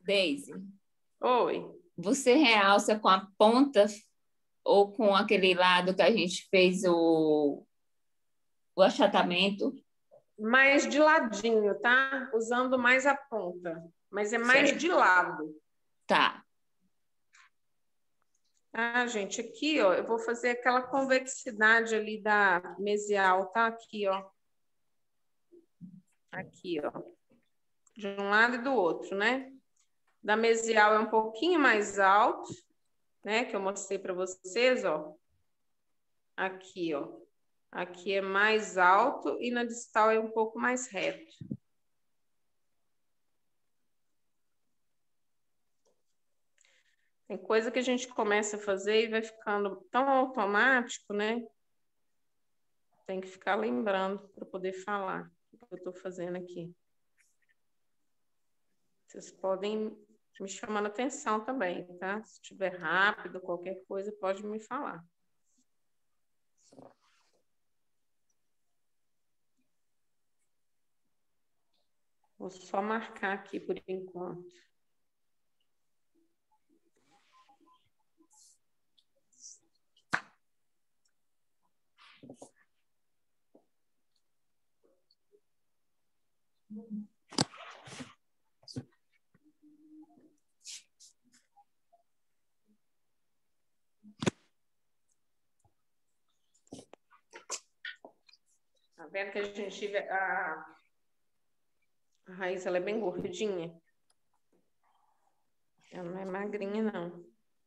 Deise, Oi. você realça com a ponta ou com aquele lado que a gente fez o, o achatamento? Mais de ladinho, tá? Usando mais a ponta, mas é mais Certo. de lado. Tá. Ah, gente, aqui, ó, eu vou fazer aquela convexidade ali da mesial, tá? Aqui, ó. Aqui, ó. De um lado e do outro, né? Da mesial é um pouquinho mais alto, né? Que eu mostrei para vocês, ó. Aqui, ó. Aqui é mais alto e na distal é um pouco mais reto. Tem coisa que a gente começa a fazer e vai ficando tão automático, né? Tem que ficar lembrando para poder falar o que eu estou fazendo aqui. Vocês podem me chamando atenção também, tá? Se estiver rápido, qualquer coisa, pode me falar. Vou só marcar aqui por enquanto. Tá vendo que a gengiva, a, a raiz, ela é bem gordinha? Ela não é magrinha, não.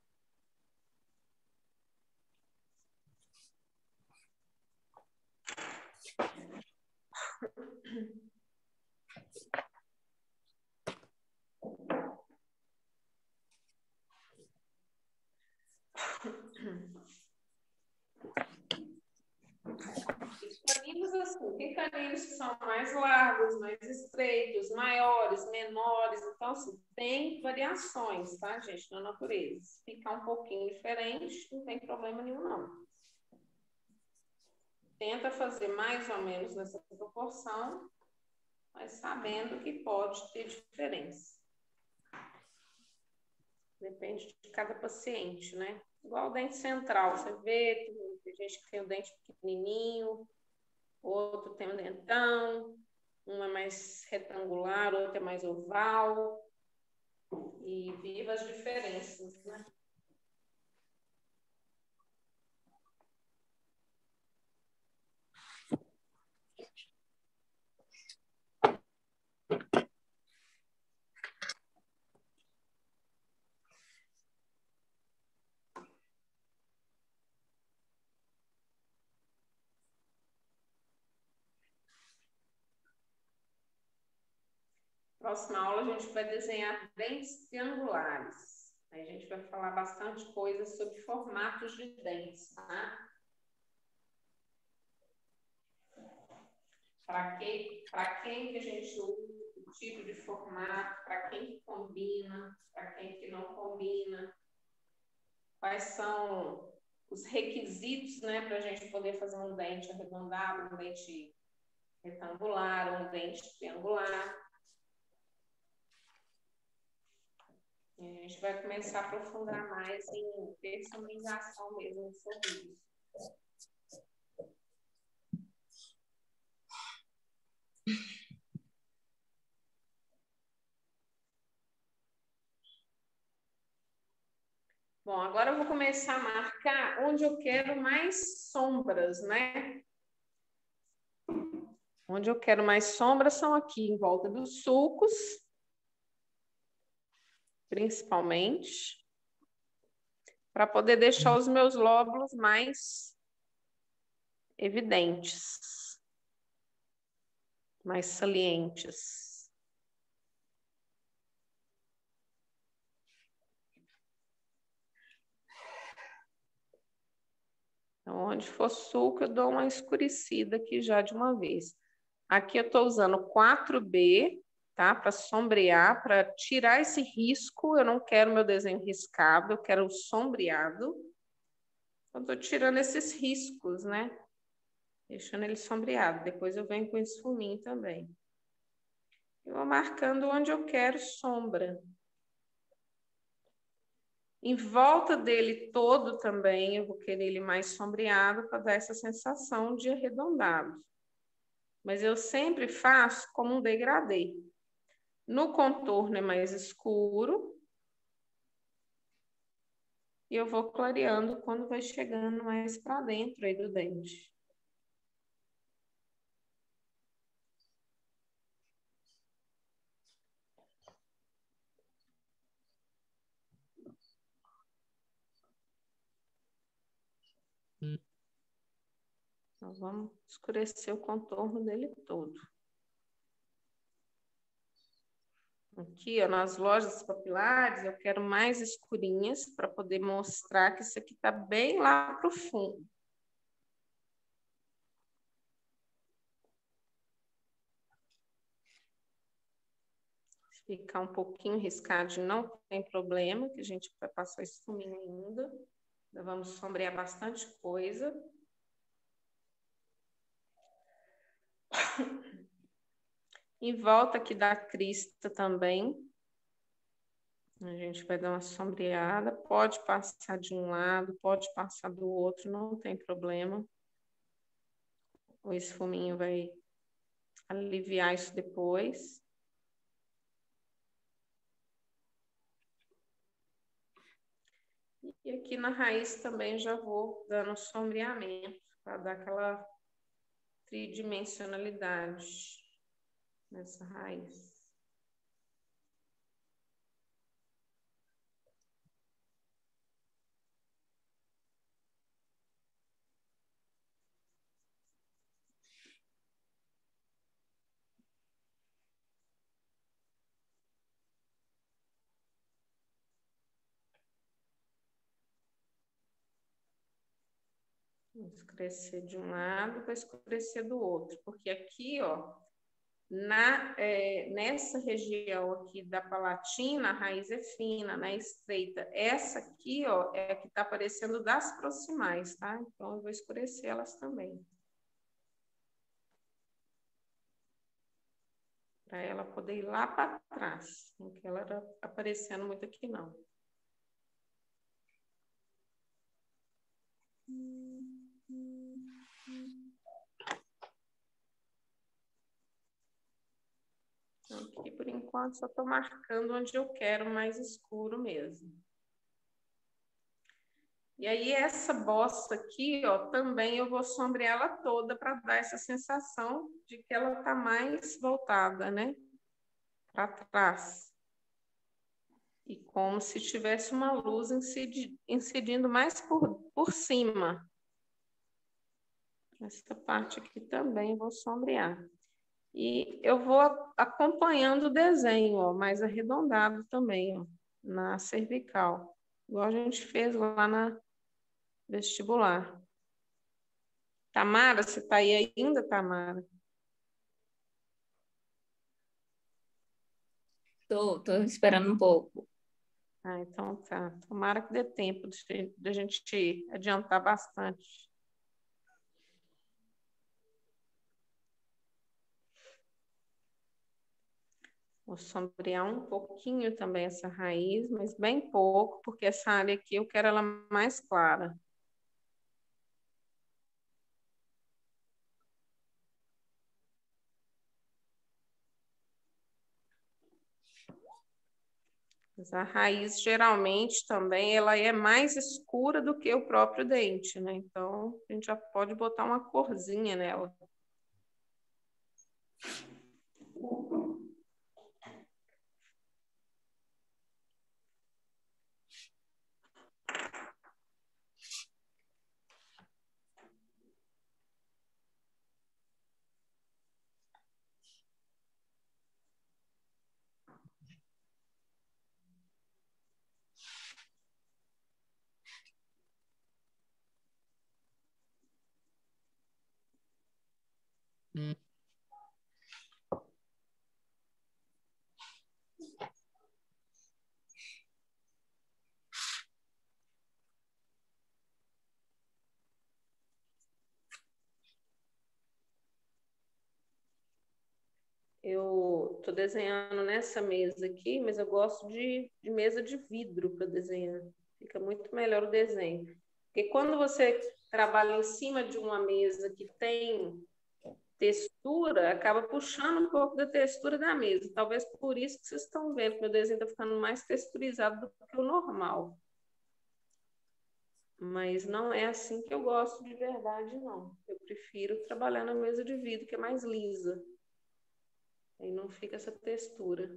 Os caninos, assim, tem caninos que são mais largos, mais estreitos, maiores, menores. Então, assim, tem variações, tá, gente, na natureza. Se ficar um pouquinho diferente, não tem problema nenhum, não. Tenta fazer mais ou menos nessa proporção, mas sabendo que pode ter diferença. Depende de cada paciente, né? Igual o dente central, você vê, tem gente que tem o dente pequenininho, outro tem um dentão, um é mais retangular, outro é mais oval, e viva as diferenças, né? Próxima aula a gente vai desenhar dentes triangulares. Aí a gente vai falar bastante coisa sobre formatos de dentes, tá? Para quem, para quem que a gente usa o tipo de formato, para quem que combina, para quem que não combina, quais são os requisitos, né, para a gente poder fazer um dente arredondado, um dente retangular, um dente triangular. E a gente vai começar a aprofundar mais em personalização mesmo do sorriso. Bom, agora eu vou começar a marcar onde eu quero mais sombras, né? Onde eu quero mais sombras são aqui em volta dos sulcos, principalmente, para poder deixar os meus lóbulos mais evidentes, mais salientes. Então, onde for sulco, eu dou uma escurecida aqui já de uma vez. Aqui eu estou usando quatro B, tá? Para sombrear, para tirar esse risco. Eu não quero meu desenho riscado, eu quero o sombreado. Eu estou tirando esses riscos, né? Deixando ele sombreado. Depois eu venho com esse fuminho também. Eu vou marcando onde eu quero sombra. Em volta dele todo também, eu vou querer ele mais sombreado para dar essa sensação de arredondado. Mas eu sempre faço como um degradê. No contorno é mais escuro. E eu vou clareando quando vai chegando mais para dentro aí do dente. Nós vamos escurecer o contorno dele todo. Aqui, ó, nas lojas papilares, eu quero mais escurinhas para poder mostrar que isso aqui está bem lá para o fundo. Se ficar um pouquinho riscadinho, não tem problema, que a gente vai passar esse fuminho ainda. Ainda vamos sombrear bastante coisa. Em volta aqui da crista também, a gente vai dar uma sombreada. Pode passar de um lado, pode passar do outro, não tem problema. O esfuminho vai aliviar isso depois. E aqui na raiz também já vou dando sombreamento, para dar aquela tridimensionalidade nessa raiz. Vou escurecer de um lado, vou escurecer do outro, porque aqui, ó, na, é, nessa região aqui da palatina, a raiz é fina, né, estreita. Essa aqui, ó, é a que tá aparecendo das proximais, tá? Então, eu vou escurecer elas também. Para ela poder ir lá para trás, não que ela era aparecendo muito aqui, não. Aqui, por enquanto, só estou marcando onde eu quero mais escuro mesmo. E aí, essa bossa aqui, ó, também eu vou sombrear ela toda para dar essa sensação de que ela tá mais voltada, né? Para trás. E como se tivesse uma luz incidindo mais por, por cima. Essa parte aqui também eu vou sombrear. E eu vou acompanhando o desenho, ó, mais arredondado também, ó, na cervical. Igual a gente fez lá na vestibular. Tamara, você está aí ainda, Tamara? Tô, tô esperando um pouco. Ah, então tá. Tomara que dê tempo de, de a gente adiantar bastante. Vou sombrear um pouquinho também essa raiz, mas bem pouco, porque essa área aqui eu quero ela mais clara. Mas a raiz, geralmente, também, ela é mais escura do que o próprio dente, né? Então, a gente já pode botar uma corzinha nela. Hum. Eu estou desenhando nessa mesa aqui, mas eu gosto de, de mesa de vidro para desenhar. Fica muito melhor o desenho. Porque quando você trabalha em cima de uma mesa que tem textura, acaba puxando um pouco da textura da mesa. Talvez por isso que vocês estão vendo que meu desenho está ficando mais texturizado do que o normal. Mas não é assim que eu gosto de verdade, não. Eu prefiro trabalhar na mesa de vidro, que é mais lisa. Aí não fica essa textura.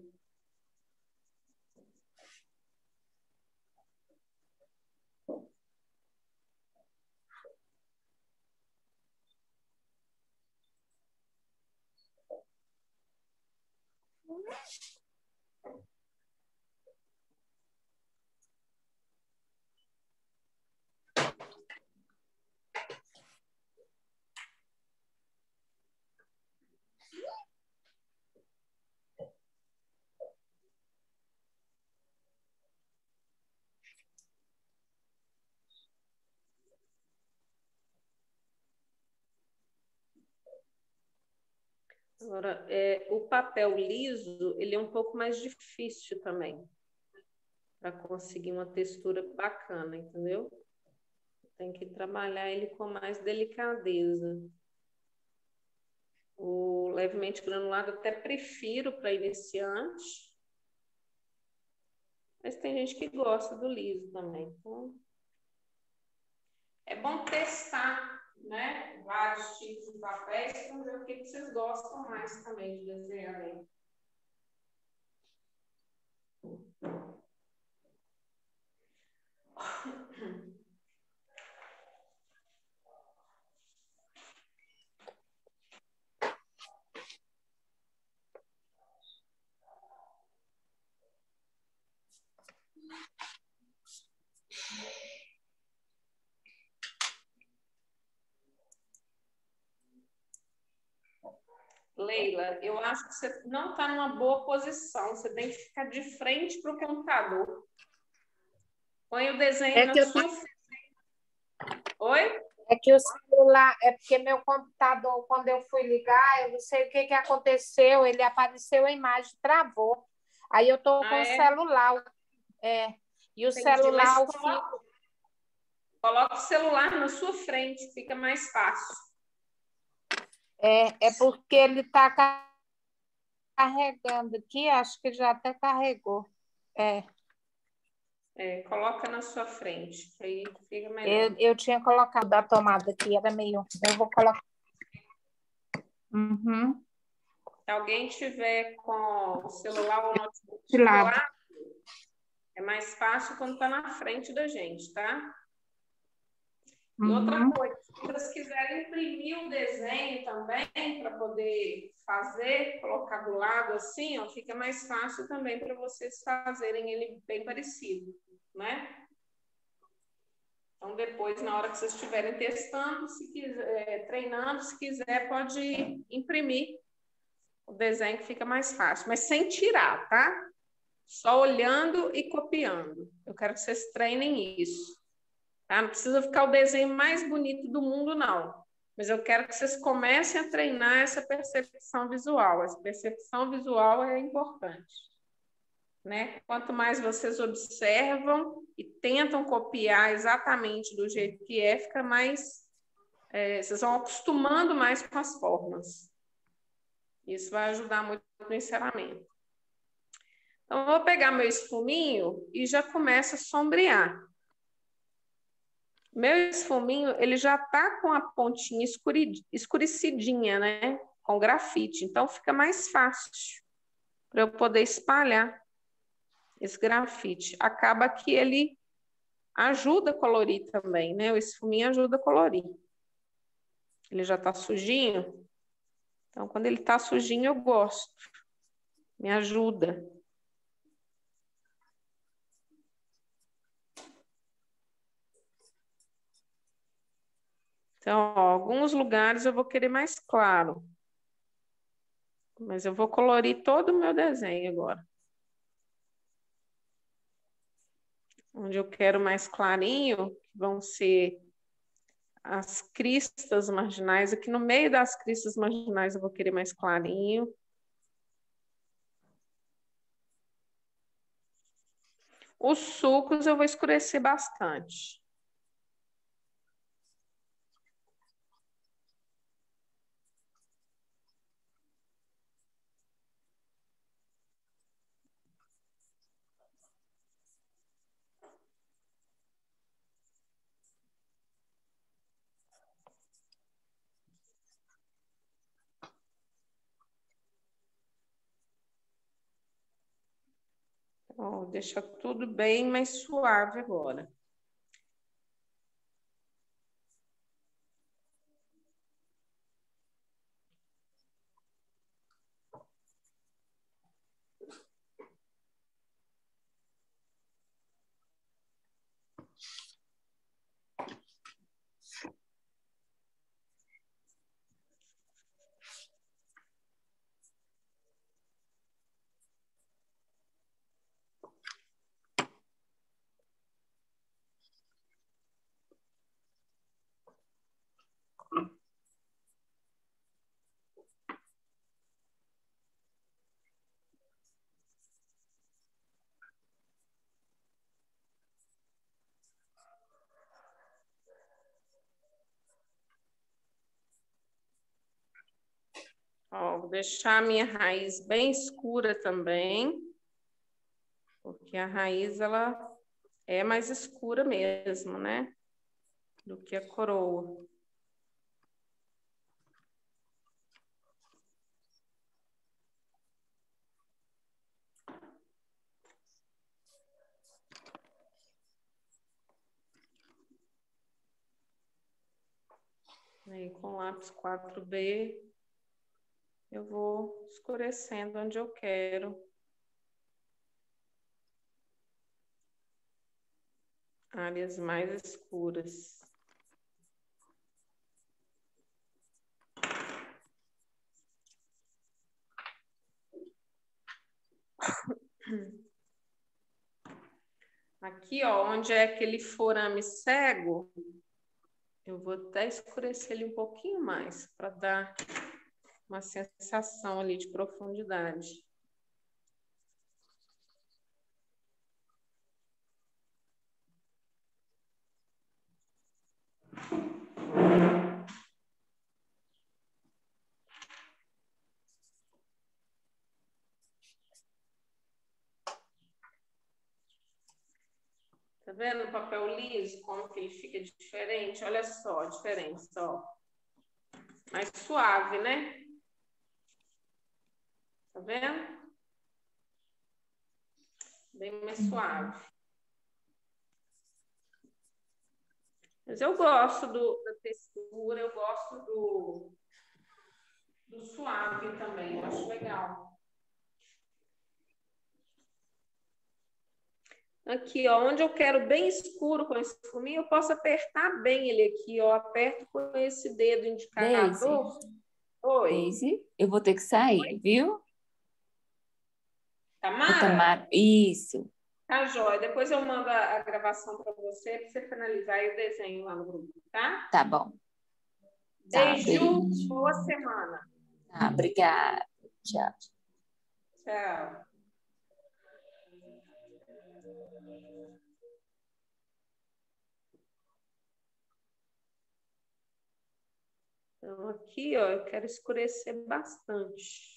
Agora, é, o papel liso, ele é um pouco mais difícil também, para conseguir uma textura bacana, entendeu? Tem que trabalhar ele com mais delicadeza. O levemente granulado até prefiro para iniciante, mas tem gente que gosta do liso também. Então, é bom testar, né, vários tipos de papéis para ver o que vocês gostam mais também de desenhar aí. Leila, eu acho que você não está numa boa posição. Você tem que ficar de frente para o computador. Põe o desenho É na que eu sua tô... frente. Oi? É que o celular, é porque meu computador, quando eu fui ligar, eu não sei o que, que aconteceu, ele apareceu a imagem, travou. Aí eu tô Ah, com o é? celular, é, e o Entendi, celular, o mas fio, coloca, coloca o celular na sua frente, fica mais fácil. é, é porque ele está carregando aqui, acho que já até carregou. É. É, coloca na sua frente, que aí fica melhor. Eu, eu tinha colocado a tomada aqui, era meio. Eu vou colocar. Uhum. Se alguém tiver com o celular ou notebook De do lado. lado, é mais fácil quando está na frente da gente, tá? E Uhum. outra coisa, se vocês quiserem imprimir o desenho também, para poder fazer, colocar do lado assim, ó, fica mais fácil também para vocês fazerem ele bem parecido, né? Então, depois, na hora que vocês estiverem testando, se quiser, treinando, se quiser, pode imprimir o desenho que fica mais fácil, mas sem tirar, tá? Só olhando e copiando. Eu quero que vocês treinem isso. Tá? Não precisa ficar o desenho mais bonito do mundo, não. Mas eu quero que vocês comecem a treinar essa percepção visual. Essa percepção visual é importante, né? Quanto mais vocês observam e tentam copiar exatamente do jeito que é, fica mais... É, vocês vão acostumando mais com as formas. Isso vai ajudar muito no encerramento. Então, eu vou pegar meu esfuminho e já começo a sombrear. Meu esfuminho, ele já tá com a pontinha escuri, escurecidinha, né? Com grafite. Então, fica mais fácil para eu poder espalhar esse grafite. Acaba que ele ajuda a colorir também, né? O esfuminho ajuda a colorir. Ele já tá sujinho. Então, quando ele tá sujinho, eu gosto. Me ajuda. Então, ó, alguns lugares eu vou querer mais claro. Mas eu vou colorir todo o meu desenho agora. Onde eu quero mais clarinho, vão ser as cristas marginais. Aqui no meio das cristas marginais eu vou querer mais clarinho. Os sulcos eu vou escurecer bastante. Ó, deixa tudo bem mais suave agora. Ó, vou deixar a minha raiz bem escura também, porque a raiz, ela é mais escura mesmo, né? Do que a coroa. Aí, com lápis quatro B, eu vou escurecendo onde eu quero. Áreas mais escuras. Aqui, ó, onde é aquele forame cego, eu vou até escurecer ele um pouquinho mais, para dar uma sensação ali de profundidade. Tá vendo o papel liso, como que ele fica diferente? Olha só a diferença, ó. Mais suave, né? Tá vendo? Bem mais suave. Mas eu gosto do, da textura, eu gosto do, do suave também, eu acho legal. Aqui, ó, onde eu quero bem escuro com esse fuminho, eu posso apertar bem ele aqui, ó. Aperto com esse dedo indicador. Deise, Oi. Deise, eu vou ter que sair, Oi? viu? Tamara? Tamara, isso. Tá, joia. Depois eu mando a, a gravação para você, para você finalizar e o desenho lá no grupo, tá? Tá bom. Tá, Beijo, beijo. boa semana. Tá, obrigada. Tchau. Tchau. Então, aqui, ó, eu quero escurecer bastante.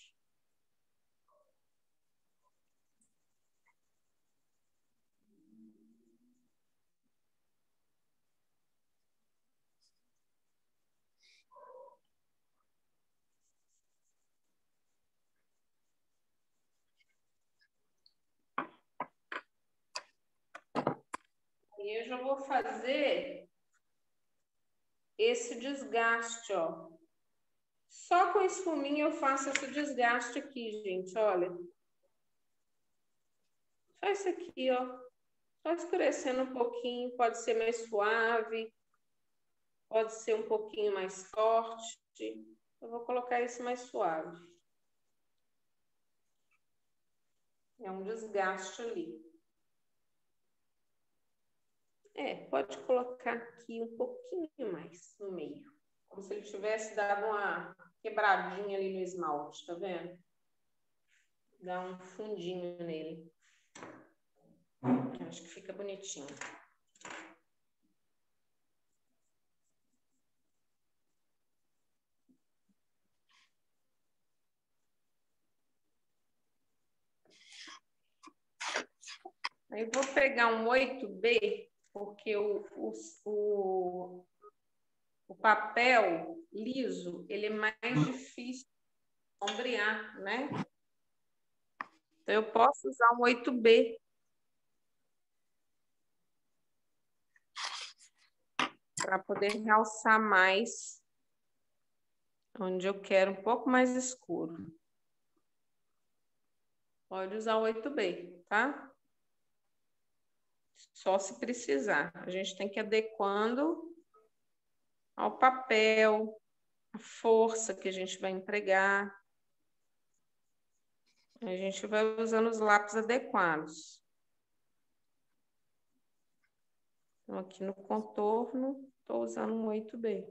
E eu já vou fazer esse desgaste, ó. Só com esse fuminho eu faço esse desgaste aqui, gente, olha. Só isso aqui, ó. Só escurecendo um pouquinho, pode ser mais suave, pode ser um pouquinho mais forte. Eu vou colocar esse mais suave. É um desgaste ali. É, pode colocar aqui um pouquinho mais no meio. Como se ele tivesse dado uma quebradinha ali no esmalte, tá vendo? Dá um fundinho nele. Acho que fica bonitinho. Aí eu vou pegar um oito B, porque o, o, o, o papel liso, ele é mais difícil de sombrear, né? Então, eu posso usar um oito B. Para poder realçar mais onde eu quero um pouco mais escuro. Pode usar o oito B, tá? Só se precisar. A gente tem que ir adequando ao papel, a força que a gente vai empregar. A gente vai usando os lápis adequados. Então, aqui no contorno, estou usando um oito B.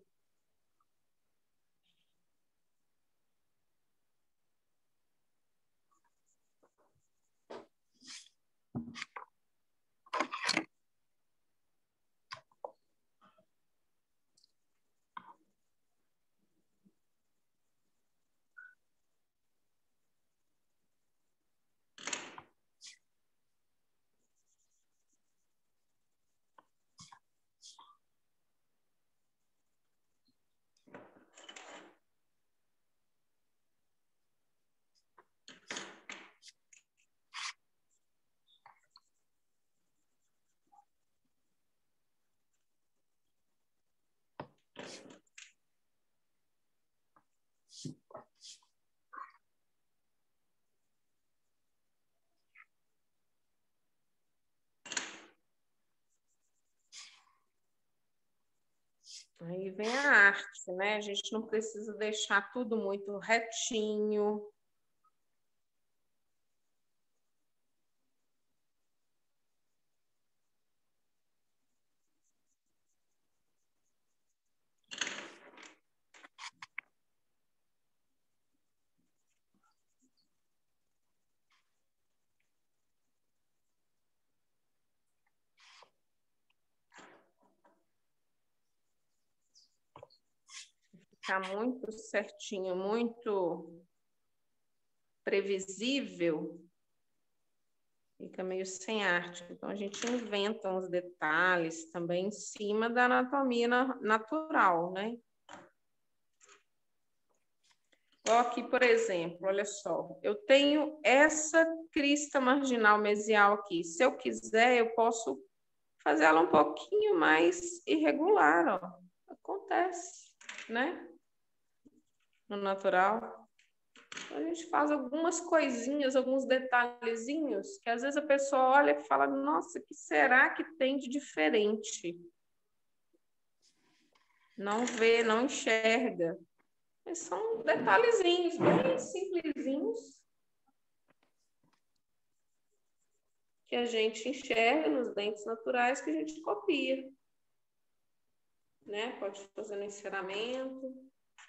Aí vem a arte, né? A gente não precisa deixar tudo muito retinho. Ficar muito certinho, muito previsível, fica meio sem arte. Então, a gente inventa uns detalhes também em cima da anatomia natural, né? Ó, aqui, por exemplo, olha só, eu tenho essa crista marginal mesial aqui. Se eu quiser, eu posso fazer ela um pouquinho mais irregular, ó. Acontece, né? No natural. Então, a gente faz algumas coisinhas, alguns detalhezinhos, que às vezes a pessoa olha e fala, nossa, o que será que tem de diferente? Não vê, não enxerga. Mas são detalhezinhos, bem simplesinhos, que a gente enxerga nos dentes naturais, que a gente copia. Né? Pode fazer no enceramento.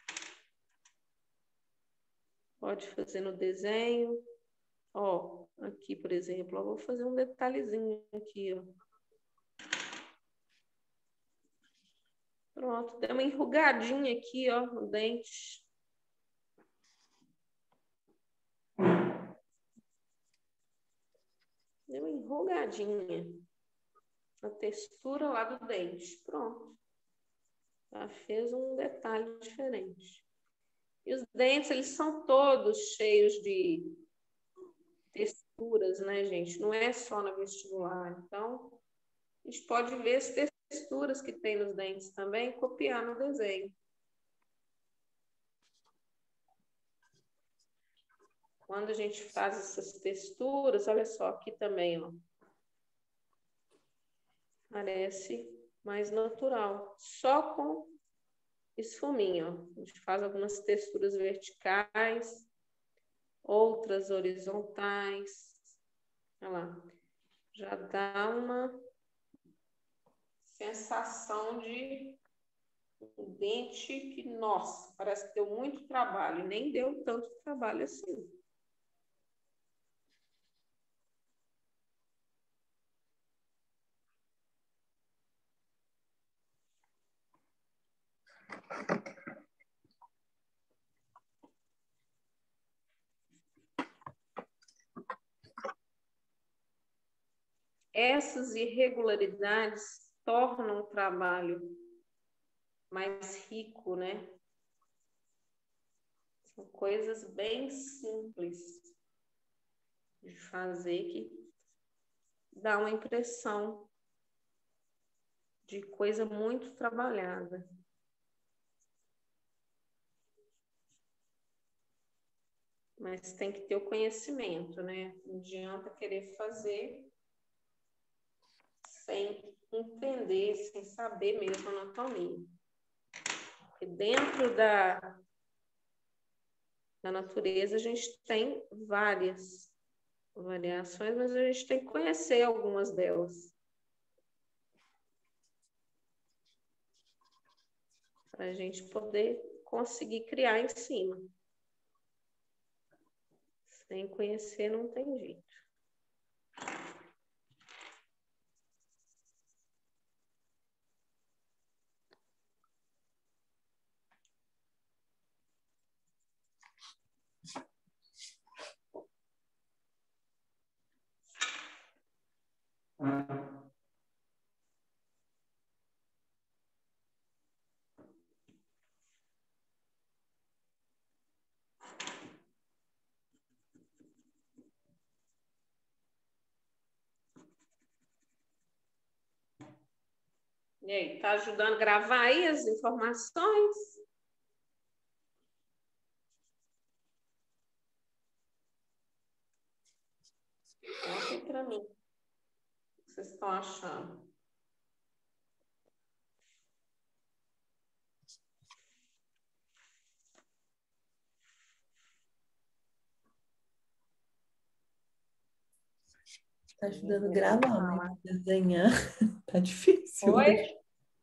Pode fazer no desenho. Ó, aqui, por exemplo, eu vou fazer um detalhezinho aqui, ó. Pronto, deu uma enrugadinha aqui, ó, no dente. Deu uma enrugadinha na textura lá do dente. Pronto. Já fez um detalhe diferente. E os dentes, eles são todos cheios de texturas, né, gente? Não é só na vestibular. Então, a gente pode ver as texturas que tem nos dentes também e copiar no desenho. Quando a gente faz essas texturas, olha só, aqui também, ó. Parece mais natural. Só com esfuminho, ó. A gente faz algumas texturas verticais, outras horizontais. Olha lá. Já dá uma sensação de um dente que, nossa, parece que deu muito trabalho. E nem deu tanto trabalho assim. essas irregularidades tornam o trabalho mais rico, né? São coisas bem simples de fazer que dá uma impressão de coisa muito trabalhada. Mas tem que ter o conhecimento, né? Não adianta querer fazer sem entender, sem saber mesmo a anatomia. Porque dentro da, da natureza a gente tem várias variações, mas a gente tem que conhecer algumas delas. Para a gente poder conseguir criar em cima. Sem conhecer não tem jeito. E aí, tá ajudando a gravar aí as informações? Contem para mim. O que vocês estão achando? Tá ajudando a gravar, mas desenhar tá difícil. Oi?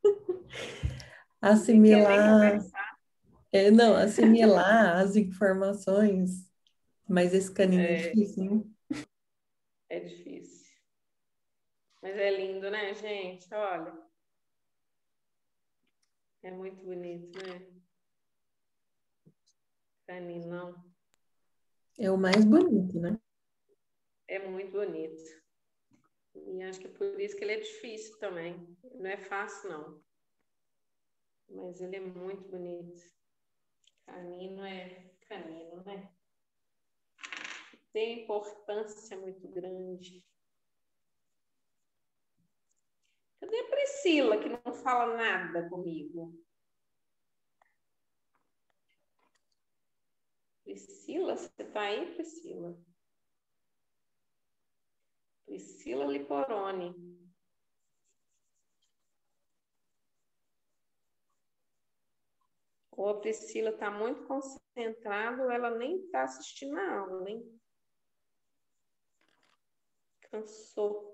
Assimilar. É, não, assimilar as informações. Mas esse canino é, é difícil, hein? É difícil. Mas é lindo, né, gente? Olha. É muito bonito, né? Caninão. É o mais bonito, né? É muito bonito. E acho que é por isso que ele é difícil também. Não é fácil, não. Mas ele é muito bonito. Canino é canino, né? Tem importância muito grande. Cadê a Priscila, que não fala nada comigo? Priscila, você está aí, Priscila? Priscila Liporoni. Ou a Priscila está muito concentrada, ou ela nem está assistindo a aula, hein? Cansou.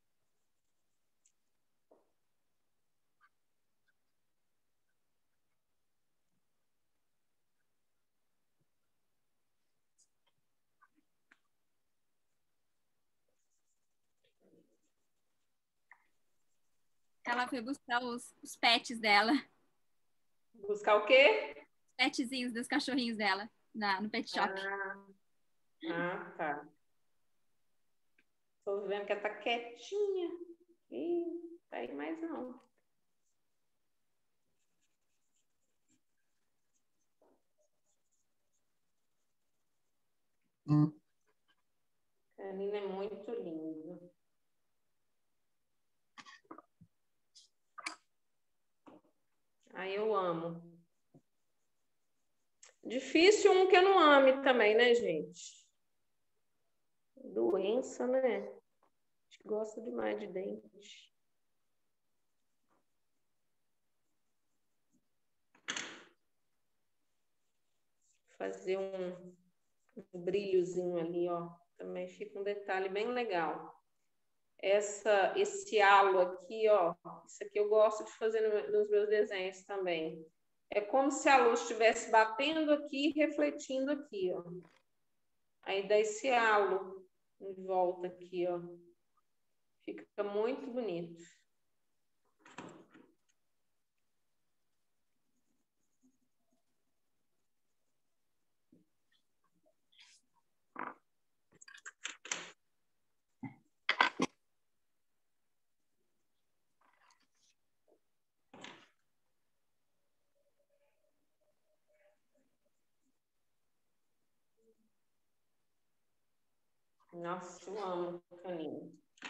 Ela foi buscar os, os pets dela. Buscar o quê? Os petzinhos dos cachorrinhos dela na, no pet shop. Ah, ah, tá. Tô vendo que ela tá quietinha. Ih, tá aí mais não. Hum. Canino é muito lindo. Aí eu amo. Difícil um que eu não ame também, né, gente? Doença, né? A gente gosta demais de dente. Fazer um, um brilhozinho ali, ó. Também fica um detalhe bem legal. Essa, esse halo aqui, ó. Isso aqui eu gosto de fazer no, nos meus desenhos também. É como se a luz estivesse batendo aqui e refletindo aqui, ó. Aí dá esse halo em volta aqui, ó. Fica muito bonito. Nossa, eu amo canino.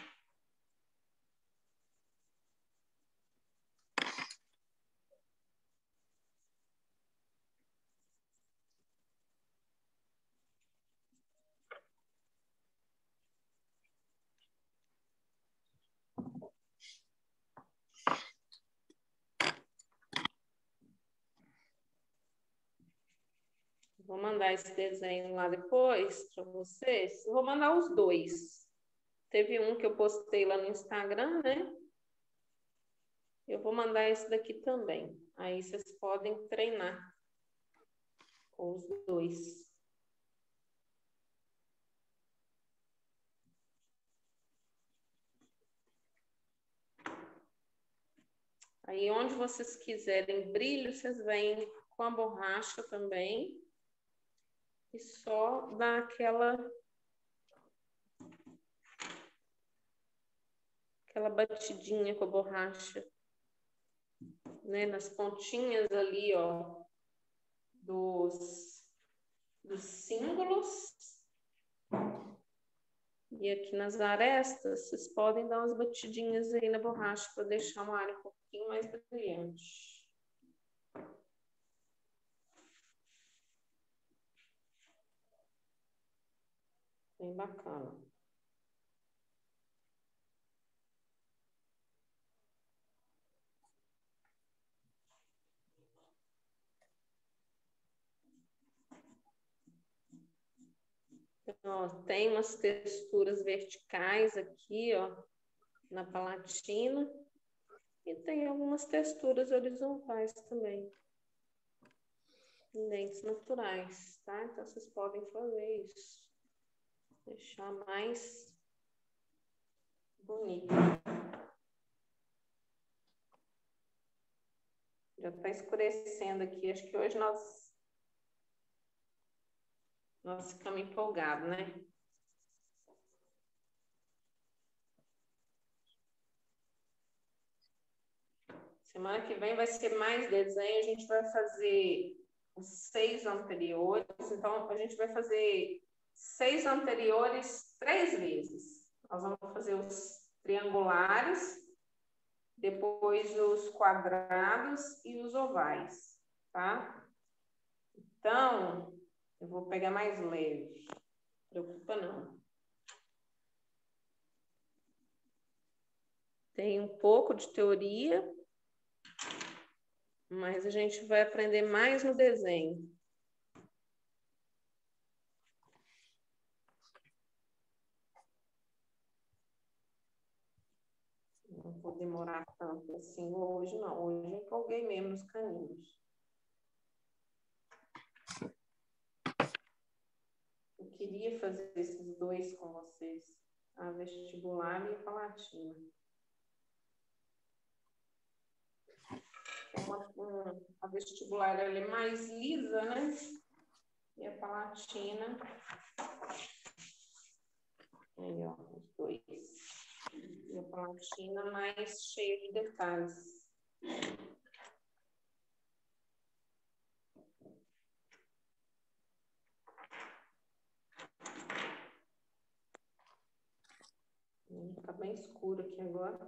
Vou mandar esse desenho lá depois para vocês. Vou mandar os dois. Teve um que eu postei lá no Instagram, né? Eu vou mandar esse daqui também. Aí vocês podem treinar com os dois. Aí onde vocês quiserem brilho, vocês vêm com a borracha também. E só dá aquela aquela batidinha com a borracha, né, nas pontinhas ali, ó, dos, dos símbolos. E aqui nas arestas, vocês podem dar umas batidinhas aí na borracha para deixar uma área um pouquinho mais brilhante. Bem bacana. Ó, tem umas texturas verticais aqui, ó, na palatina. E tem algumas texturas horizontais também. Em dentes naturais, tá? Então, vocês podem fazer isso. Deixar mais bonito. Já está escurecendo aqui. Acho que hoje nós, nós ficamos empolgados, né? Semana que vem vai ser mais desenho. A gente vai fazer os seis anteriores. Então, a gente vai fazer seis anteriores três vezes. Nós vamos fazer os triangulares, depois os quadrados e os ovais, tá? Então, eu vou pegar mais leve. Não preocupa não. Tem um pouco de teoria, mas a gente vai aprender mais no desenho. Não vou demorar tanto assim hoje, não. Hoje eu empolguei mesmo nos caninos. Eu queria fazer esses dois com vocês, a vestibular e a palatina. Uma, uma, a vestibular ela é mais lisa, né? E a palatina. Aí, ó, os dois. E a palatina mais cheia de detalhes. Tá bem escuro aqui agora.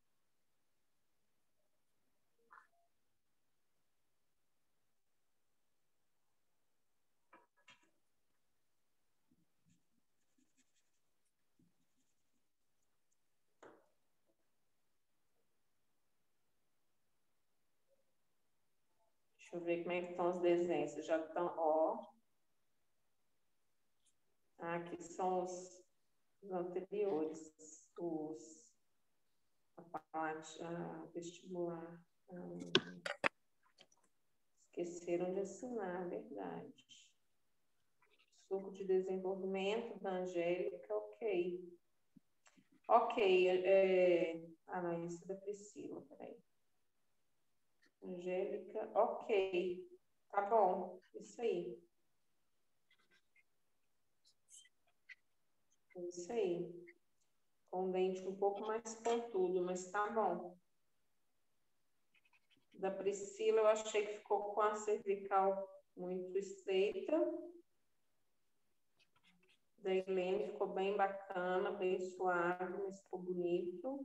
Deixa eu ver como é que estão os desenhos. Já estão, ó. Ah, aqui são os, os anteriores. Os, a parte a vestibular. Hum, esqueceram de assinar, verdade. Suco de desenvolvimento da Angélica, ok. Ok. É... Ah, não, isso é da Priscila, peraí. Angélica, ok. Tá bom, isso aí. Isso aí. Com o dente um pouco mais pontudo, mas tá bom. Da Priscila, eu achei que ficou com a cervical muito estreita. Da Helene ficou bem bacana, bem suave, mas ficou bonito.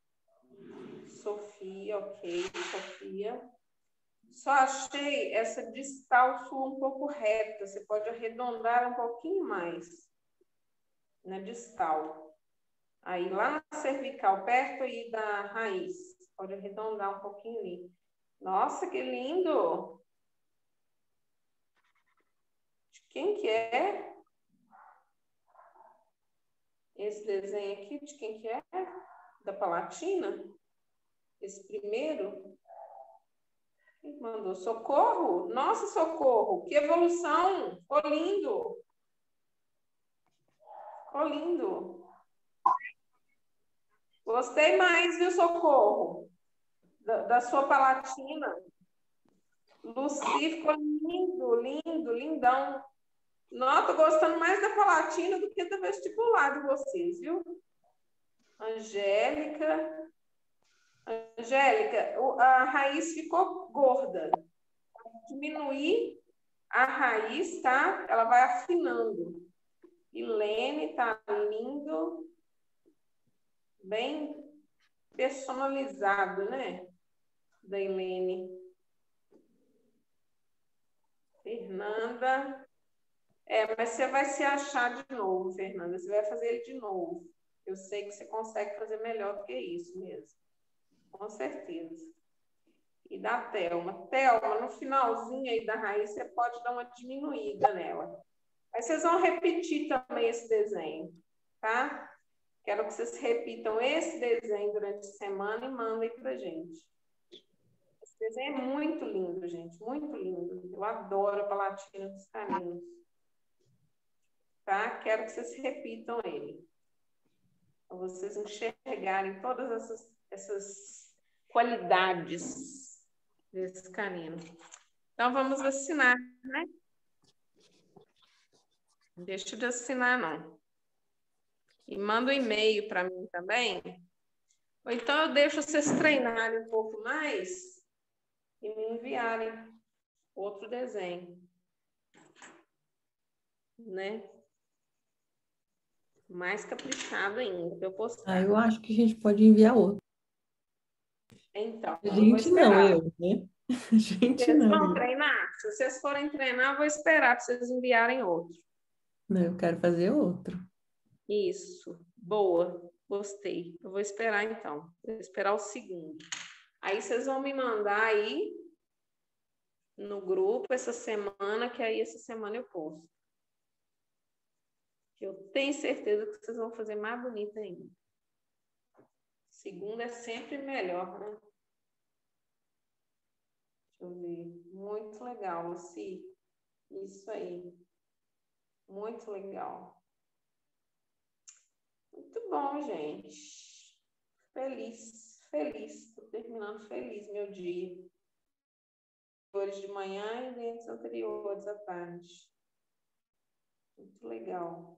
Sofia, ok, Sofia. Só achei essa distal sua um pouco reta. Você pode arredondar um pouquinho mais na distal. Aí lá na cervical, perto aí da raiz, pode arredondar um pouquinho ali. Nossa, que lindo! De quem que é? Esse desenho aqui, de quem que é? Da Palatina? Esse primeiro? Quem mandou? Socorro? Nossa, Socorro! Que evolução! Ficou lindo! Ficou lindo! Gostei mais, viu, Socorro? Da, da sua Palatina. Lucy ficou lindo, lindo, lindão. Não, tô gostando mais da Palatina do que da vestibular de vocês, viu? Angélica. Angélica, a raiz ficou gorda. Diminuir a raiz, tá? Ela vai afinando. Helene, tá lindo. Bem personalizado, né? Da Helene. Fernanda. É, mas você vai se achar de novo, Fernanda. Você vai fazer ele de novo. Eu sei que você consegue fazer melhor do que isso mesmo. Com certeza. E da Thelma. Thelma, no finalzinho aí da raiz, você pode dar uma diminuída nela. Aí vocês vão repetir também esse desenho, tá? Quero que vocês repitam esse desenho durante a semana e mandem pra gente. Esse desenho é muito lindo, gente. Muito lindo. Eu adoro a Palatina dos Caninos. Tá? Quero que vocês repitam ele. Para vocês enxergarem todas essas, essas qualidades desse canino. Então, vamos assinar, né? Não deixa de assinar, não. E manda um e-mail para mim também. Ou então eu deixo vocês treinarem um pouco mais e me enviarem outro desenho. Né? Mais caprichado ainda para eu postar. Ah, eu acho que a gente pode enviar outro. Então, A eu vou gente não, esperar. eu, né? A gente Vocês não. vão treinar? Se vocês forem treinar, eu vou esperar para vocês enviarem outro. Não, eu quero fazer outro. Isso. Boa. Gostei. Eu vou esperar, então. Vou esperar o segundo. Aí vocês vão me mandar aí no grupo essa semana, que aí essa semana eu posto. Eu tenho certeza que vocês vão fazer mais bonito ainda. Segunda é sempre melhor, né? Deixa eu ver. Muito legal, Lucy. Isso aí. Muito legal. Muito bom, gente. Feliz, feliz. Estou terminando feliz meu dia. Hoje de manhã e dentes anteriores à tarde. Muito legal.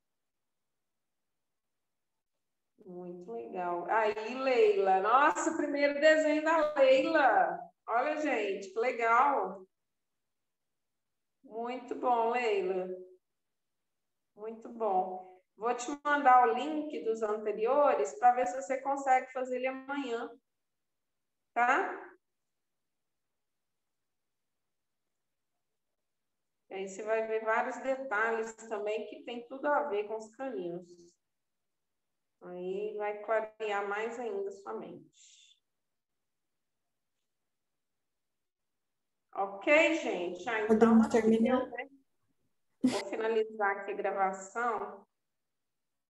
Muito legal. Aí, Leila. Nossa, primeiro desenho da Leila. Olha, gente, que legal. Muito bom, Leila. Muito bom. Vou te mandar o link dos anteriores para ver se você consegue fazer ele amanhã. Tá? E aí você vai ver vários detalhes também que tem tudo a ver com os caninos. Aí vai clarear mais ainda a sua mente. Ok, gente? Ah, então, Podemos assim, terminar? eu, né? Vou finalizar aqui a gravação.